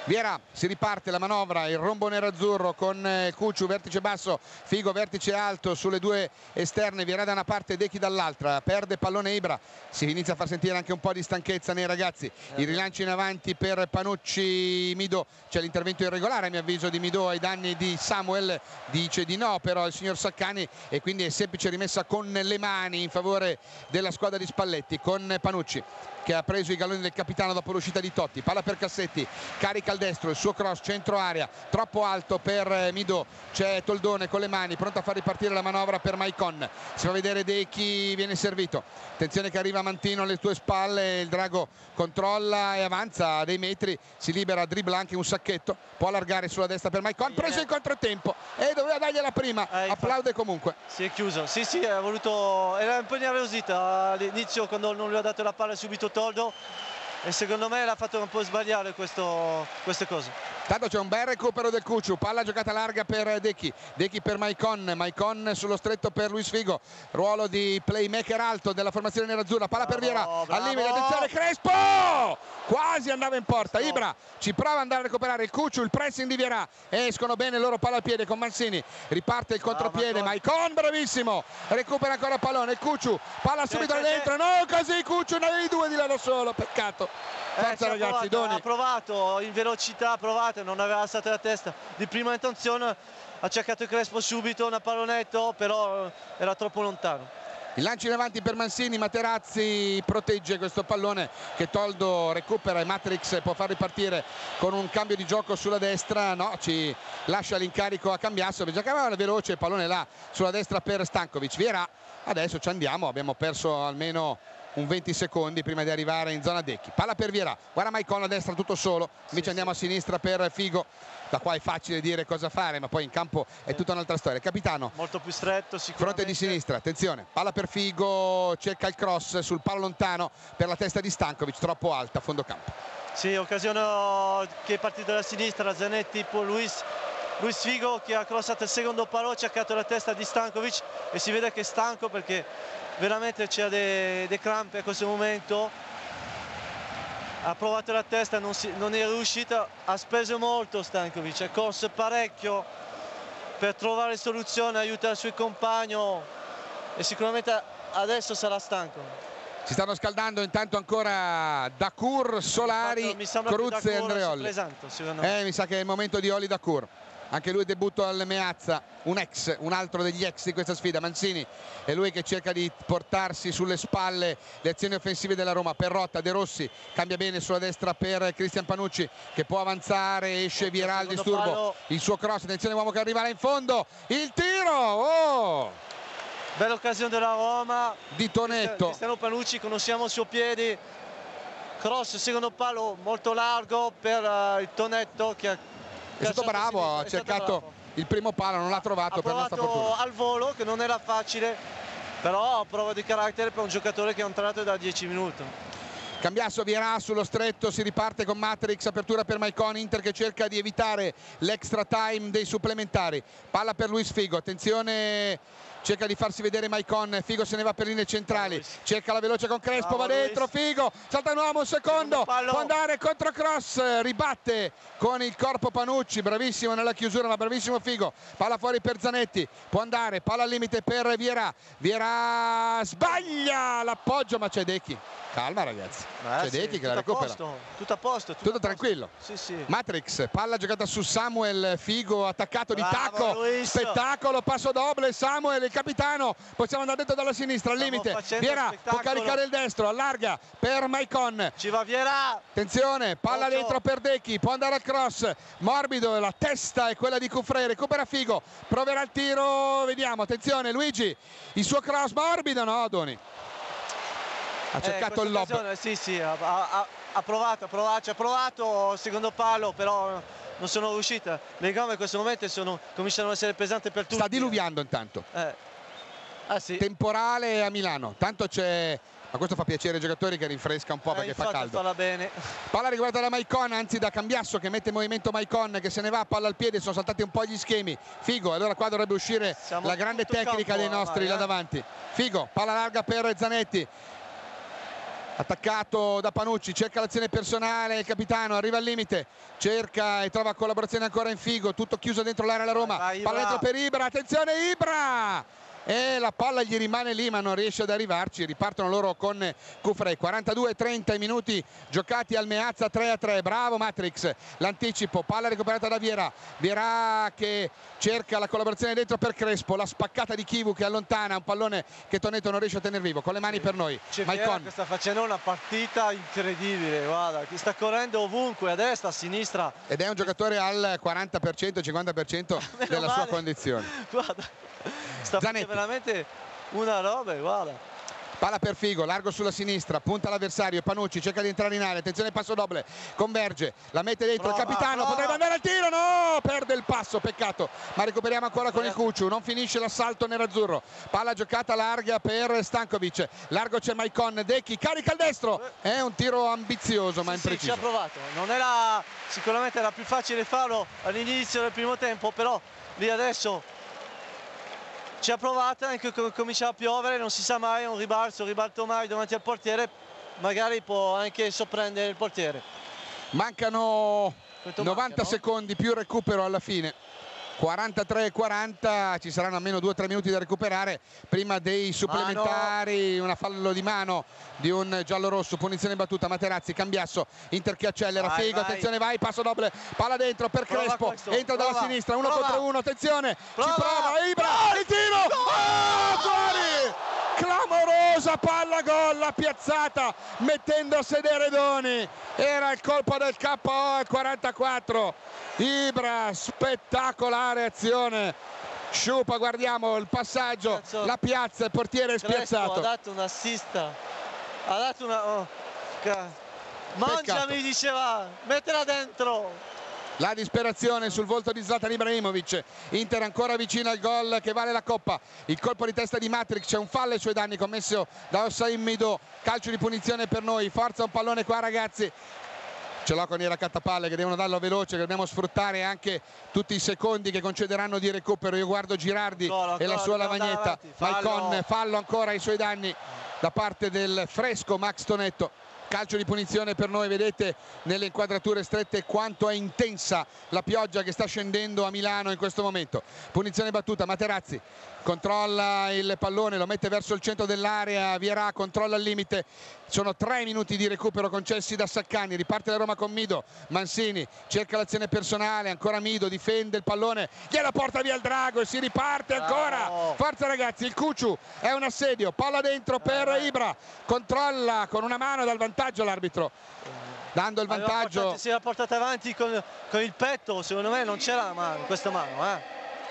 Vierà, si riparte la manovra, il rombo nerazzurro con Cucciu vertice basso, Figo vertice alto sulle due esterne, Vierà da una parte e Dechi dall'altra, perde pallone Ibra, si inizia a far sentire anche un po' di stanchezza nei ragazzi, il rilancio in avanti per Panucci, Midò, c'è l'intervento irregolare a mio avviso di Midò ai danni di Samuel, dice di no però il signor Saccani, e quindi è semplice rimessa con le mani in favore della squadra di Spalletti, con Panucci che ha preso i galloni del capitano dopo l'uscita di Totti, palla per Cassetti, carica al destro, il suo cross centro area, troppo alto per Midò, c'è Toldone con le mani pronto a far ripartire la manovra per Maicon, si fa vedere Dechi, viene servito, attenzione che arriva Mantino alle tue spalle, il Drago controlla e avanza dei metri, si libera, dribbla anche un sacchetto, può allargare sulla destra per Maicon, preso in controtempo e doveva dargliela prima, applaude comunque. Si è chiuso, sì, ha voluto, era un po' nervosita all'inizio quando non lui ha dato la palla subito Toldo, e secondo me l'ha fatto un po' sbagliare queste cose. Tanto c'è un bel recupero del Cucciu, palla giocata larga per Dechi, Dechi per Maicon sullo stretto per Luis Figo, ruolo di playmaker alto della formazione nerazzurra, palla per Vierà, al limite, attenzione Crespo, quasi andava in porta, Ibra ci prova ad andare a recuperare il Cucciu, il pressing di Vierà, escono bene loro, palla al piede con Mancini, riparte il contropiede, Maicon bravissimo, recupera ancora il pallone, il Cucciu, palla subito da dentro, no così Cucciu, ne avevi due di là da solo, peccato. Forza ragazzi, ha provato in velocità, non aveva alzato la testa di prima intenzione, ha cercato Crespo subito, una pallonetto, però era troppo lontano. Il lancio in avanti per Mancini, Materazzi protegge questo pallone che Toldo recupera e Matrix può far ripartire con un cambio di gioco sulla destra, no, ci lascia l'incarico a Cambiasso, giocava veloce, il pallone là sulla destra per Stankovic, Vierà, adesso ci andiamo, abbiamo perso almeno un 20 secondi prima di arrivare in zona Dechi, palla per Vierà, guarda Maicon a destra tutto solo, invece andiamo a sinistra per Figo, da qua è facile dire cosa fare ma poi in campo è tutta un'altra storia. Capitano, molto più stretto sicuramente, fronte di sinistra, attenzione, palla per Figo, cerca il cross sul palo lontano per la testa di Stankovic, troppo alta, fondo campo. Sì, occasione che è partita da sinistra, Zanetti, poi Luis Figo che ha crossato il secondo palo, ha cercato la testa di Stankovic e si vede che è stanco perché veramente c'è dei crampi a questo momento, ha provato la testa, non è riuscita, ha speso molto Stankovic, ha corso parecchio per trovare soluzione, aiutare il suo compagno e sicuramente adesso sarà stanco. Si stanno scaldando intanto ancora Dacour, Solari, Coruzze e Andreoli. Mi sa che è il momento di Oli Dacour. Anche lui debutto al Meazza, un altro degli ex di questa sfida. Mancini è lui che cerca di portarsi sulle spalle le azioni offensive della Roma. Perrotta, De Rossi cambia bene sulla destra per Cristian Panucci che può avanzare, esce Vierà al disturbo, il suo cross, attenzione uomo che arriva là in fondo, il tiro, bella occasione della Roma di Tonetto. Cristiano Panucci, conosciamo il suo piede, cross secondo palo molto largo per il Tonetto che ha è stato bravo, ha cercato il primo palo, non l'ha trovato per nostra fortuna. Al volo che non era facile, però prova di carattere per un giocatore che è entrato da 10 minuti. Cambiasso, Vierà sullo stretto, si riparte con Matrix, apertura per Maicon, Inter che cerca di evitare l'extra time dei supplementari, palla per Luis Figo, attenzione, cerca di farsi vedere Maicon, Figo se ne va per linee centrali, cerca la veloce con Crespo, va dentro Figo, salta un uomo, un secondo, può andare contro cross, ribatte con il corpo Panucci, bravissimo nella chiusura ma bravissimo Figo, palla fuori per Zanetti, può andare, palla al limite per Vierà, Vierà sbaglia l'appoggio ma c'è Dechi. Calma ragazzi, c'è Dechi che la recupera. Tutto a posto. Tutto tranquillo. Sì. Matrix, palla giocata su Samuel, Figo attaccato di tacco, spettacolo, passo doble, Samuel, il capitano, possiamo andare dentro dalla sinistra, al limite, Vierà può caricare il destro, allarga per Maicon. Ci va Vierà. Attenzione, palla dentro per Dechi, può andare al cross, morbido, la testa è quella di Cufré, recupera Figo, proverà il tiro, vediamo, attenzione Luigi, il suo cross morbido, no Doni? Ha cercato il lob. Sì, ha provato, secondo palo, però non sono riuscita. Le gambe in questo momento cominciano ad essere pesanti per tutti. Sta diluviando intanto. Sì. Temporale a Milano, tanto c'è, ma questo fa piacere ai giocatori che rinfresca un po' perché fa caldo. Farla bene. Palla riguarda da Maicon, anzi da Cambiasso che mette in movimento Maicon che se ne va, palla al piede, sono saltati un po' gli schemi. Figo, allora qua dovrebbe uscire la grande tecnica dei nostri là davanti. Figo, palla larga per Zanetti. attaccato da Panucci, cerca l'azione personale, il capitano arriva al limite, cerca e trova collaborazione ancora in Figo, tutto chiuso dentro l'area la Roma, palla dentro per Ibra, attenzione Ibra! E la palla gli rimane lì ma non riesce ad arrivarci, ripartono loro con Cufré. 42-30 minuti giocati al Meazza, 3-3, bravo Matrix, l'anticipo, palla recuperata da Vieira, Vieira che cerca la collaborazione dentro per Crespo, la spaccata di Chivu che allontana un pallone che Tonetto non riesce a tenere vivo, con le mani per noi. Vieira che sta facendo una partita incredibile, guarda, che sta correndo ovunque, a destra, a sinistra. Ed è un giocatore al 40%, 50% della sua condizione. Guarda. Sta facendo veramente una roba, guarda. Palla per Figo, largo sulla sinistra, punta l'avversario, Panucci cerca di entrare in area, attenzione passo doble, converge, la mette dentro, il capitano, potrebbe andare al tiro, no, perde il passo, peccato, ma recuperiamo ancora con il Cucciu, non finisce l'assalto nerazzurro, palla giocata larga per Stankovic, largo c'è Maicon, Decchi, carica il destro, è un tiro ambizioso ma impreciso. Sì, ci ha provato, non era, sicuramente era più facile farlo all'inizio del primo tempo, però lì adesso ci ha provato, anche comincia a piovere, non si sa mai, un ribalto mai davanti al portiere, magari può anche sorprendere il portiere. Mancano 90 secondi più recupero alla fine. 43-40, ci saranno almeno 2-3 minuti da recuperare prima dei supplementari. Una fallo di mano di un giallorosso, punizione battuta, Materazzi, Cambiasso, Inter che accelera, Figo, attenzione, vai, passo doble, palla dentro per Crespo, entra dalla sinistra, 1 contro 1, attenzione, ci prova Ibra, il tiro, fuori! Clamorosa palla gol, la piazzata mettendo a sedere Doni, era il colpo del KO al 44. Ibra, spettacolare azione, Sciupa, guardiamo il passaggio, la piazza, il portiere è spiazzato. Ha dato un assist, ha dato una... Mangiami, diceva, mettila dentro. La disperazione sul volto di Zlatan Ibrahimovic, Inter ancora vicino al gol che vale la Coppa, il colpo di testa di Matrix, c'è un fallo ai suoi danni commesso da Hossein Mido, calcio di punizione per noi, forza un pallone qua ragazzi. Ce l'ho con i raccattapalle che devono darlo veloce, che dobbiamo sfruttare anche tutti i secondi che concederanno di recupero. Io guardo Girardi e la sua lavagnetta, Maicon, fallo ancora ai suoi danni da parte del fresco Max Tonetto. Calcio di punizione per noi, vedete nelle inquadrature strette quanto è intensa la pioggia che sta scendendo a Milano in questo momento. Punizione battuta, Materazzi controlla il pallone, lo mette verso il centro dell'area, Vieira controlla il limite, sono 3 minuti di recupero concessi da Saccani, riparte la Roma con Mido, Mancini cerca l'azione personale, ancora Mido, difende il pallone, gliela porta via il drago e si riparte ancora, forza ragazzi, il Cucciu è un assedio, palla dentro per Ibra, controlla con una mano dal vantaggio l'arbitro, dando il vantaggio. Si era portata avanti con il petto, secondo me non c'era questa mano.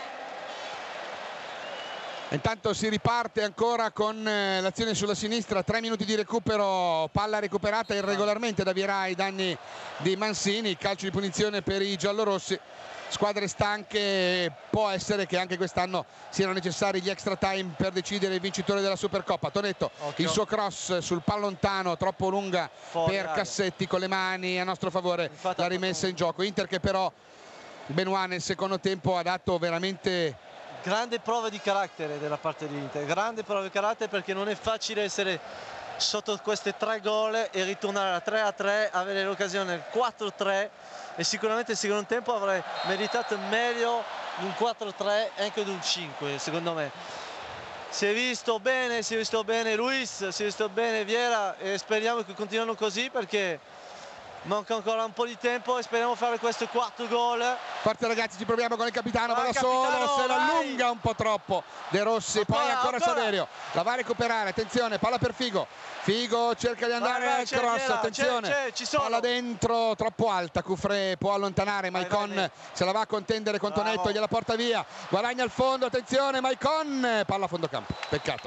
Intanto si riparte ancora con l'azione sulla sinistra, 3 minuti di recupero, palla recuperata irregolarmente da Vieira ai danni di Mancini, calcio di punizione per i giallorossi, squadre stanche, può essere che anche quest'anno siano necessari gli extra time per decidere il vincitore della Supercoppa. Tonetto, il suo cross sul pallontano, troppo lunga per Cassetti, con le mani a nostro favore, la rimessa in gioco. Inter che però Benoit nel secondo tempo ha dato veramente... Grande prova di carattere della parte di Inter, grande prova di carattere, perché non è facile essere sotto queste 3 gol e ritornare a 3-3, avere l'occasione del 4-3, e sicuramente il secondo tempo avrei meritato meglio di un 4-3 e anche di un 5, secondo me. Si è visto bene Luis, si è visto bene Vieira, e speriamo che continuino così, perché manca ancora un po' di tempo e speriamo di fare questi 4 gol. Forza ragazzi, ci proviamo con il capitano, va da solo, se la allunga un po' troppo De Rossi, poi ancora Saverio, la va a recuperare, attenzione, palla per Figo, Figo cerca di andare al cross, attenzione, palla dentro, troppo alta, Cufré può allontanare, Maicon se la va a contendere con Tonetto, gliela porta via, guadagna il fondo, attenzione, Maicon, palla a fondo campo, peccato.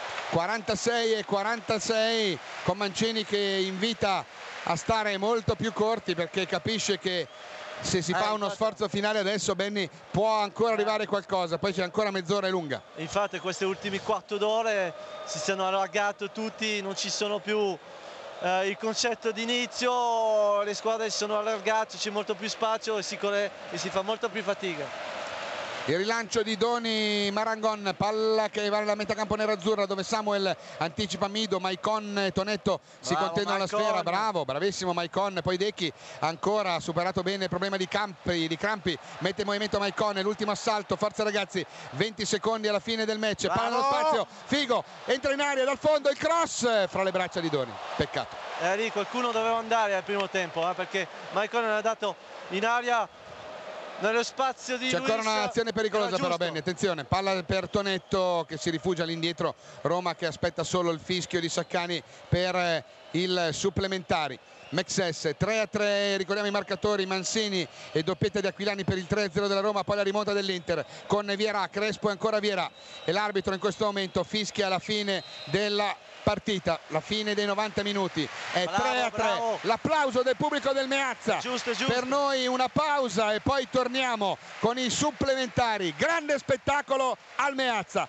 46-46 con Mancini che invita a stare molto più corti, perché capisce che se si fa uno sforzo finale adesso Benny può ancora arrivare qualcosa, poi c'è ancora mezz'ora, è lunga. Infatti queste ultime 4 ore si sono allargati tutti, non ci sono più il concetto di inizio, le squadre si sono allargate, c'è molto più spazio e si fa molto più fatica. Il rilancio di Doni Marangon, palla che va nella metà campo nerazzurra dove Samuel anticipa Mido, Maicon e Tonetto si contendono la sfera, bravo, bravissimo Maicon, poi Decchi ancora ha superato bene il problema di crampi, mette in movimento Maicon, l'ultimo assalto, forza ragazzi, 20 secondi alla fine del match, palla nello spazio, Figo, entra in aria dal fondo, il cross fra le braccia di Doni, peccato. Lì qualcuno doveva andare al primo tempo, perché Maicon ha dato in aria nello spazio di c'è Luis. ancora un'azione pericolosa però, bene, attenzione, palla per Tonetto che si rifugia all'indietro, Roma che aspetta solo il fischio di Saccani per il supplementari. Mexes 3-3, ricordiamo i marcatori, Mancini e doppietta di Aquilani per il 3-0 della Roma, poi la rimonta dell'Inter con Vierà, Crespo e ancora Vierà, e l'arbitro in questo momento fischia la fine della partita, la fine dei 90 minuti, è 3-3, l'applauso del pubblico del Meazza, giusto. Per noi una pausa e poi torniamo con i supplementari, grande spettacolo al Meazza.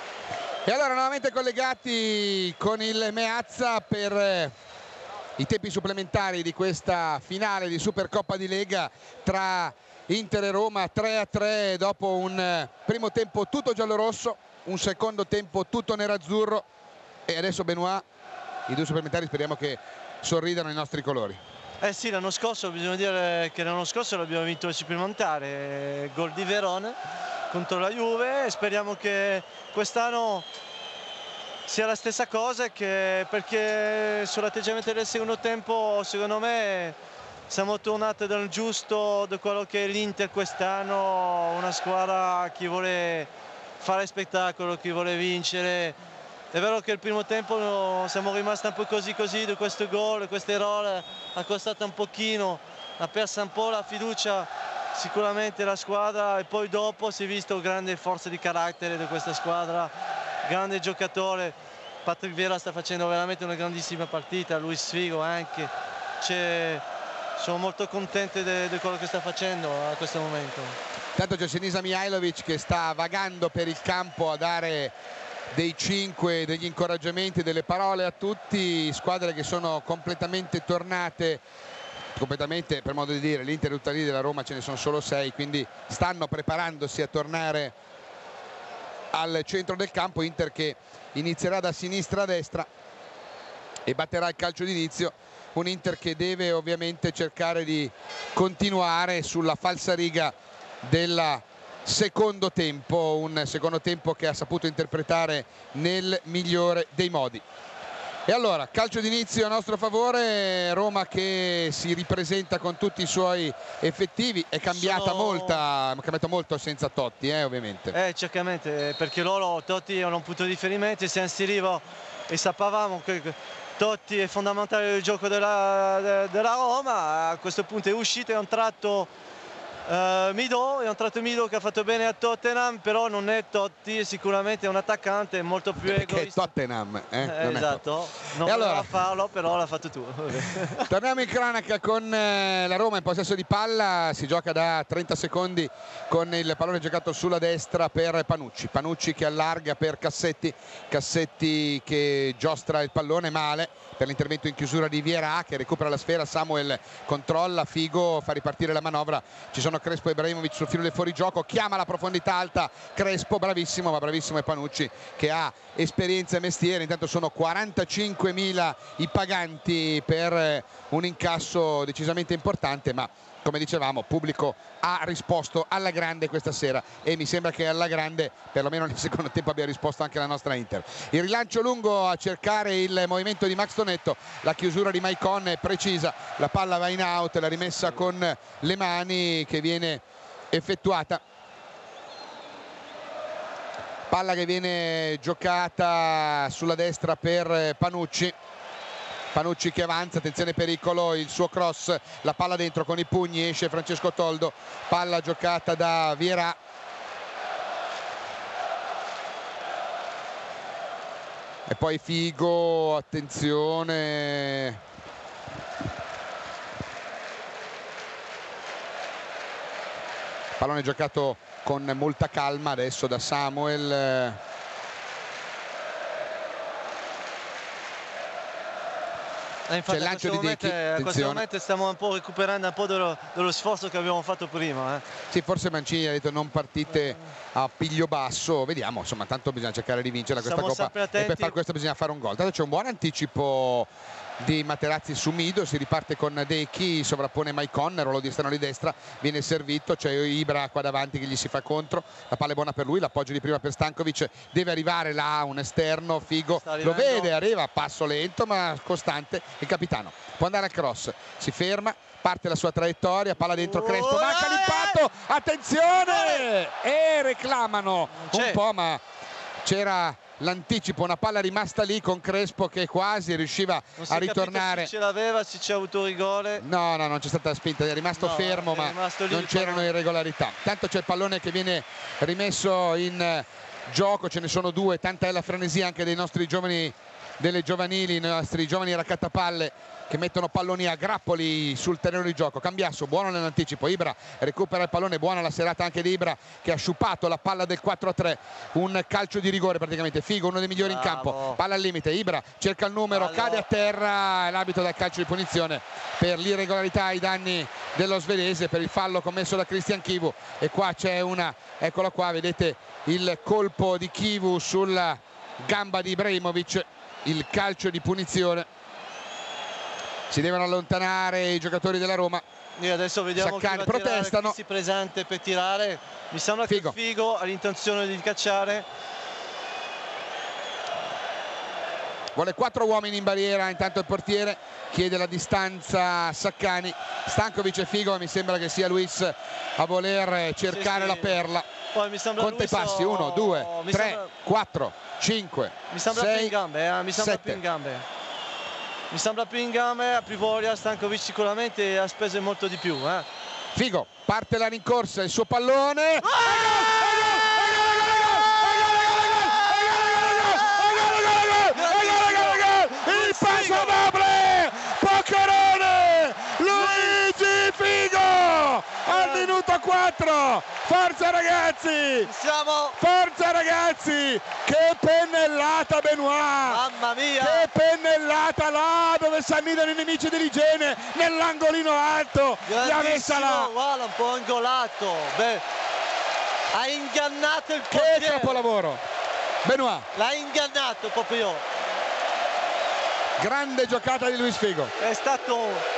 E allora nuovamente collegati con il Meazza per i tempi supplementari di questa finale di Supercoppa di Lega tra Inter e Roma, 3-3 dopo un primo tempo tutto giallorosso, un secondo tempo tutto nerazzurro. E adesso Benoit, i due supplementari speriamo che sorridano i nostri colori. Sì, l'anno scorso bisogna dire che l'anno scorso l'abbiamo vinto il supplementare, gol di Verona contro la Juve, e speriamo che quest'anno sia la stessa cosa, perché sull'atteggiamento del secondo tempo secondo me siamo tornati dal giusto di quello che è l'Inter quest'anno, una squadra che vuole fare spettacolo, che vuole vincere. È vero che il primo tempo siamo rimasti un po' così di questo gol, questo errore ha costato un pochino, ha perso un po' la fiducia sicuramente la squadra, e poi dopo si è visto grande forza di carattere di questa squadra, grande giocatore. Patrick Vieira sta facendo veramente una grandissima partita, Luis Figo anche, sono molto contento di quello che sta facendo a questo momento. Intanto c'è Sinisa Mihajlovic che sta vagando per il campo a dare dei 5, degli incoraggiamenti, delle parole a tutti, squadre che sono completamente tornate, completamente per modo di dire, l'Inter tutta lì, della Roma ce ne sono solo 6, quindi stanno preparandosi a tornare al centro del campo. Inter che inizierà da sinistra a destra e batterà il calcio d'inizio, un Inter che deve ovviamente cercare di continuare sulla falsariga del secondo tempo, un secondo tempo che ha saputo interpretare nel migliore dei modi. E allora calcio d'inizio a nostro favore, Roma che si ripresenta con tutti i suoi effettivi, è cambiato molto senza Totti, ovviamente. Certamente, perché loro Totti è un punto di riferimento, si inseriva e sapevamo che Totti è fondamentale nel gioco della Roma. A questo punto è uscito, è entrato Mido che ha fatto bene a Tottenham, però non è Totti, sicuramente è un attaccante molto più egoista. Che è Tottenham, esatto, non voleva farlo, però l'ha fatto tu. Torniamo in cronaca con la Roma in possesso di palla, si gioca da 30 secondi con il pallone giocato sulla destra per Panucci che allarga per Cassetti che giostra il pallone male per l'intervento in chiusura di Vierà che recupera la sfera, Samuel controlla, Figo fa ripartire la manovra, ci sono Crespo e Ibrahimovic sul filo del fuorigioco, chiama la profondità alta Crespo, bravissimo, ma bravissimo è Panucci che ha esperienza e mestiere. Intanto sono 45.000 i paganti per un incasso decisamente importante, ma come dicevamo pubblico ha risposto alla grande questa sera e mi sembra che alla grande perlomeno nel secondo tempo abbia risposto anche la nostra Inter. Il rilancio lungo a cercare il movimento di Max Tonetto, la chiusura di Maicon è precisa, la palla va in out, la rimessa con le mani che viene effettuata, palla che viene giocata sulla destra per Panucci che avanza, attenzione pericolo, il suo cross, la palla dentro con i pugni, esce Francesco Toldo, palla giocata da Vierà, e poi Figo, attenzione, pallone giocato con molta calma adesso da Samuel. c'è il lancio di Dechi, a questo momento stiamo un po' recuperando un po' dello sforzo che abbiamo fatto prima. Sì, forse Mancini ha detto non partite a piglio basso, vediamo, insomma, tanto bisogna cercare di vincere questa Coppa e per far questo bisogna fare un gol. Tanto c'è un buon anticipo di Materazzi su Mido, si riparte con Dechi, sovrappone Maicon, ruolo di esterno di destra, viene servito, c'è Ibra qua davanti che gli si fa contro, la palla è buona per lui, l'appoggio di prima per Stankovic, deve arrivare là un esterno, Figo lo vede, arriva, passo lento ma costante, il capitano può andare al cross, si ferma, parte la sua traiettoria, palla dentro Crespo, manca l'impatto, attenzione, e reclamano un po', ma c'era l'anticipo, una palla rimasta lì con Crespo che quasi riusciva a ritornare. Se ce l'aveva, se c'è avuto rigore. No, non c'è stata spinta, è rimasto fermo, ma non c'erano irregolarità. Tanto c'è il pallone che viene rimesso in gioco, ce ne sono due, tanta è la frenesia anche dei nostri giovani, delle giovanili, i nostri giovani raccattapalle che mettono palloni a grappoli sul terreno di gioco. Cambiasso buono nell'anticipo, Ibra recupera il pallone, buona la serata anche di Ibra che ha sciupato la palla del 4-3, un calcio di rigore praticamente. Figo, uno dei migliori in campo, palla al limite, Ibra cerca il numero, cade a terra, l'arbitro dà il calcio di punizione per l'irregolarità ai danni dello svedese, per il fallo commesso da Christian Chivu. E qua c'è una, eccola qua, vedete il colpo di Chivu sulla gamba di Ibrahimovic, il calcio di punizione. Si devono allontanare i giocatori della Roma. E adesso vediamo Saccani protestano. Chi si presente per tirare. Mi sembra che Figo ha l'intenzione di cacciare. Vuole 4 uomini in barriera, intanto il portiere chiede la distanza Saccani. Stankovic e Figo, mi sembra che sia Luis a voler cercare la perla. Poi mi sembra conta i passi, 1, 2, 3, 4, 5, mi sembra 6, più in gambe, mi sembra 7. più in gambe. Mi sembra più in gambe, a più voglia. Stankovic sicuramente ha speso molto di più. Figo, parte la rincorsa, il suo pallone. Il passo doble, Poccherone, Luigi Figo al minuto 4. Forza ragazzi, forza ragazzi, che pennellata Benoit, mamma mia, che pennellata là dove si annidano i nemici dell'igiene, nell'angolino alto, gli ha messa là, guarda, un po' ingolato. Beh, ha ingannato il portiere, che capolavoro Benoit, l'ha ingannato proprio, grande giocata di Luis Figo, è stato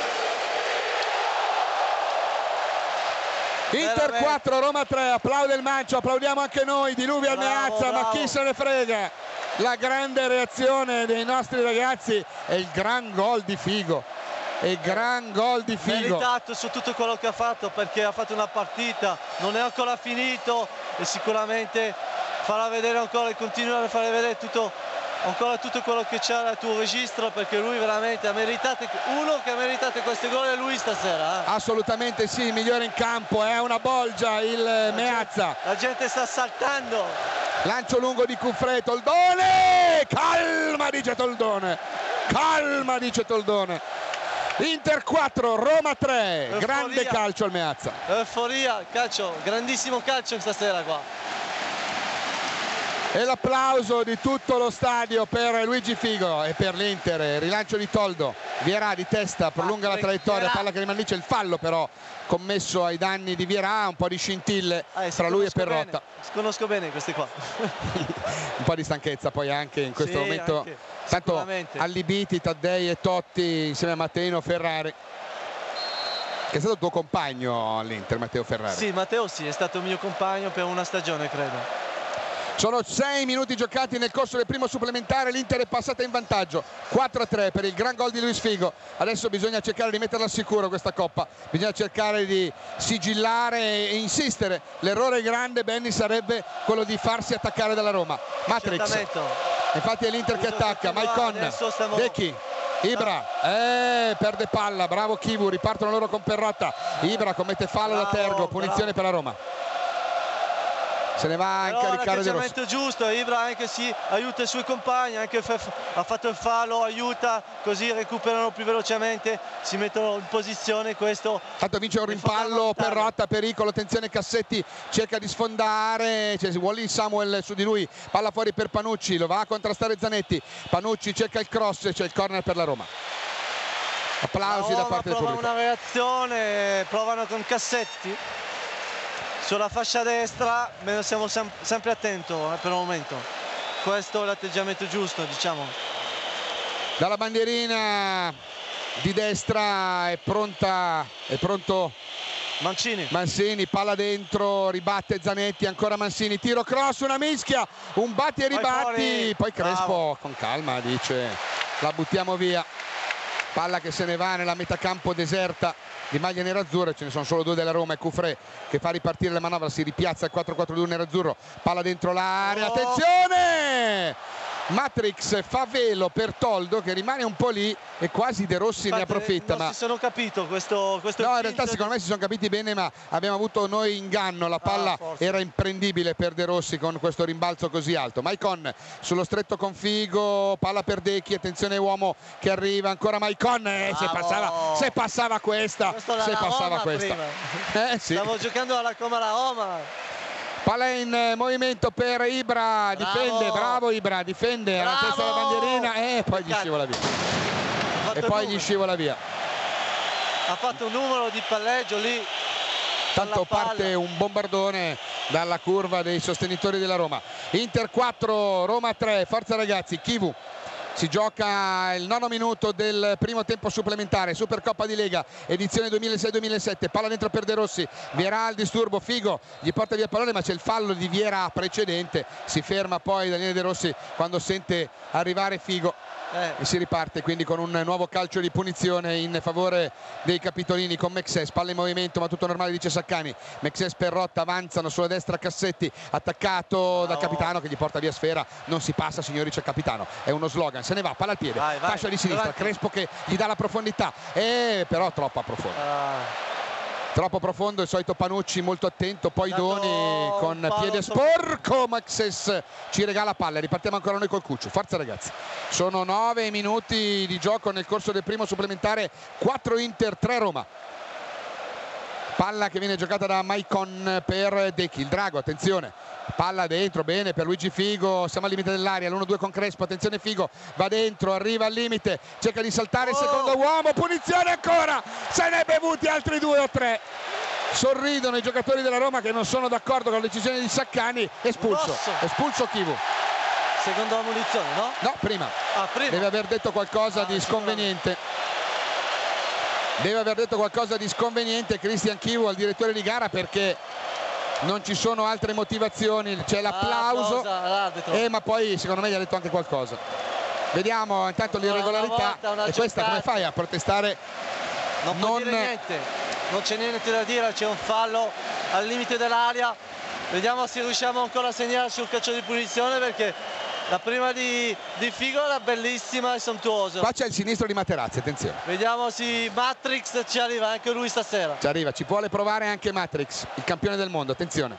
Inter 4, Roma 3, applaude il Mancio, applaudiamo anche noi, diluvia al Meazza, ma chi se ne frega. La grande reazione dei nostri ragazzi e il gran gol di Figo. E il gran gol di Figo. Meritato su tutto quello che ha fatto, perché ha fatto una partita, non è ancora finito e sicuramente farà vedere ancora e continuare a fare vedere ancora tutto quello che c'è al tuo registro, perché lui veramente ha meritato, uno che ha meritato questi gol è lui stasera. Assolutamente sì, il migliore in campo, è una bolgia il Meazza. La gente sta saltando. Lancio lungo di Cuffré, Toldone, calma dice Toldone, calma dice Toldone. Inter 4, Roma 3, euforia. Grande calcio al Meazza. Euforia, calcio, grandissimo calcio stasera qua. E l'applauso di tutto lo stadio per Luigi Figo e per l'Inter. Rilancio di Toldo, Vierà di testa, prolunga la traiettoria, palla che rimane lì, c'è il fallo però commesso ai danni di Vierà, un po' di scintille tra lui e Perrotta. Conosco bene questi qua. Un po' di stanchezza poi anche in questo momento, anche, tanto allibiti Taddei e Totti insieme a Matteo Ferrari, che è stato il tuo compagno all'Inter, Matteo Ferrari. Sì, Matteo sì, è stato mio compagno per una stagione credo. Sono 6 minuti giocati nel corso del primo supplementare, l'Inter è passata in vantaggio 4-3 per il gran gol di Luis Figo. Adesso bisogna cercare di metterla al sicuro questa Coppa, bisogna cercare di sigillare e insistere. L'errore grande, Benny, sarebbe quello di farsi attaccare dalla Roma. Matrix, infatti è l'Inter che attacca, Maicon, Dechi, Ibra, perde palla, bravo Chivu, ripartono loro con Perrotta, Ibra commette fallo da Tergo, punizione per la Roma. se ne va a incaricare De Rossi. L'atteggiamento giusto, Ibra anche si aiuta i suoi compagni, anche ha fatto il fallo, aiuta, così recuperano più velocemente, si mettono in posizione. Questo tanto vince un rimpallo per Rotta, pericolo, attenzione Cassetti, cerca di sfondare, c'è Wally Samuel su di lui, palla fuori per Panucci, lo va a contrastare Zanetti, Panucci cerca il cross, c'è il corner per la Roma. Applausi da parte del pubblico. Prova una reazione, provano con Cassetti sulla fascia destra, ma siamo sempre attenti per il momento. Questo è l'atteggiamento giusto, diciamo. Dalla bandierina di destra è pronto Mancini, palla dentro, ribatte Zanetti, ancora Mancini, tiro cross, una mischia, un batti e ribatti, poi Crespo con calma dice la buttiamo via. Palla che se ne va nella metacampo deserta di maglia nerazzurra, ce ne sono solo due della Roma, e Cufré che fa ripartire la manovra, si ripiazza il 4-4-2 nerazzurro, palla dentro l'area, attenzione! Matrix fa velo per Toldo che rimane un po' lì e quasi De Rossi ne approfitta. Non si sono capito questo no, in realtà secondo me si sono capiti bene, ma abbiamo avuto noi inganno, la palla era imprendibile per De Rossi con questo rimbalzo così alto. Maicon sullo stretto con Figo, palla per Decchi, attenzione uomo che arriva, ancora Maicon, se passava questa, sì. Stavo giocando alla Comara Roma. Palla in movimento per Ibra, difende, bravo Ibra, difende alla testa della bandierina e poi gli scivola via. Ha fatto un numero di palleggio lì. Tanto parte un bombardone dalla curva dei sostenitori della Roma. Inter 4, Roma 3, forza ragazzi, Chivu. Si gioca il 9° minuto del primo tempo supplementare, Supercoppa di Lega, edizione 2006-2007, palla dentro per De Rossi, Vierà al disturbo, Figo gli porta via il pallone ma c'è il fallo di Vierà precedente, si ferma poi Daniele De Rossi quando sente arrivare Figo e si riparte quindi con un nuovo calcio di punizione in favore dei capitolini con Mexes, palla in movimento ma tutto normale dice Saccani, Mexes per Rotta, avanzano sulla destra Cassetti, attaccato dal capitano che gli porta via sfera, non si passa signori, c'è il capitano, è uno slogan, se ne va, palla al piede, fascia di sinistra, Crespo che gli dà la profondità, però troppo profondo. Troppo profondo, il solito Panucci molto attento, poi Doni con piede sporco, Maxes ci regala palla, ripartiamo ancora noi col Cuccio, forza ragazzi. Sono 9 minuti di gioco nel corso del primo supplementare, 4 Inter, 3 Roma. Palla che viene giocata da Maicon per Decchi, il drago, attenzione. Palla dentro, bene per Luigi Figo, siamo al limite dell'area, l'1-2 con Crespo, attenzione Figo, va dentro, arriva al limite, cerca di saltare il secondo uomo, punizione ancora, se ne è bevuti altri 2 o 3. Sorridono i giocatori della Roma che non sono d'accordo con la decisione di Saccani, espulso Chivu. Seconda munizione, no? No, prima. Deve aver detto qualcosa di sconveniente. Deve aver detto qualcosa di sconveniente Cristian Chivu al direttore di gara, perché non ci sono altre motivazioni, c'è l'applauso ma poi secondo me gli ha detto anche qualcosa. Vediamo intanto l'irregolarità e questa come fai a protestare? Non può dire niente, non c'è niente da dire, c'è un fallo al limite dell'area, vediamo se riusciamo ancora a segnare sul calcio di punizione, perché la prima di Figo era bellissima e sontuosa. Qua c'è il sinistro di Materazzi, attenzione. Vediamo se Matrix ci arriva anche lui stasera. Ci arriva, ci vuole provare anche Matrix, il campione del mondo, attenzione.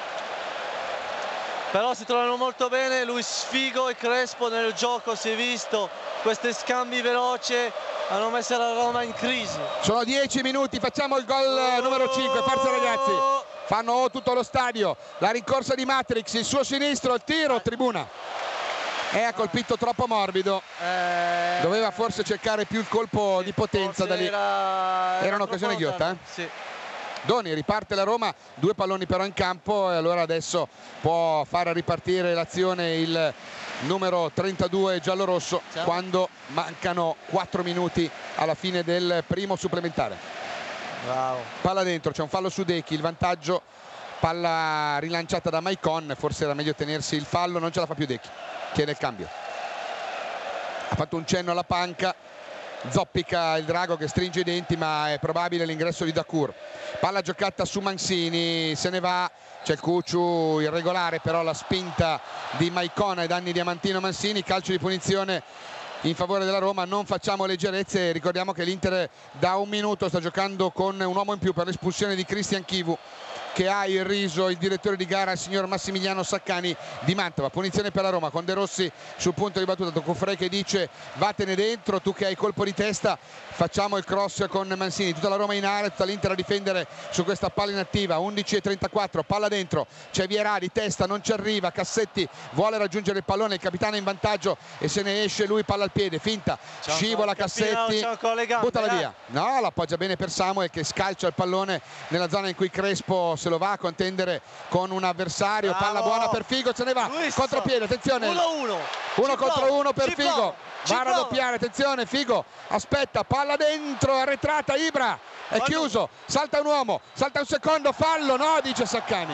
Però si trovano molto bene Luis Figo e Crespo nel gioco, si è visto, questi scambi veloci hanno messo la Roma in crisi. Sono 10 minuti, facciamo il gol numero 5, forza ragazzi. Fanno tutto lo stadio, la rincorsa di Matrix, il suo sinistro, il tiro, tribuna. Ha colpito troppo morbido, doveva forse cercare più il colpo di potenza da lì. Era un'occasione ghiotta, Sì. Doni, riparte la Roma, 2 palloni però in campo e allora adesso può far ripartire l'azione il numero 32 giallorosso quando mancano 4 minuti alla fine del primo supplementare. Bravo. Palla dentro, c'è un fallo su Decchi, il vantaggio, palla rilanciata da Maicon, forse era meglio tenersi il fallo, non ce la fa più Decchi, chiede il cambio. Ha fatto un cenno alla panca, zoppica il drago che stringe i denti, ma è probabile l'ingresso di Dacour. Palla giocata su Mancini, se ne va, c'è il Cucciu irregolare, però la spinta di Maicon ai danni di Amantino Mancini, calcio di punizione in favore della Roma. Non facciamo leggerezze, ricordiamo che l'Inter da 1 minuto sta giocando con un uomo in più per l'espulsione di Cristian Chivu che ha irriso il direttore di gara, il signor Massimiliano Saccani di Mantova. Punizione per la Roma con De Rossi sul punto di battuta, Tocufré che dice vattene dentro, tu che hai colpo di testa, facciamo il cross con Mancini, tutta la Roma in area, tutta l'Inter a difendere su questa palla inattiva. 11:34, palla dentro, c'è Vierà di testa, non ci arriva, Cassetti vuole raggiungere il pallone, il capitano in vantaggio e se ne esce lui, palla al piede, finta, scivola Cassetti, buttala via, no, l'appoggia bene per Samuel che scalcia il pallone nella zona in cui Crespo se lo va a contendere con un avversario. Palla buona per Figo, se ne va, contropiede, attenzione, 1 contro 1 per Figo, va a raddoppiare, attenzione, Figo aspetta, palla dentro, arretrata, Ibra, è chiuso, salta un uomo, salta un secondo, fallo, no dice Saccani,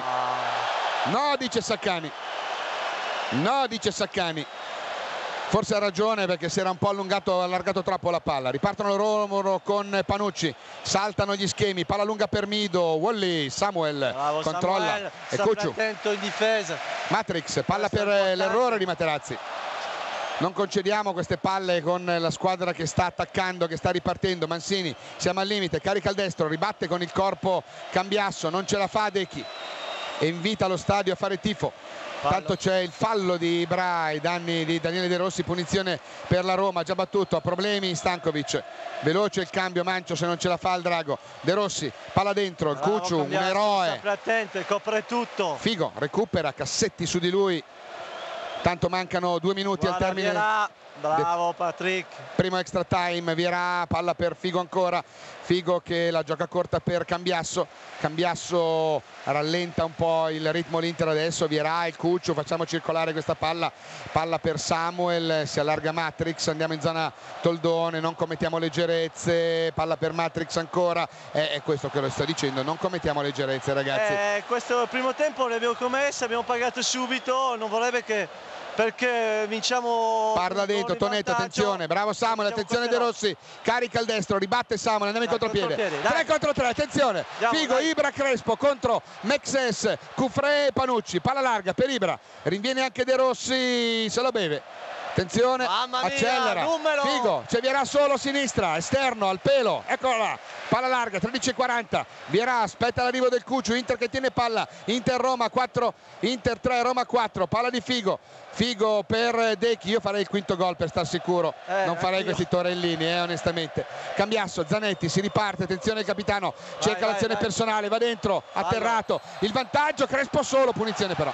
no dice Saccani, forse ha ragione perché si era un po' allargato troppo la palla. Ripartono loro con Panucci, saltano gli schemi, palla lunga per Mido, Wally, Samuel controlla, Samuel, e Cucciu, attento in difesa, Matrix, palla per l'errore di Materazzi. Non concediamo queste palle con la squadra che sta attaccando, che sta ripartendo. Mancini, siamo al limite, carica il destro, ribatte con il corpo Cambiasso, non ce la fa Dechi e invita lo stadio a fare tifo. Tanto c'è il fallo di Ibra ai danni di Daniele De Rossi, punizione per la Roma, già battuto, ha problemi Stankovic, veloce il cambio, Mancio se non ce la fa il Drago, De Rossi, palla dentro, il Cucciu, un eroe, sempre attento, copre tutto, Figo recupera, Cassetti su di lui, tanto mancano 2 minuti al termine. Bravo Patrick. Primo extra time, Vierà, palla per Figo ancora, Figo che la gioca corta per Cambiasso, Cambiasso rallenta un po' il ritmo l'Inter adesso, Vierà, il Cucciu, facciamo circolare questa palla, palla per Samuel, si allarga Matrix, andiamo in zona Toldone, non commettiamo leggerezze, palla per Matrix ancora, è questo che lo sto dicendo, non commettiamo leggerezze ragazzi. Questo primo tempo le abbiamo commesse, abbiamo pagato subito, non vorrebbe che perché vinciamo. Parla dentro Tonetto, attenzione, bravo Samuel, attenzione De Rossi, carica il destro, ribatte Samuel, andiamo in contropiede, 3 contro 3, attenzione, Figo, Ibra, Crespo contro Mexes, Cufré, Panucci, palla larga per Ibra, rinviene anche De Rossi, se lo beve. Attenzione, accelera, Figo, c'è Vierà solo a sinistra, esterno, al pelo, eccola, palla larga, 13:40, Vierà aspetta l'arrivo del Cucciu, Inter che tiene palla, Inter Roma 4, Inter 3, Roma 4, palla di Figo, Figo per Dechi, io farei il quinto gol per star sicuro, non farei questi torellini onestamente. Cambiasso, Zanetti, si riparte, attenzione il capitano, cerca l'azione personale, va dentro, atterrato, il vantaggio, Crespo solo, punizione però.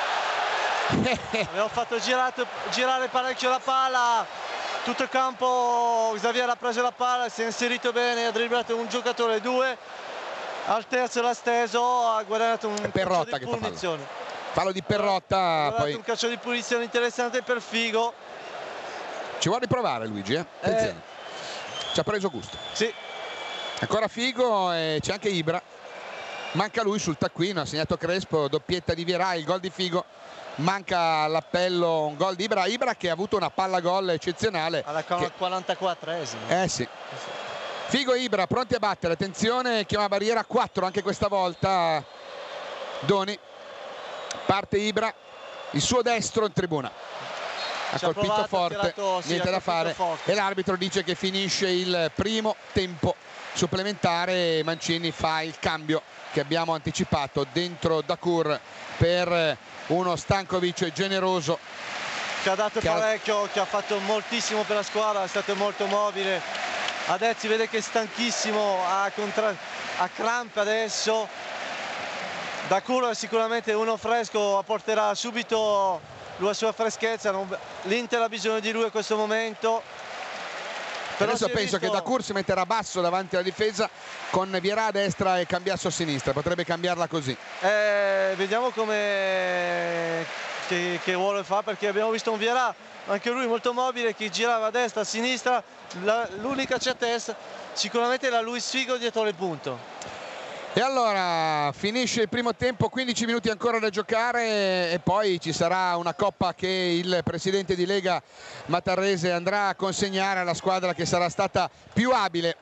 Abbiamo fatto girare parecchio la palla, tutto il campo, Xavier ha preso la palla, si è inserito bene, ha dribblato un giocatore, 2, al terzo l'ha steso, ha guadagnato un calcio di punizione. Fallo di Perrotta, poi un calcio di punizione interessante per Figo. Ci vuole riprovare Luigi, attenzione, ci ha preso gusto. Sì. Ancora Figo e c'è anche Ibra, manca lui sul taccuino, ha segnato Crespo, doppietta di Vierà, il gol di Figo. Manca l'appello, un gol di Ibra che ha avuto una palla gol eccezionale alla 44esima. Sì. Figo e Ibra pronti a battere, attenzione, chiama barriera 4 anche questa volta Doni, parte Ibra, il suo destro in tribuna, ha colpito forte, niente da fare e l'arbitro dice che finisce il primo tempo supplementare. Mancini fa il cambio che abbiamo anticipato dentro Dacour per uno Stankovic generoso che ha dato parecchio, che ha fatto moltissimo per la squadra, è stato molto mobile, adesso si vede che è stanchissimo, ha crampe adesso. Dacour è sicuramente uno fresco, apporterà subito la sua freschezza, l'Inter ha bisogno di lui in questo momento. Però adesso penso che Dacour si metterà basso davanti alla difesa con Vierà a destra e Cambiasso a sinistra, potrebbe cambiarla così. Vediamo come che vuole fare, perché abbiamo visto un Vierà anche lui molto mobile che girava a destra, a sinistra, l'unica certezza sicuramente era Luis Figo dietro le punte. E allora finisce il primo tempo, 15 minuti ancora da giocare e poi ci sarà una coppa che il presidente di Lega Matarrese andrà a consegnare alla squadra che sarà stata più abile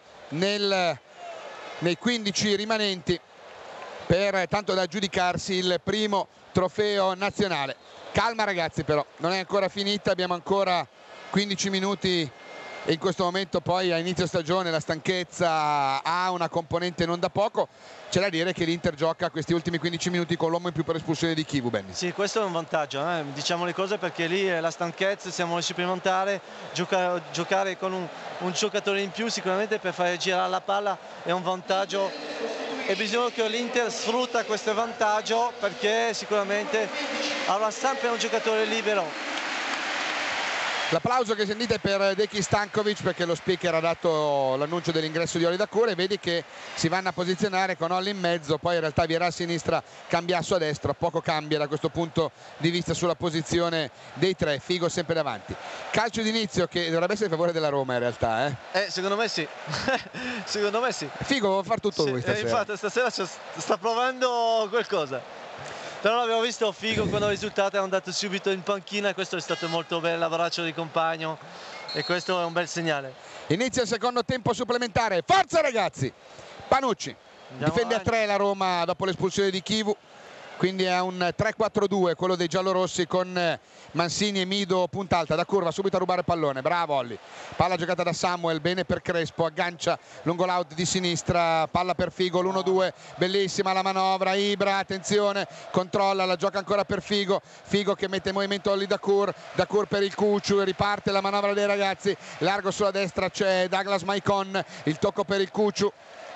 nei 15 rimanenti, per tanto da aggiudicarsi il primo trofeo nazionale. Calma ragazzi, però non è ancora finita, abbiamo ancora 15 minuti e in questo momento poi a inizio stagione la stanchezza ha una componente non da poco. C'è da dire che l'Inter gioca questi ultimi 15 minuti con l'uomo in più per espulsione di Chivu, Benny. Sì, questo è un vantaggio, diciamo le cose, perché lì la stanchezza, siamo supplementare, giocare con un giocatore in più sicuramente per fare girare la palla è un vantaggio, e bisogna che l'Inter sfrutta questo vantaggio, perché sicuramente avrà sempre un giocatore libero. L'applauso che sentite è per Deki Stankovic, perché lo speaker ha dato l'annuncio dell'ingresso di Oli Dacour e vedi che si vanno a posizionare con Oli in mezzo, poi in realtà Vierà a sinistra, Cambiasso a destra, poco cambia da questo punto di vista sulla posizione dei tre. Figo sempre davanti. Calcio d'inizio che dovrebbe essere in favore della Roma in realtà, Secondo me sì. Secondo me sì. Figo vuole far tutto lui stasera. Infatti stasera sta provando qualcosa. Però l'abbiamo visto Figo quando il risultato è andato subito in panchina, e questo è stato molto bello, l'abbraccio di compagno, e questo è un bel segnale. Inizia il secondo tempo supplementare, forza ragazzi! Panucci difende a 3 la Roma dopo l'espulsione di Chivu, quindi è un 3-4-2 quello dei giallorossi, con Mancini e Mido punta alta, da curva subito a rubare pallone, bravo Olli, palla giocata da Samuel, bene per Crespo, aggancia lungo l'out di sinistra, palla per Figo, l'1-2, bellissima la manovra, Ibra, attenzione, controlla, la gioca ancora per Figo, Figo che mette in movimento Olli Dacour per il Cucciu, riparte la manovra dei ragazzi, largo sulla destra c'è Douglas Maicon, il tocco per il Cucciu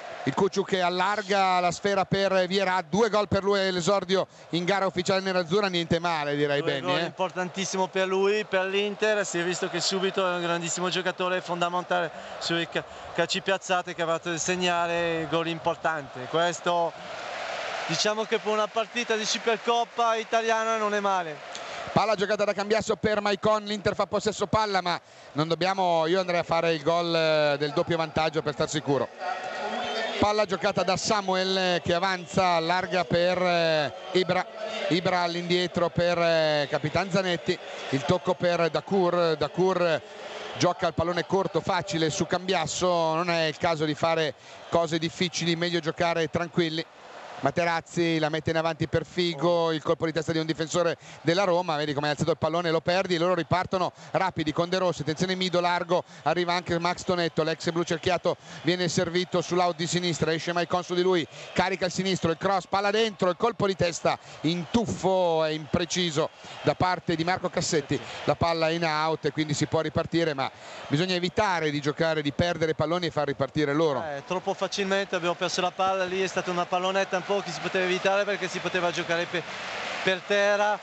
che allarga la sfera per Vierà, 2 gol per lui, l'esordio in gara ufficiale nerazzurra, niente male direi. Bene. Importantissimo per lui, per l'Inter, si è visto che subito è un grandissimo giocatore, fondamentale sui calci piazzati, che ha fatto segnare gol importanti. Questo diciamo che per una partita di Supercoppa italiana non è male. Palla giocata da Cambiasso per Maicon, l'Inter fa possesso palla, ma non dobbiamo, io andrei a fare il gol del doppio vantaggio per star sicuro. Palla giocata da Samuel che avanza, allarga per Ibra all'indietro per Capitan Zanetti, il tocco per Dacour gioca il pallone corto facile su Cambiasso, non è il caso di fare cose difficili, meglio giocare tranquilli. Materazzi la mette in avanti per Figo, il colpo di testa di un difensore della Roma, vedi come ha alzato il pallone, lo perdi e loro ripartono rapidi con De Rossi, attenzione Mido largo, arriva anche Max Tonetto, l'ex blu cerchiato viene servito sull'out di sinistra, esce Maicon su di lui, carica il sinistro, il cross, palla dentro, il colpo di testa in tuffo e impreciso da parte di Marco Cassetti, la palla è in out e quindi si può ripartire, ma bisogna evitare di giocare, di perdere palloni e far ripartire loro. Troppo facilmente abbiamo perso la palla, lì è stata una pallonetta che si poteva evitare, perché si poteva giocare per terra,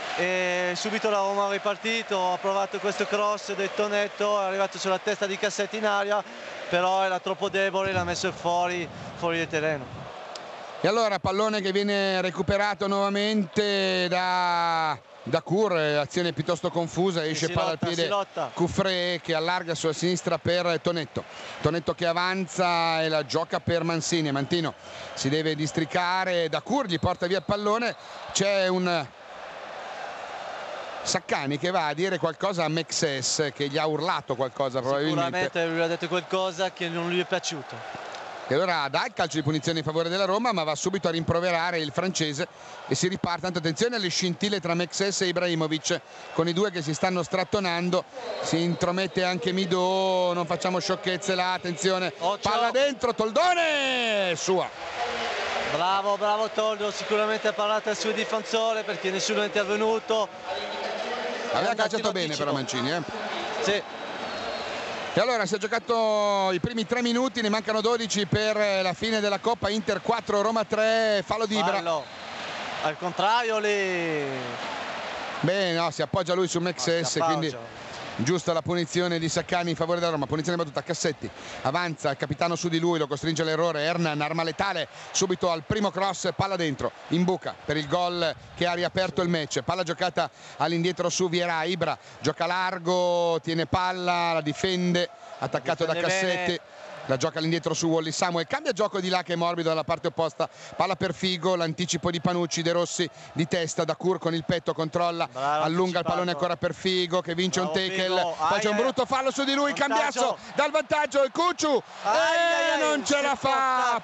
e subito la Roma ha ripartito, ha provato questo cross del Tonetto, è arrivato sulla testa di Cassetti in aria, però era troppo debole, l'ha messo fuori del terreno. E allora pallone che viene recuperato nuovamente da Dacour, azione piuttosto confusa, esce palla al piede Cufré che allarga sulla sinistra per Tonetto che avanza e la gioca per Mancini, Mantino si deve districare, Dacour gli porta via il pallone, c'è un Saccani che va a dire qualcosa a Mexes, che gli ha urlato qualcosa probabilmente. Sicuramente lui ha detto qualcosa che non gli è piaciuto. E allora dà il calcio di punizione in favore della Roma, ma va subito a rimproverare il francese e si riparte. Tanto attenzione alle scintille tra Mexes e Ibrahimovic, con i due che si stanno strattonando, si intromette anche Midò, non facciamo sciocchezze là, attenzione, palla dentro, Toldone, sua. Bravo Toldo, sicuramente ha parlato al suo difensore perché nessuno è intervenuto. Aveva calciato bene però Mancini, Sì. E allora si è giocato i primi 3 minuti, ne mancano 12 per la fine della Coppa. Inter 4, Roma 3, fallo di Ibra. Al contrario lì. Bene, no, si appoggia lui su Mexes, quindi giusta la punizione di Saccani in favore della Roma. Punizione battuta, Cassetti avanza, il capitano su di lui, lo costringe all'errore, Hernan, arma letale subito al primo cross, palla dentro, in buca per il gol che ha riaperto il match. Palla giocata all'indietro su Vierà, Ibra gioca largo, tiene palla, la difende, attaccato da Cassetti bene. La gioca all'indietro su Wally Samuel, cambia gioco di là che è morbido dalla parte opposta, palla per Figo, l'anticipo di Panucci, De Rossi di testa, Dacour con il petto controlla, allunga il pallone ancora per Figo che vince un tackle, poi c'è un brutto fallo su di lui, Cambiasso dal vantaggio, il Cucciu non ce la fa,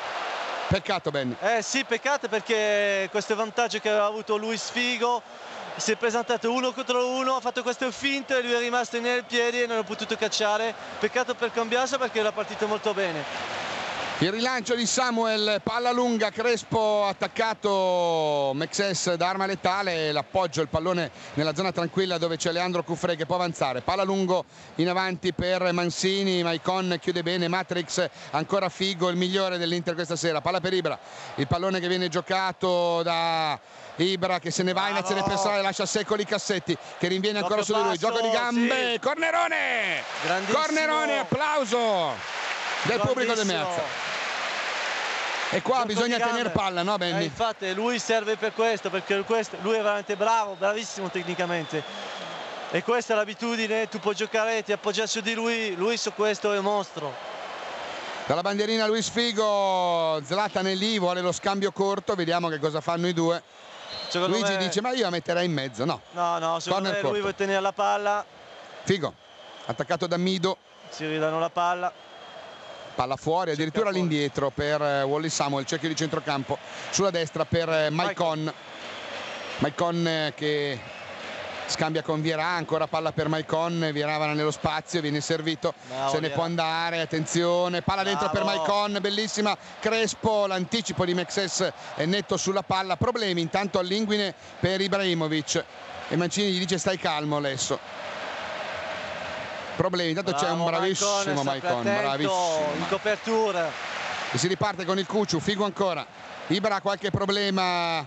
peccato Benny. Sì, peccato, perché questo vantaggio che aveva avuto Luis Figo si è presentato 1 contro 1, ha fatto questo finto e lui è rimasto nel piedi e non ha potuto cacciare. Peccato per Cambiaso perché era partito molto bene. Il rilancio di Samuel, palla lunga, Crespo attaccato, Mexes da arma letale, l'appoggio, il pallone nella zona tranquilla dove c'è Leandro Cufré che può avanzare, palla lungo in avanti per Mancini, Maicon chiude bene, Matrix, ancora Figo, il migliore dell'Inter questa sera, palla per Ibra, il pallone che viene giocato da Ibra che se ne va in azione personale, lascia Secoli Cassetti che rinviene ancora su di lui, gioco di gambe, sì. Cornerone, applauso del pubblico del Meazza. E qua bisogna tenere palla, no Benny? Infatti lui serve per questo, perché lui è veramente bravo, bravissimo tecnicamente. E questa è l'abitudine, tu puoi giocare, ti appoggiare su di lui su questo è un mostro. Dalla bandierina Luis Figo, Zlatan è lì, vuole lo scambio corto, vediamo che cosa fanno i due. Secondo Luigi dice ma io la metterei in mezzo, no. No, secondo me lui vuole tenere la palla. Figo, attaccato da Mido. Si ridanno la palla. Palla fuori, addirittura all'indietro per Wally Samuel, cerchio di centrocampo sulla destra per Maicon che scambia con Vierà, ancora palla per Maicon, Vierà va nello spazio, viene servito, se ne può andare, attenzione, palla dentro per Maicon, bellissima, Crespo, l'anticipo di Mexes è netto sulla palla, problemi intanto all'inguine per Ibrahimovic e Mancini gli dice stai calmo adesso. Problemi, intanto c'è un bravissimo Maicon, bravissimo in copertura e si riparte con il Cucciu, Figo ancora, Ibra ha qualche problema,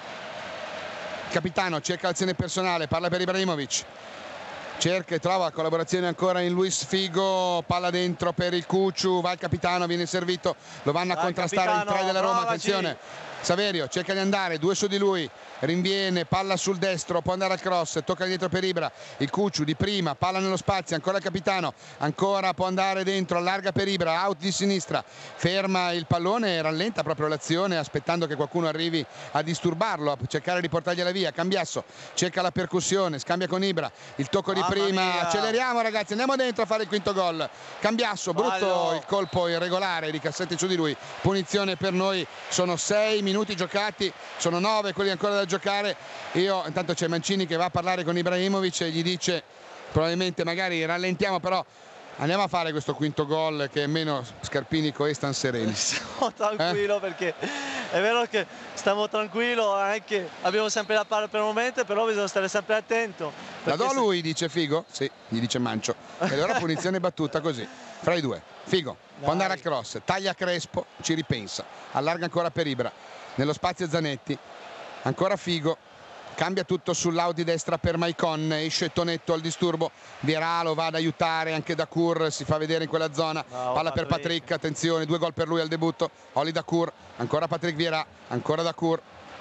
capitano cerca l'azione personale, parla per Ibrahimovic, cerca e trova la collaborazione ancora in Luis Figo, palla dentro per il Cucciu, va il capitano, viene servito, lo vanno a contrastare il 3 della Roma, attenzione Saverio cerca di andare, 2 su di lui, rinviene, palla sul destro, può andare al cross, tocca dietro per Ibra, il Cucciu di prima, palla nello spazio, ancora il capitano, ancora può andare dentro, allarga per Ibra, out di sinistra, ferma il pallone e rallenta proprio l'azione aspettando che qualcuno arrivi a disturbarlo, a cercare di portargliela via. Cambiasso cerca la percussione, scambia con Ibra, il tocco di prima, acceleriamo ragazzi, andiamo dentro a fare il quinto gol. Cambiasso, brutto il colpo irregolare di Cassetti su di lui, punizione per noi, sono 6 minuti giocati, sono 9 quelli ancora da giocare. Io intanto c'è Mancini che va a parlare con Ibrahimovic e gli dice probabilmente magari rallentiamo, però andiamo a fare questo quinto gol che è meno Scarpinico e stan sereni. Stiamo tranquillo perché è vero che stiamo tranquillo, anche abbiamo sempre la palla per il momento, però bisogna stare sempre attento. La do a lui, dice Figo, sì, gli dice Mancio, e allora punizione battuta così fra i due. Figo può andare al cross, taglia Crespo, ci ripensa, allarga ancora per Ibra, nello spazio Zanetti, ancora Figo, cambia tutto sull'out di destra per Maicon, esce Tonetto al disturbo, Vierà lo va ad aiutare, anche Dacour si fa vedere in quella zona, palla per Patrick, attenzione, 2 gol per lui al debutto, Oli Dacour, ancora Patrick Vierà, ancora Dacour,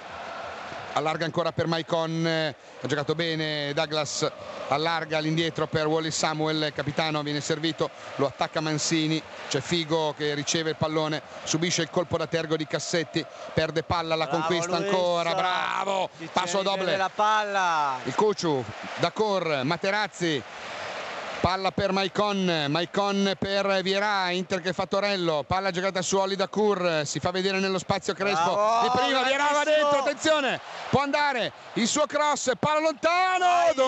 allarga ancora per Maicon, ha giocato bene Douglas, allarga all'indietro per Wally Samuel, capitano viene servito, lo attacca Mancini, c'è Figo che riceve il pallone, subisce il colpo da tergo di Cassetti, perde palla, la conquista ancora, bravo, passo doble, la palla. Il Cucciu, Dacour, Materazzi, palla per Maicon per Vierà, Inter che fa Torello, palla giocata su Oli Dacour, si fa vedere nello spazio Crespo, di prima Vierà va dentro, attenzione, può andare, il suo cross, palla lontano,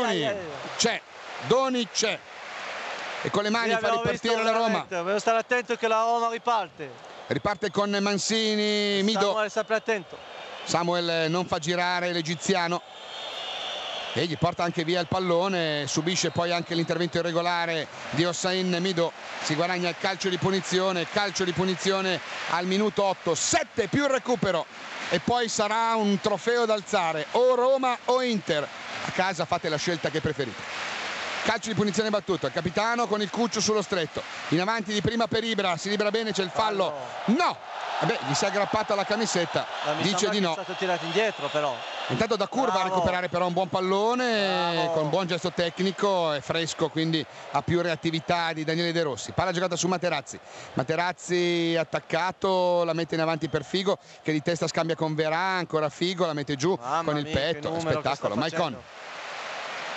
Doni c'è, e con le mani fa ripartire la Roma. Devo stare attento che la Roma riparte con Mancini, Mido, Samuel sempre attento, Samuel non fa girare l'egiziano e gli porta anche via il pallone, subisce poi anche l'intervento irregolare di Hossein. Mido si guadagna il calcio di punizione al minuto 8, 7 più il recupero e poi sarà un trofeo da alzare, o Roma o Inter, a casa fate la scelta che preferite. Calcio di punizione battuto, il capitano con il Cucciu sullo stretto, in avanti di prima per Ibra, si libera bene, c'è il fallo, no, vabbè, gli si è aggrappato alla camisetta, dice di no. È stato tirato indietro però. Intanto Dacour va a recuperare però un buon pallone, con un buon gesto tecnico, è fresco, quindi ha più reattività di Daniele De Rossi. Palla giocata su Materazzi attaccato, la mette in avanti per Figo che di testa scambia con Verà, ancora Figo, la mette giù con il petto, spettacolo.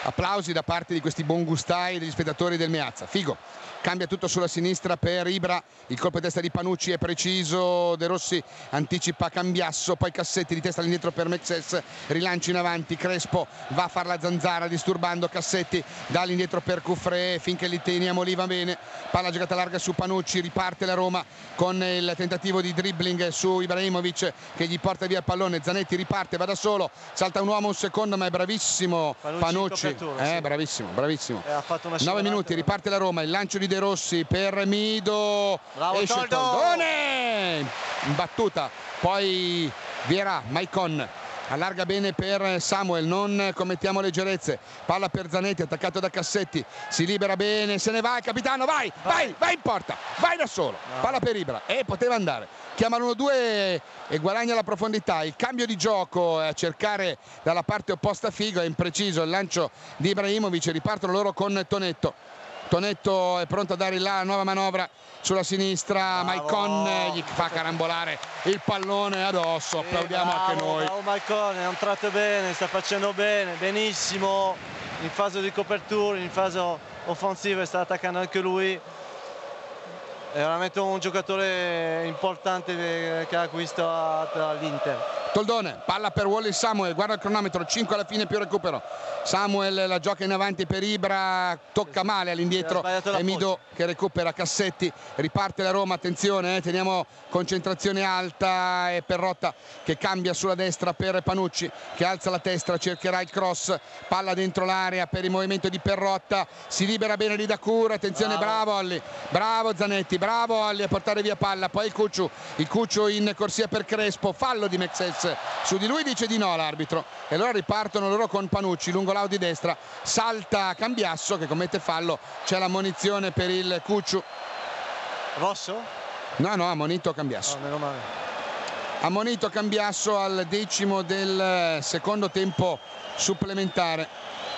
applausi da parte di questi buongustai degli spettatori del Meazza. Figo cambia tutto sulla sinistra per Ibra, il colpo di testa di Panucci è preciso, De Rossi anticipa Cambiasso, poi Cassetti di testa all'indietro per Mexes, rilancio in avanti, Crespo va a far la zanzara disturbando Cassetti, dall'indietro per Cufré finché li teniamo lì, va bene, palla giocata larga su Panucci, riparte la Roma con il tentativo di dribbling su Ibrahimovic che gli porta via il pallone, Zanetti riparte, va da solo, salta un uomo un secondo ma è bravissimo Panucci, sì. bravissimo, bravissimo. Ha fatto una 9 minuti, riparte la Roma, il lancio di De Rossi per Mido, bravo, esce Toldone in battuta, poi Vierà, Maicon allarga bene per Samuel, non commettiamo leggerezze, palla per Zanetti attaccato da Cassetti, si libera bene, se ne va il capitano, vai in porta, vai da solo, palla per Ibra e poteva andare, chiama l'1-2 e guadagna la profondità, il cambio di gioco a cercare dalla parte opposta Figo, è impreciso il lancio di Ibrahimovic, ripartono loro con Tonetto è pronto a dare la nuova manovra sulla sinistra, Maicon gli fa carambolare il pallone addosso, applaudiamo anche noi. Bravo Maicon, è entrato bene, sta facendo bene, benissimo, in fase di copertura, in fase offensiva sta attaccando anche lui. È veramente un giocatore importante che ha acquistato l'Inter. Toldone, palla per Wally Samuel, guarda il cronometro, 5 alla fine più recupero. Samuel la gioca in avanti per Ibra, tocca male all'indietro, è Mido che recupera Cassetti, riparte la Roma, attenzione, teniamo concentrazione alta, e Perrotta che cambia sulla destra per Panucci che alza la testa, cercherà il cross, palla dentro l'area per il movimento di Perrotta, si libera bene lì da Cura, attenzione, bravo Olli, bravo Zanetti, bravo Olli a portare via palla, poi il Cuccio in corsia per Crespo, fallo di Mexes su di lui, dice di no l'arbitro e allora ripartono loro con Panucci lungo l'au di destra, salta Cambiasso che commette fallo, c'è l'ammonizione per il Cucciu. Rosso? No, ammonito Cambiasso. Meno male. Ammonito Cambiasso al 10° del secondo tempo supplementare.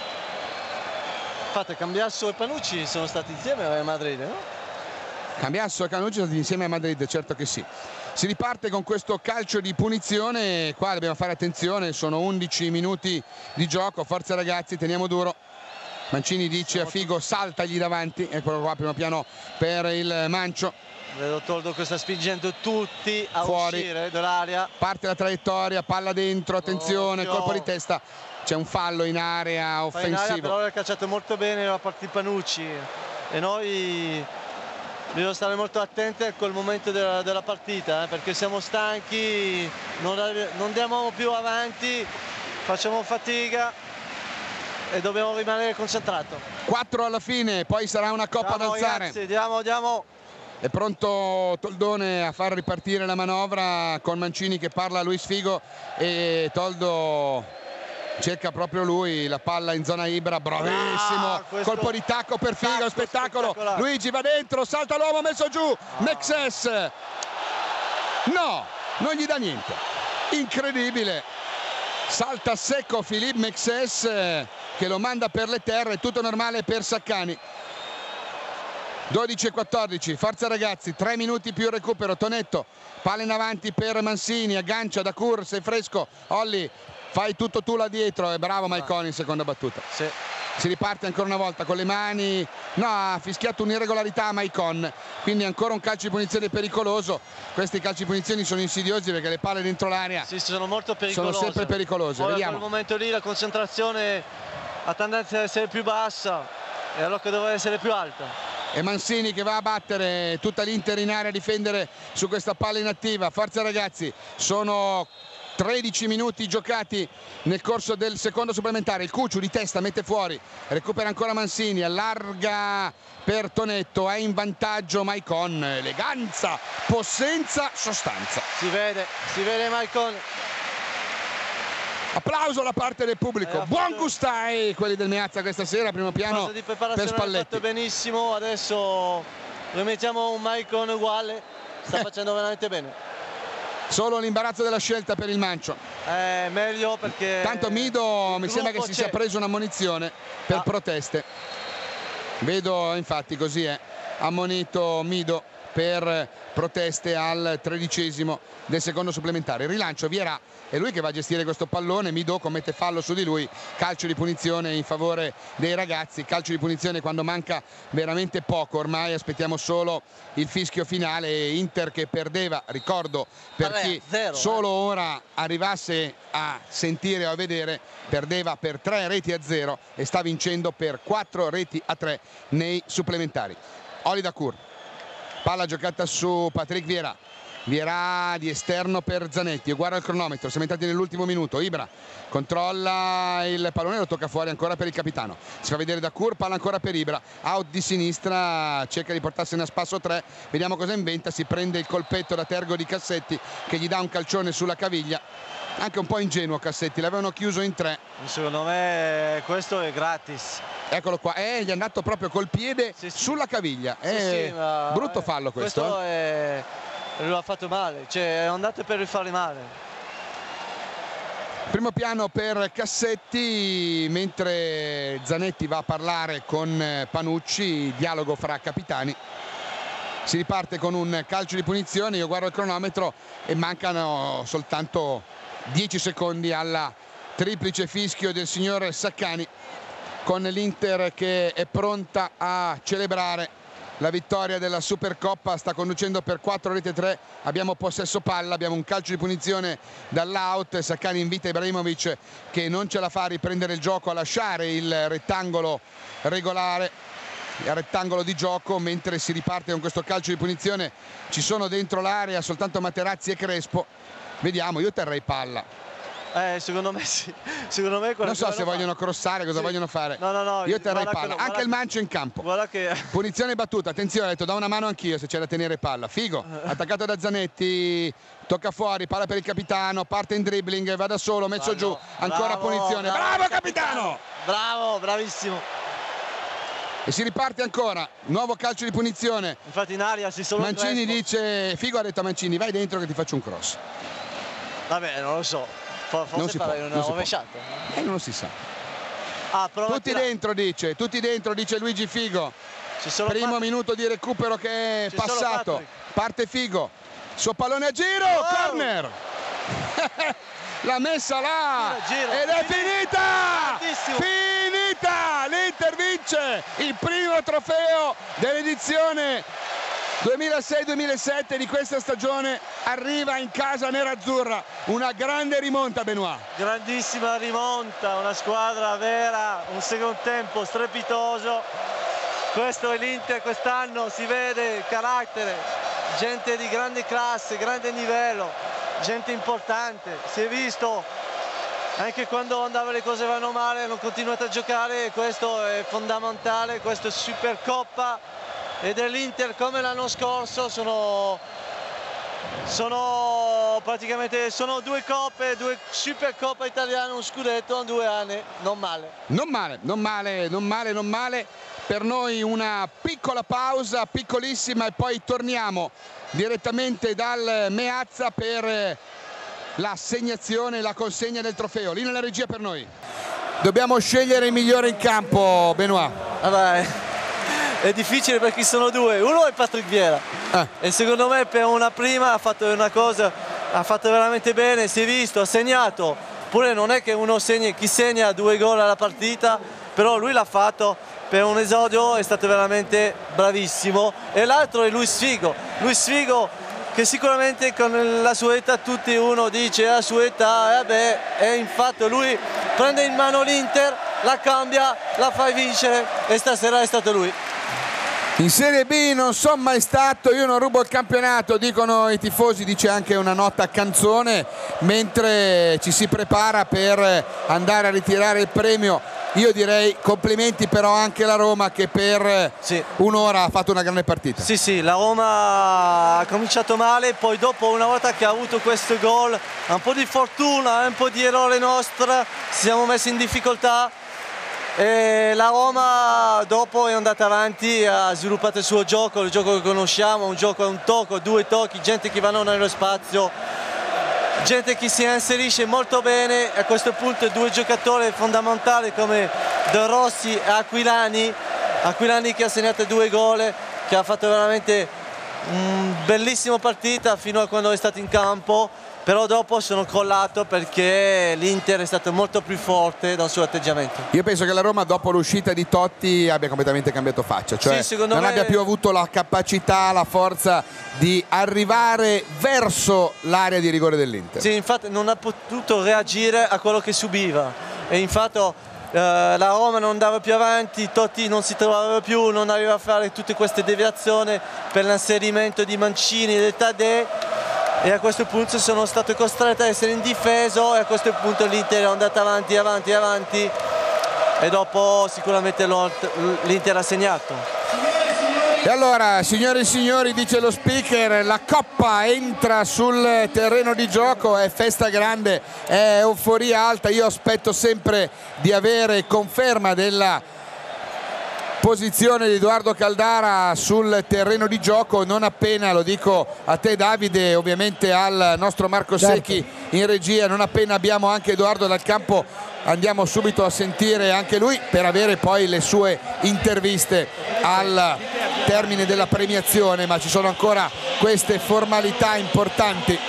Infatti Cambiasso e Panucci sono stati insieme a Madrid, no? Cambiasso e Panucci sono stati insieme a Madrid, certo che sì. Si riparte con questo calcio di punizione, qua dobbiamo fare attenzione, sono 11 minuti di gioco, forza ragazzi, teniamo duro. Mancini dice a Figo saltagli davanti, eccolo qua primo piano per il Mancio. Vedo Toldo che sta spingendo tutti a fuori, uscire dall'area. Parte la traiettoria, palla dentro, attenzione, colpo di testa, c'è un fallo in area offensivo. In area, però ha calciato molto bene la partita Panucci e noi dobbiamo stare molto attenti a quel momento della partita, perché siamo stanchi, non andiamo più avanti, facciamo fatica e dobbiamo rimanere concentrati. 4 alla fine, poi sarà una coppa da alzare. Ragazzi, andiamo. È pronto Toldone a far ripartire la manovra con Mancini che parla a Luis Figo e Toldo cerca proprio lui la palla in zona Ibra, bravissimo, colpo di tacco per Figo, spettacolo, Luigi va dentro, salta l'uomo, messo giù, Mexes, no, non gli dà niente, incredibile, salta secco Philippe Mexes che lo manda per le terre, tutto normale per Saccani. 12-14, forza ragazzi, 3 minuti più recupero, Tonetto, palla in avanti per Mancini, aggancia da Cur, sei fresco, Olli, fai tutto tu là dietro, e bravo Maicon in seconda battuta. Sì. Si riparte ancora una volta con le mani, no, ha fischiato un'irregolarità a Maicon, quindi ancora un calcio di punizione pericoloso. Questi calci di punizione sono insidiosi perché le palle dentro l'area sono molto pericolose. Sono sempre pericolose. Poi vediamo. In quel momento lì la concentrazione ha tendenza ad essere più bassa e allora che doveva essere più alta. E Mancini che va a battere tutta l'Inter in area a difendere su questa palla inattiva. Forza ragazzi, sono 13 minuti giocati nel corso del secondo supplementare. Il Cucciu di testa mette fuori, recupera ancora Mancini, allarga per Tonetto, è in vantaggio Maicon, eleganza, possenza, sostanza. Si vede Maicon. Applauso da parte del pubblico, buon gustai quelli del Meazza questa sera, primo piano di per Spalletti. Fatto benissimo, adesso rimettiamo un Maicon uguale, sta facendo veramente bene. Solo l'imbarazzo della scelta per il Mancio. Meglio perché tanto Mido mi sembra che si sia preso un'ammonizione per proteste. Vedo infatti così è, ammonito Mido per proteste al 13° del secondo supplementare. Il rilancio, Vieira è lui che va a gestire questo pallone, Midò commette fallo su di lui, calcio di punizione in favore dei ragazzi, calcio di punizione quando manca veramente poco, ormai aspettiamo solo il fischio finale. Inter che perdeva, ricordo per chi solo ora arrivasse a sentire o a vedere, perdeva per 3-0 e sta vincendo per 4-3 nei supplementari. Oli Dacour, palla giocata su Patrick Vieira, Vieira di esterno per Zanetti, guarda il cronometro, siamo entrati nell'ultimo minuto. Ibra controlla il pallone, lo tocca fuori ancora per il capitano, si fa vedere Dacour, palla ancora per Ibra, out di sinistra, cerca di portarsene a spasso 3, vediamo cosa inventa, si prende il colpetto da tergo di Cassetti che gli dà un calcione sulla caviglia, anche un po' ingenuo Cassetti, l'avevano chiuso in 3. Secondo me questo è gratis. Eccolo qua, gli è andato proprio col piede sulla caviglia, brutto fallo questo. Lo ha fatto male, cioè è andato per rifare male. Primo piano per Cassetti, mentre Zanetti va a parlare con Panucci, dialogo fra capitani. Si riparte con un calcio di punizione, io guardo il cronometro e mancano soltanto 10 secondi alla triplice fischio del signor Saccani, con l'Inter che è pronta a celebrare la vittoria della Supercoppa, sta conducendo per 4-3, abbiamo possesso palla, abbiamo un calcio di punizione dall'out, Saccani invita Ibrahimovic che non ce la fa a riprendere il gioco, a lasciare il rettangolo regolare, il rettangolo di gioco, mentre si riparte con questo calcio di punizione. Ci sono dentro l'area soltanto Materazzi e Crespo, vediamo, io terrei palla. Secondo me sì, secondo me non so se vogliono crossare, cosa vogliono fare. No, io terrei palla, anche il Mancio in campo. Punizione battuta, attenzione, ho detto da una mano anch'io se c'è da tenere palla. Figo, attaccato da Zanetti, tocca fuori, palla per il capitano, parte in dribbling, va da solo, messo giù, ancora punizione, bravo capitano! Bravo, bravissimo. E si riparte ancora, nuovo calcio di punizione. Infatti in aria si sono Mancini dice, Figo ha detto a Mancini, vai dentro che ti faccio un cross. Vabbè, non lo so. Forse non si può, una rovesciata. Non si sa. Tutti dentro, dice Luigi Figo. Primo minuto di recupero che è passato. Parte Figo, suo pallone a giro, corner. L'ha messa là ed è finita! Finita! L'Inter vince il primo trofeo dell'edizione 2006-2007 di questa stagione, arriva in casa nerazzurra, una grande rimonta, Benoît. Grandissima rimonta, una squadra vera, un secondo tempo strepitoso. Questo è l'Inter quest'anno, si vede il carattere, gente di grande classe, grande livello, gente importante, si è visto anche quando le cose vanno male, hanno continuato a giocare e questo è fondamentale, questo è Supercoppa. E dell'Inter come l'anno scorso sono praticamente due coppe, due Supercoppa italiane, un scudetto in 2 anni, non male. Per noi una piccola pausa, piccolissima, e poi torniamo direttamente dal Meazza per l'assegnazione, la consegna del trofeo. Lì nella regia per noi. Dobbiamo scegliere il migliore in campo, Benoît. È difficile perché sono due, uno è Patrick Vieira e secondo me per una prima ha fatto una cosa, ha fatto veramente bene, si è visto, ha segnato, pure non è che uno segna, chi segna 2 gol alla partita, però lui l'ha fatto, per un esordio è stato veramente bravissimo. E l'altro è Luis Figo che sicuramente con la sua età, tutti uno dice la sua età, e infatti lui prende in mano l'Inter, la cambia, la fa vincere e stasera è stato lui. In Serie B non sono mai stato, io non rubo il campionato, dicono i tifosi, dice anche una nota canzone, mentre ci si prepara per andare a ritirare il premio. Io direi complimenti però anche alla Roma che per un'ora ha fatto una grande partita. Sì, la Roma ha cominciato male, poi dopo una volta che ha avuto questo gol, un po' di fortuna, un po' di errore nostra, ci siamo messi in difficoltà. E la Roma dopo è andata avanti, ha sviluppato il suo gioco, il gioco che conosciamo, un gioco a un tocco, 2 tocchi, gente che vanno nello spazio, gente che si inserisce molto bene. A questo punto 2 giocatori fondamentali come De Rossi e Aquilani che ha segnato 2 gol, che ha fatto veramente bellissima partita fino a quando è stato in campo, però dopo sono crollato perché l'Inter è stato molto più forte dal suo atteggiamento. Io penso che la Roma dopo l'uscita di Totti abbia completamente cambiato faccia, cioè sì, non abbia più avuto la capacità, la forza di arrivare verso l'area di rigore dell'Inter. Sì, infatti non ha potuto reagire a quello che subiva e infatti la Roma non andava più avanti, Totti non si trovava più, non arriva a fare tutte queste deviazioni per l'inserimento di Mancini e del Tadei, e a questo punto sono stato costretto a essere indifeso e a questo punto l'Inter è andata avanti e dopo sicuramente l'Inter ha segnato. E allora, signore e signori, dice lo speaker, la Coppa entra sul terreno di gioco, è festa grande, è euforia alta. Io aspetto sempre di avere conferma della posizione di Edoardo Caldara sul terreno di gioco, non appena, lo dico a te Davide, ovviamente al nostro Marco Secchi in regia, non appena abbiamo anche Edoardo dal campo andiamo subito a sentire anche lui per avere poi le sue interviste al termine della premiazione, ma ci sono ancora queste formalità importanti.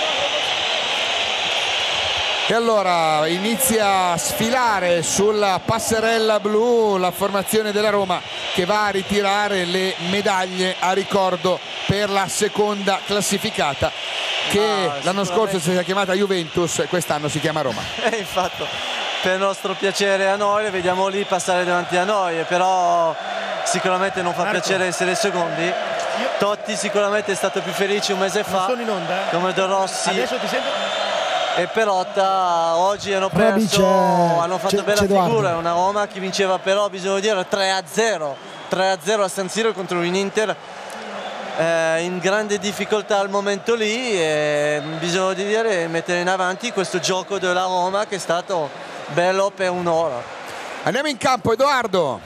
E allora inizia a sfilare sulla passerella blu la formazione della Roma che va a ritirare le medaglie a ricordo per la seconda classificata, che l'anno scorso si è chiamata Juventus, quest'anno si chiama Roma. Infatti, per nostro piacere a noi, le vediamo lì passare davanti a noi, però sicuramente non fa piacere essere secondi. Totti sicuramente è stato più felice un mese fa, come De Rossi. Adesso ti sento. E Perotta oggi hanno perso, hanno fatto bella figura, è una Roma che vinceva, però bisogna dire 3-0 a San Siro contro un Inter in grande difficoltà al momento lì, e bisogna dire mettere in avanti questo gioco della Roma che è stato bello per un'ora. Andiamo in campo, Edoardo.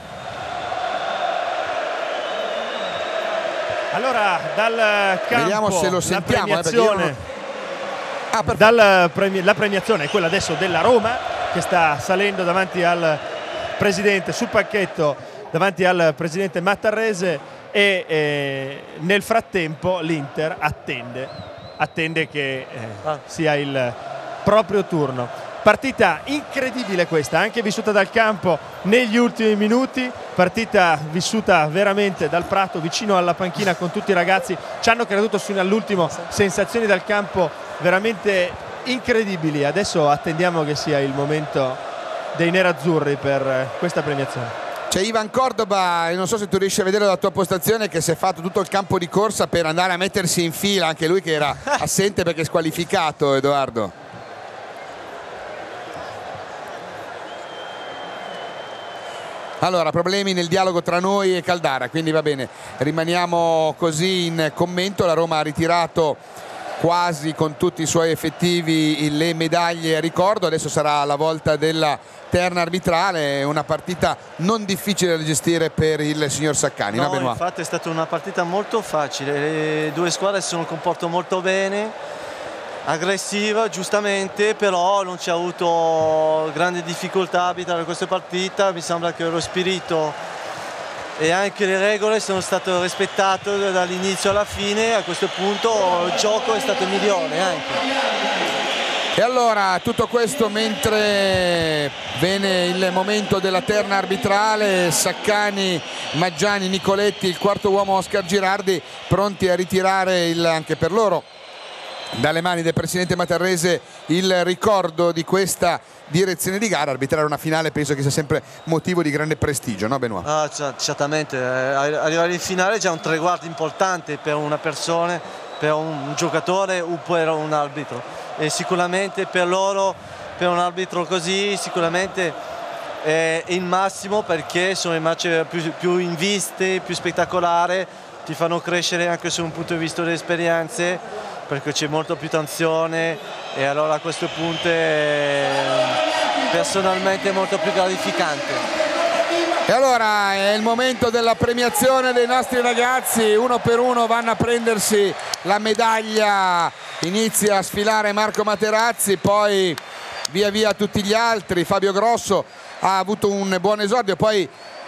Allora dal campo vediamo se lo sentiamo, la premiazione è quella adesso della Roma, che sta salendo davanti al presidente sul pacchetto, davanti al presidente Mattarrese, e nel frattempo l'Inter attende che sia il proprio turno. Partita incredibile questa, anche vissuta dal campo negli ultimi minuti, partita vissuta veramente dal prato vicino alla panchina con tutti i ragazzi, ci hanno creduto fino all'ultimo, sensazioni dal campo veramente incredibili. Adesso attendiamo che sia il momento dei nerazzurri per questa premiazione. C'è Ivan Cordoba, e non so se tu riesci a vedere la tua postazione, che si è fatto tutto il campo di corsa per andare a mettersi in fila, anche lui che era assente perché è squalificato, Edoardo. Allora, problemi nel dialogo tra noi e Caldara, quindi va bene, rimaniamo così in commento. La Roma ha ritirato quasi con tutti i suoi effettivi le medaglie a ricordo, adesso sarà la volta della terna arbitrale, una partita non difficile da gestire per il signor Saccani. No, infatti è stata una partita molto facile, le due squadre si sono comportate molto bene, aggressiva giustamente, però non c'è avuto grande difficoltà a arbitrare questa partita. Mi sembra che lo spirito e anche le regole sono state rispettate dall'inizio alla fine. A questo punto il gioco è stato migliore anche. E allora tutto questo mentre viene il momento della terna arbitrale, Saccani, Maggiani, Nicoletti, il quarto uomo Oscar Girardi, pronti a ritirare anche per loro dalle mani del presidente Mattarrese il ricordo di questa direzione di gara. Arbitrare una finale penso che sia sempre motivo di grande prestigio, no Benoît? Certamente, arrivare in finale è già un traguardo importante per una persona, per un giocatore o per un arbitro, e sicuramente per loro, per un arbitro così, sicuramente è il massimo, perché sono i match più in viste, più spettacolari, ti fanno crescere anche su un punto di vista delle esperienze, perché c'è molto più tensione, e allora a questo punto è personalmente molto più gratificante. E allora è il momento della premiazione dei nostri ragazzi, uno per uno vanno a prendersi la medaglia, inizia a sfilare Marco Materazzi, poi via via tutti gli altri. Fabio Grosso ha avuto un buon esordio, poi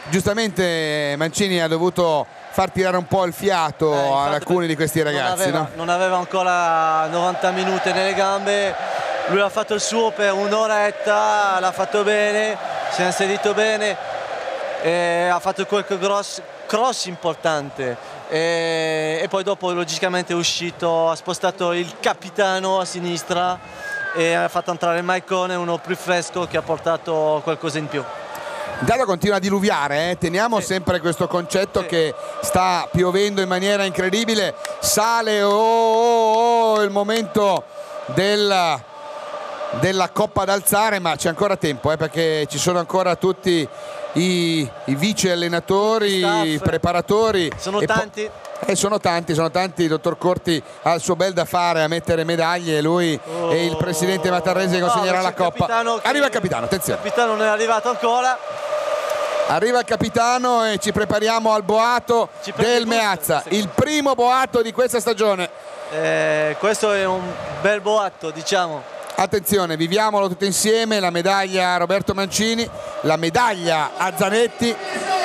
giustamente Mancini ha dovuto far tirare un po' il fiato ad alcuni di questi ragazzi. Non aveva ancora 90 minuti nelle gambe, lui ha fatto il suo per un'oretta, l'ha fatto bene, si è inserito bene, ha fatto qualche cross importante e poi dopo logicamente è uscito, ha spostato il capitano a sinistra e ha fatto entrare Maicone, uno più fresco, che ha portato qualcosa in più. Intanto continua a diluviare, teniamo sempre questo concetto che sta piovendo in maniera incredibile, sale il momento della coppa da alzare, ma c'è ancora tempo perché ci sono ancora tutti i vice allenatori, i preparatori. Sono tanti. Sono tanti, il dottor Corti ha il suo bel da fare a mettere medaglie, lui e il presidente Matarrese consegnerà la coppa. Arriva il capitano, attenzione. Il capitano non è arrivato ancora. Arriva il capitano e ci prepariamo al boato del Meazza, il primo boato di questa stagione. Questo è un bel boato, diciamo. Attenzione, viviamolo tutti insieme, la medaglia a Roberto Mancini, la medaglia a Zanetti.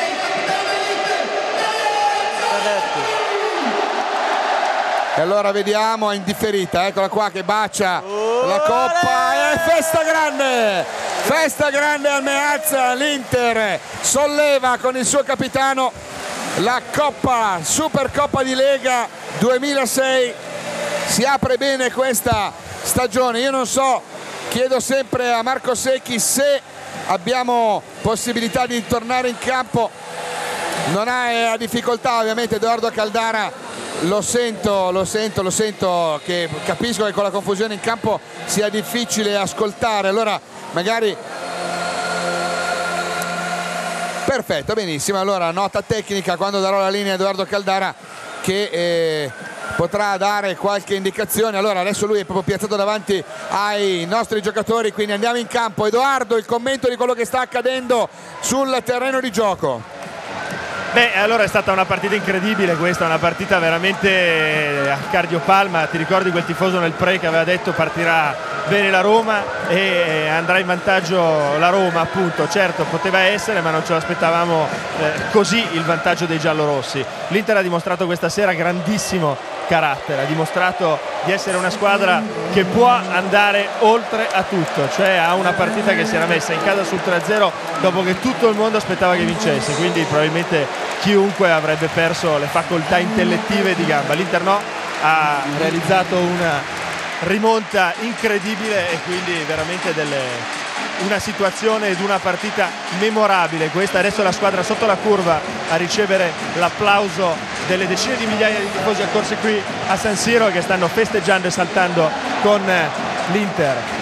E allora vediamo, è indifferita, eccola qua che bacia la coppa, e festa grande al Meazza, l'Inter solleva con il suo capitano la coppa, Supercoppa di Lega 2006, si apre bene questa stagione. Io non so, chiedo sempre a Marco Secchi se abbiamo possibilità di tornare in campo, non ha difficoltà ovviamente Edoardo Caldara. Lo sento, che capisco che con la confusione in campo sia difficile ascoltare, allora magari... Perfetto, benissimo, allora nota tecnica quando darò la linea a Edoardo Caldara che potrà dare qualche indicazione. Allora adesso lui è proprio piazzato davanti ai nostri giocatori, quindi andiamo in campo. Edoardo, il commento di quello che sta accadendo sul terreno di gioco. Beh, allora è stata una partita incredibile questa, una partita veramente a cardiopalma. Ti ricordi quel tifoso nel pre che aveva detto partirà bene la Roma e andrà in vantaggio la Roma, appunto. Certo, poteva essere, ma non ce l'aspettavamo così il vantaggio dei giallorossi. L'Inter ha dimostrato questa sera grandissimo carattere, ha dimostrato di essere una squadra che può andare oltre a tutto, cioè ha una partita che si era messa in casa sul 3-0 dopo che tutto il mondo aspettava che vincesse, quindi probabilmente chiunque avrebbe perso le facoltà intellettive di gamba. L'Inter no, ha realizzato una rimonta incredibile e quindi veramente una situazione ed una partita memorabile questa. Adesso la squadra sotto la curva a ricevere l'applauso delle decine di migliaia di tifosi accorsi qui a San Siro che stanno festeggiando e saltando con l'Inter.